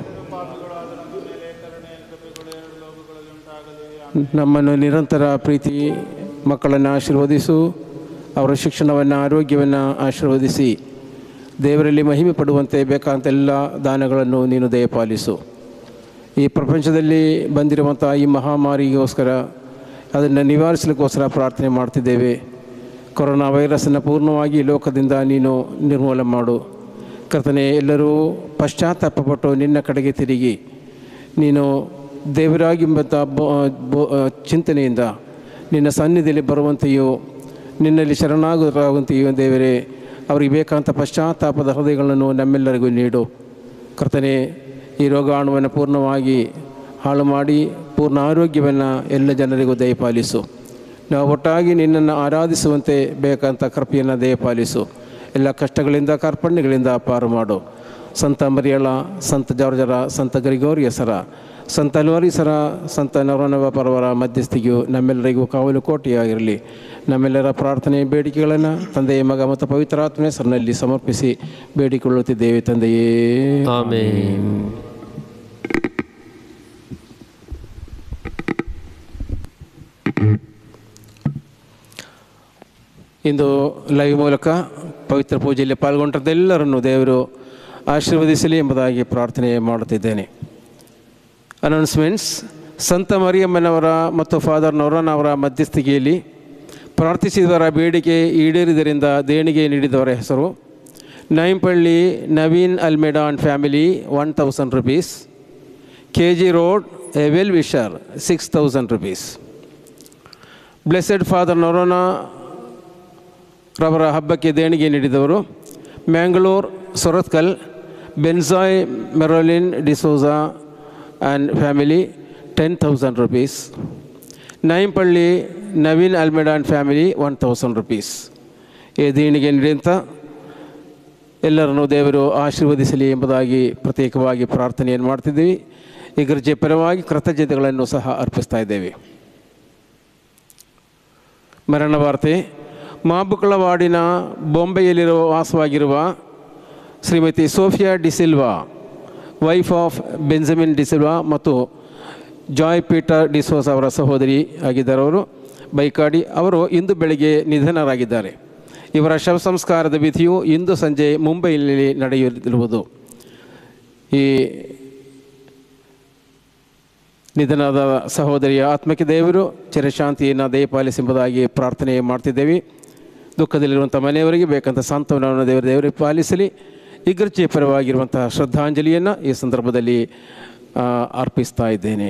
ನಮ್ಮನ್ನು ನಿರಂತರ ಪ್ರೀತಿ ಮಕ್ಕಳನ್ನು ಆಶೀರ್ವದಿಸು, ಅವರ ಶಿಕ್ಷಣವನ್ನು ಆರೋಗ್ಯವನ್ನು ಆಶೀರ್ವದಿಸಿ ದೇವರಲ್ಲಿ ಮಹಿಮೆ ಪಡುವಂತೆ ಬೇಕಾದಂಥ ಎಲ್ಲ ದಾನಗಳನ್ನು ನೀನು ದಯಪಾಲಿಸು. ಈ ಪ್ರಪಂಚದಲ್ಲಿ ಬಂದಿರುವಂಥ ಈ ಮಹಾಮಾರಿಗೋಸ್ಕರ ಅದನ್ನು ನಿವಾರಿಸಲಿಕ್ಕೋಸ್ಕರ ಪ್ರಾರ್ಥನೆ ಮಾಡ್ತಿದ್ದೇವೆ. ಕೊರೋನಾ ವೈರಸ್ಸನ್ನು ಪೂರ್ಣವಾಗಿ ಲೋಕದಿಂದ ನೀನು ನಿರ್ಮೂಲನೆ ಮಾಡು ಕರ್ತನೆ. ಎಲ್ಲರೂ ಪಶ್ಚಾತ್ತಾಪಪಟ್ಟು ನಿನ್ನ ಕಡೆಗೆ ತಿರುಗಿ ನೀನು ದೇವರಾಗಿಂಬಂಥ ಚಿಂತನೆಯಿಂದ ನಿನ್ನ ಸನ್ನಿಧಿಯಲ್ಲಿ ಬರುವಂತೆಯೋ ನಿನ್ನಲ್ಲಿ ಶರಣಾಗುವಂತೆಯೋ ದೇವರೇ ಅವರಿಗೆ ಬೇಕಾದಂಥ ಪಶ್ಚಾತ್ತಾಪದ ಹೃದಯಗಳನ್ನು ನಮ್ಮೆಲ್ಲರಿಗೂ ನೀಡು ಕರ್ತನೆ. ಈ ರೋಗಾಣುವನ್ನು ಪೂರ್ಣವಾಗಿ ಹಾಳು ಮಾಡಿ ಪೂರ್ಣ ಆರೋಗ್ಯವನ್ನು ಎಲ್ಲ ಜನರಿಗೂ ದಯಪಾಲಿಸು. ನಾವು ಒಟ್ಟಾಗಿ ನಿನ್ನನ್ನು ಆರಾಧಿಸುವಂತೆ ಬೇಕಾದಂಥ ಕೃಪೆಯನ್ನು ದಯಪಾಲಿಸು. ಎಲ್ಲ ಕಷ್ಟಗಳಿಂದ ಕಾರ್ಪಣ್ಯಗಳಿಂದ ಪಾರು ಮಾಡು. ಸಂತ ಮರಿಯಳ, ಸಂತ ಜಾರ್ಜರ, ಸಂತ ಗ್ರಿಗೋರಿಯಸರ, ಸಂತ ಲೋರಿಸರ, ಸಂತ ನವರನವ ಪರವರ ಮಧ್ಯಸ್ಥಿಗೂ ನಮ್ಮೆಲ್ಲರಿಗೂ ಕಾವಲು ಕೋಟೆಯಾಗಿರಲಿ. ನಮ್ಮೆಲ್ಲರ ಪ್ರಾರ್ಥನೆ ಬೇಡಿಕೆಗಳನ್ನು ತಂದೆಯ ಮಗ ಮತ್ತು ಪವಿತ್ರಾತ್ಮೆ ಹೆಸರಿನಲ್ಲಿ ಸಮರ್ಪಿಸಿ ಬೇಡಿಕೊಳ್ಳುತ್ತಿದ್ದೇವೆ ತಂದೆಯೇ, ಆಮೆನ್. ಇಂದು ಲೈವ್ ಮೂಲಕ ಪವಿತ್ರ ಪೂಜೆಯಲ್ಲಿ ಪಾಲ್ಗೊಂಡದ್ದೆಲ್ಲರನ್ನು ದೇವರು ಆಶೀರ್ವದಿಸಲಿ ಎಂಬುದಾಗಿ ಪ್ರಾರ್ಥನೆ ಮಾಡುತ್ತಿದ್ದೇನೆ. ಅನೌನ್ಸ್ಮೆಂಟ್ಸ್. ಸಂತ ಮರಿಯಮ್ಮನವರ ಮತ್ತು ಫಾದರ್ ನವರನವರ ಮಧ್ಯಸ್ಥಿಕೆಯಲ್ಲಿ ಪ್ರಾರ್ಥಿಸಿದವರ ಬೇಡಿಕೆ ಈಡೇರಿದರಿಂದ ದೇಣಿಗೆ ನೀಡಿದವರ ಹೆಸರು: Naimpalli Naveen Almeida and family 1000 rupees, KG Road a well wisher 6000 rupees. Blessed father ನವರನ ರವರ ಹಬ್ಬಕ್ಕೆ ದೇಣಿಗೆ ನೀಡಿದವರು: ಮ್ಯಾಂಗ್ಳೂರ್ ಸೊರತ್ಕಲ್ ಬೆನ್ಸಾಯ್ ಮೆರೋಲಿನ್ D'Souza and family 10,000 rupees. Naimpalli Naveen Almeida and family 1000 rupees. ಈ ದೇಣಿಗೆ ನೀಡಿದಂಥ ಎಲ್ಲರನ್ನೂ ದೇವರು ಆಶೀರ್ವದಿಸಲಿ ಎಂಬುದಾಗಿ ಪ್ರತ್ಯೇಕವಾಗಿ ಪ್ರಾರ್ಥನೆಯನ್ನು ಮಾಡ್ತಿದ್ದೀವಿ. ಈ ಪರವಾಗಿ ಕೃತಜ್ಞತೆಗಳನ್ನು ಸಹ ಅರ್ಪಿಸ್ತಾ ಇದ್ದೇವೆ. ಮರಣ ವಾರ್ತೆ: ಮಾಬುಕಳವಾಡಿನ ಬೊಂಬೆಯಲ್ಲಿರುವ ವಾಸವಾಗಿರುವ Shrimati Sophia D'Silva, wife of Benjamin D'Silva ಮತ್ತು ಜಾಯ್ ಪೀಟರ್ ಡಿಸೋಸ್ ಅವರ ಸಹೋದರಿ ಆಗಿದ್ದಾರೆ. ಅವರು ಬೈಕಾಡಿ ಅವರು ಇಂದು ಬೆಳಗ್ಗೆ ನಿಧನರಾಗಿದ್ದಾರೆ. ಇವರ ಶವ ಸಂಸ್ಕಾರದ ವಿಧಿಯು ಇಂದು ಸಂಜೆ ಮುಂಬೈನಲ್ಲಿ ನಡೆಯಲಿರುವುದು. ಈ ನಿಧನದ ಸಹೋದರಿಯ ಆತ್ಮಕ್ಕೆ ದೇವರು ಚಿರಶಾಂತಿಯನ್ನು ದಯಪಾಲಿಸೆಂಬುದಾಗಿ ಪ್ರಾರ್ಥನೆ ಮಾಡ್ತಿದ್ದೇವೆ. ದುಃಖದಲ್ಲಿರುವಂಥ ಮನೆಯವರಿಗೆ ಬೇಕಂತ ಸಾಂತ್ವನವನ್ನು ದೇವರಿಗೆ ಪಾಲಿಸಲಿ. ಇಗರ್ಜಿಯ ಪರವಾಗಿರುವಂತಹ ಶ್ರದ್ಧಾಂಜಲಿಯನ್ನು ಈ ಸಂದರ್ಭದಲ್ಲಿ ಅರ್ಪಿಸ್ತಾ ಇದ್ದೇನೆ.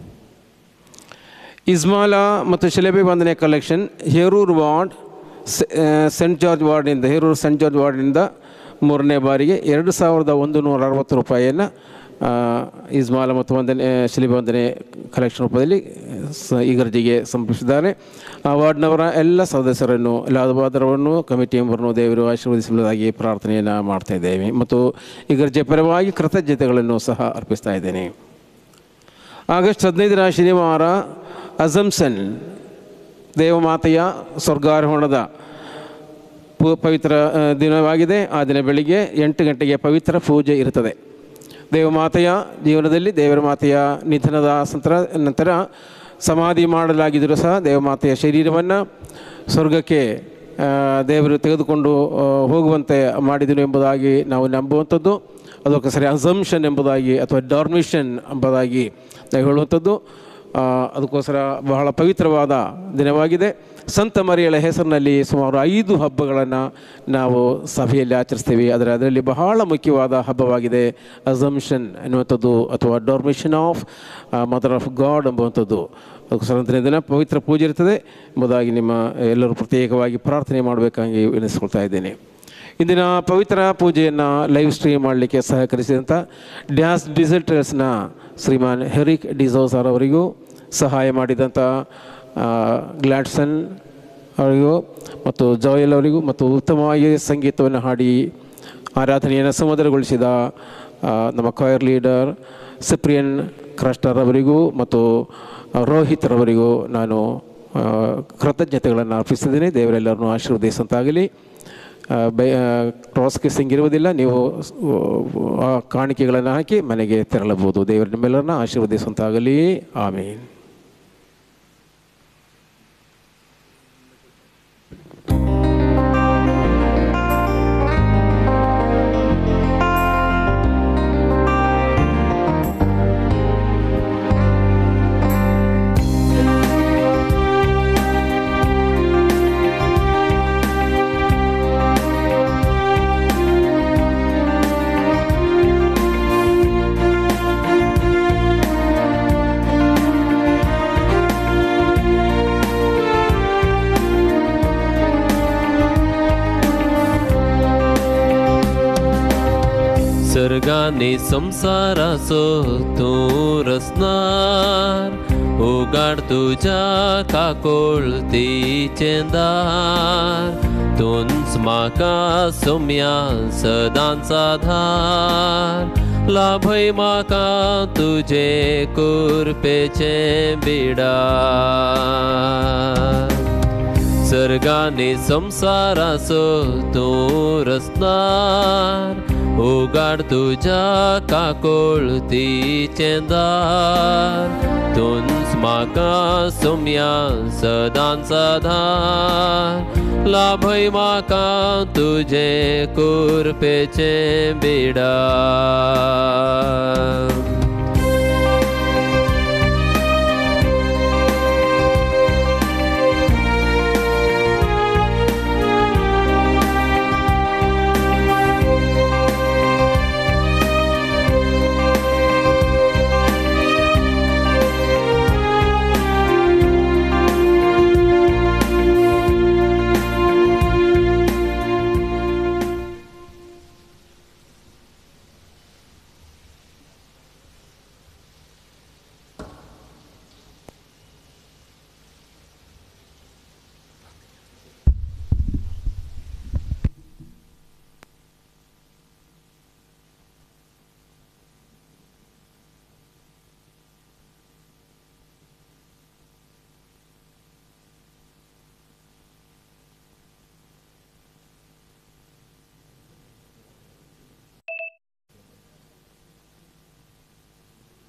ಇಸ್ಮಾಲಾ ಮತ್ತು ಶಿಲೆಬೆ ವಂದನೆ collection Heroor ward Saint George ವಾರ್ಡ್ನಿಂದ ಹೇರೂರು ಸೆಂಟ್ ಜಾರ್ಜ್ ವಾರ್ಡ್ನಿಂದ 3ನೇ ಬಾರಿಗೆ 2160 ರೂಪಾಯಿಯನ್ನು ಇಸ್ಮಾಲ ಮತ್ತು ಶಿಲೆಬೆ ವಂದನೆ ಕಲೆಕ್ಷನ್ ರೂಪದಲ್ಲಿ ಇಗರ್ಜಿಗೆ ಸಮರ್ಪಿಸಿದ್ದಾರೆ. ಆ ವಾರ್ಡ್ನವರ ಎಲ್ಲ ಸದಸ್ಯರನ್ನು ಲಾದವಾದರವನ್ನು ಕಮಿಟಿ ಮೆಂಬರ್ನು ದೇವರು ಆಶೀರ್ವದಿಸುವುದಾಗಿ ಪ್ರಾರ್ಥನೆಯನ್ನು ಮಾಡ್ತಾ ಇದ್ದೇವೆ ಮತ್ತು ಇಗರ್ಜಿಯ ಪರವಾಗಿ ಕೃತಜ್ಞತೆಗಳನ್ನು ಸಹ ಅರ್ಪಿಸ್ತಾ ಇದ್ದೇನೆ. ಆಗಸ್ಟ್ 15 ಶನಿವಾರ ಅಜಂಪ್ಷನ್ ದೇವಮಾತೆಯ ಸ್ವರ್ಗಾರೋಹಣದ ಪವಿತ್ರ ದಿನವಾಗಿದೆ. ಆ ದಿನ ಬೆಳಿಗ್ಗೆ 8 ಗಂಟೆಗೆ ಪವಿತ್ರ ಪೂಜೆ ಇರುತ್ತದೆ. ದೇವಮಾತೆಯ ಜೀವನದಲ್ಲಿ ದೇವರ ಮಾತೆಯ ನಿಧನದ ನಂತರ ಸಮಾಧಿ ಮಾಡಲಾಗಿದ್ದರೂ ಸಹ ದೇವಮಾತೆಯ ಶರೀರವನ್ನು ಸ್ವರ್ಗಕ್ಕೆ ದೇವರು ತೆಗೆದುಕೊಂಡು ಹೋಗುವಂತೆ ಮಾಡಿದನು ಎಂಬುದಾಗಿ ನಾವು ನಂಬುವಂಥದ್ದು. ಅದಕ್ಕೋಸ್ಕರ ಅಸಂಪ್ಷನ್ ಎಂಬುದಾಗಿ ಅಥವಾ ಡಾರ್ಮಿಷನ್ ಎಂಬುದಾಗಿ ನಾವು ಹೇಳುವಂಥದ್ದು. ಅದಕ್ಕೋಸ್ಕರ ಬಹಳ ಪವಿತ್ರವಾದ ದಿನವಾಗಿದೆ. ಸಂತ ಮರಿಯಳ ಹೆಸರಿನಲ್ಲಿ ಸುಮಾರು 5 ಹಬ್ಬಗಳನ್ನು ನಾವು ಸಭೆಯಲ್ಲಿ ಆಚರಿಸ್ತೀವಿ. ಅದರಲ್ಲಿ ಬಹಳ ಮುಖ್ಯವಾದ ಹಬ್ಬವಾಗಿದೆ ಅಸಂಪ್ಷನ್ ಎನ್ನುವಂಥದ್ದು ಅಥವಾ dormition of mother of God ಎಂಬುವಂಥದ್ದು. ಅದಕ್ಕೋಸ್ಕರ ದಿನ ಪವಿತ್ರ ಪೂಜೆ ಇರ್ತದೆ ಎಂಬುದಾಗಿ ನಿಮ್ಮ ಎಲ್ಲರೂ ಪ್ರತ್ಯೇಕವಾಗಿ ಪ್ರಾರ್ಥನೆ ಮಾಡಬೇಕಾಗಿ ವಿನಿಸ್ಕೊಳ್ತಾ ಇದ್ದೇನೆ. ಇಂದಿನ ಪವಿತ್ರ ಪೂಜೆಯನ್ನು ಲೈವ್ ಸ್ಟ್ರೀಮ್ ಮಾಡಲಿಕ್ಕೆ ಸಹಕರಿಸಿದಂಥ ಡ್ಯಾಸ್ ಡಿಜಿಟಲ್ಸ್ನ ಶ್ರೀಮಾನ್ ಹೆರಿಕ್ ಡಿಸೋಸರ್ ಅವರಿಗೂ, ಸಹಾಯ ಮಾಡಿದಂಥ ಗ್ಲಾಡ್ಸನ್ ಅವರಿಗೂ ಮತ್ತು ಜೋಯಲ್ ಅವರಿಗೂ ಮತ್ತು ಉತ್ತಮವಾಗಿ ಸಂಗೀತವನ್ನು ಹಾಡಿ ಆರಾಧನೆಯನ್ನು ಸಮುದ್ರಗೊಳಿಸಿದ ನಮ್ಮ ಕಾಯರ್ ಲೀಡರ್ ಸಿಪ್ರಿಯನ್ ಕ್ರಸ್ಟರ್ ಅವರಿಗೂ ಮತ್ತು ರೋಹಿತ್ ರವರಿಗೂ ನಾನು ಕೃತಜ್ಞತೆಗಳನ್ನು ಅರ್ಪಿಸಿದ್ದೇನೆ. ದೇವರೆಲ್ಲರನ್ನು ಆಶೀರ್ವದಿಸಂತಾಗಲಿ. ಕ್ರಾಸ್ ಕಿಸ್ಸಿಂಗ್ ಇರುವುದಿಲ್ಲ, ನೀವು ಆ ಕಾಣಿಕೆಗಳನ್ನು ಹಾಕಿ ಮನೆಗೆ ತೆರಳಬಹುದು. ದೇವರ ನಿಮ್ಮೆಲ್ಲರನ್ನ ಆಶೀರ್ವದಿಸಂತಾಗಲಿ. ಆಮೀನ್. सर्गाने संसाराचो तूं रचणार, उगाड तुझ्या काकोळतीचें दार. तूंच म्हाका सोम्या सदांच आधार, लाभय म्हाका तुजे कृपेचें बिडार. सर्गाने संसाराचो तूं रचणार, उगाड तुझ्या काकोळतीचें दार. तूंच म्हाका सोम्या सदांच आधार, लाभय म्हाका तुजे कृपेचें बिडार.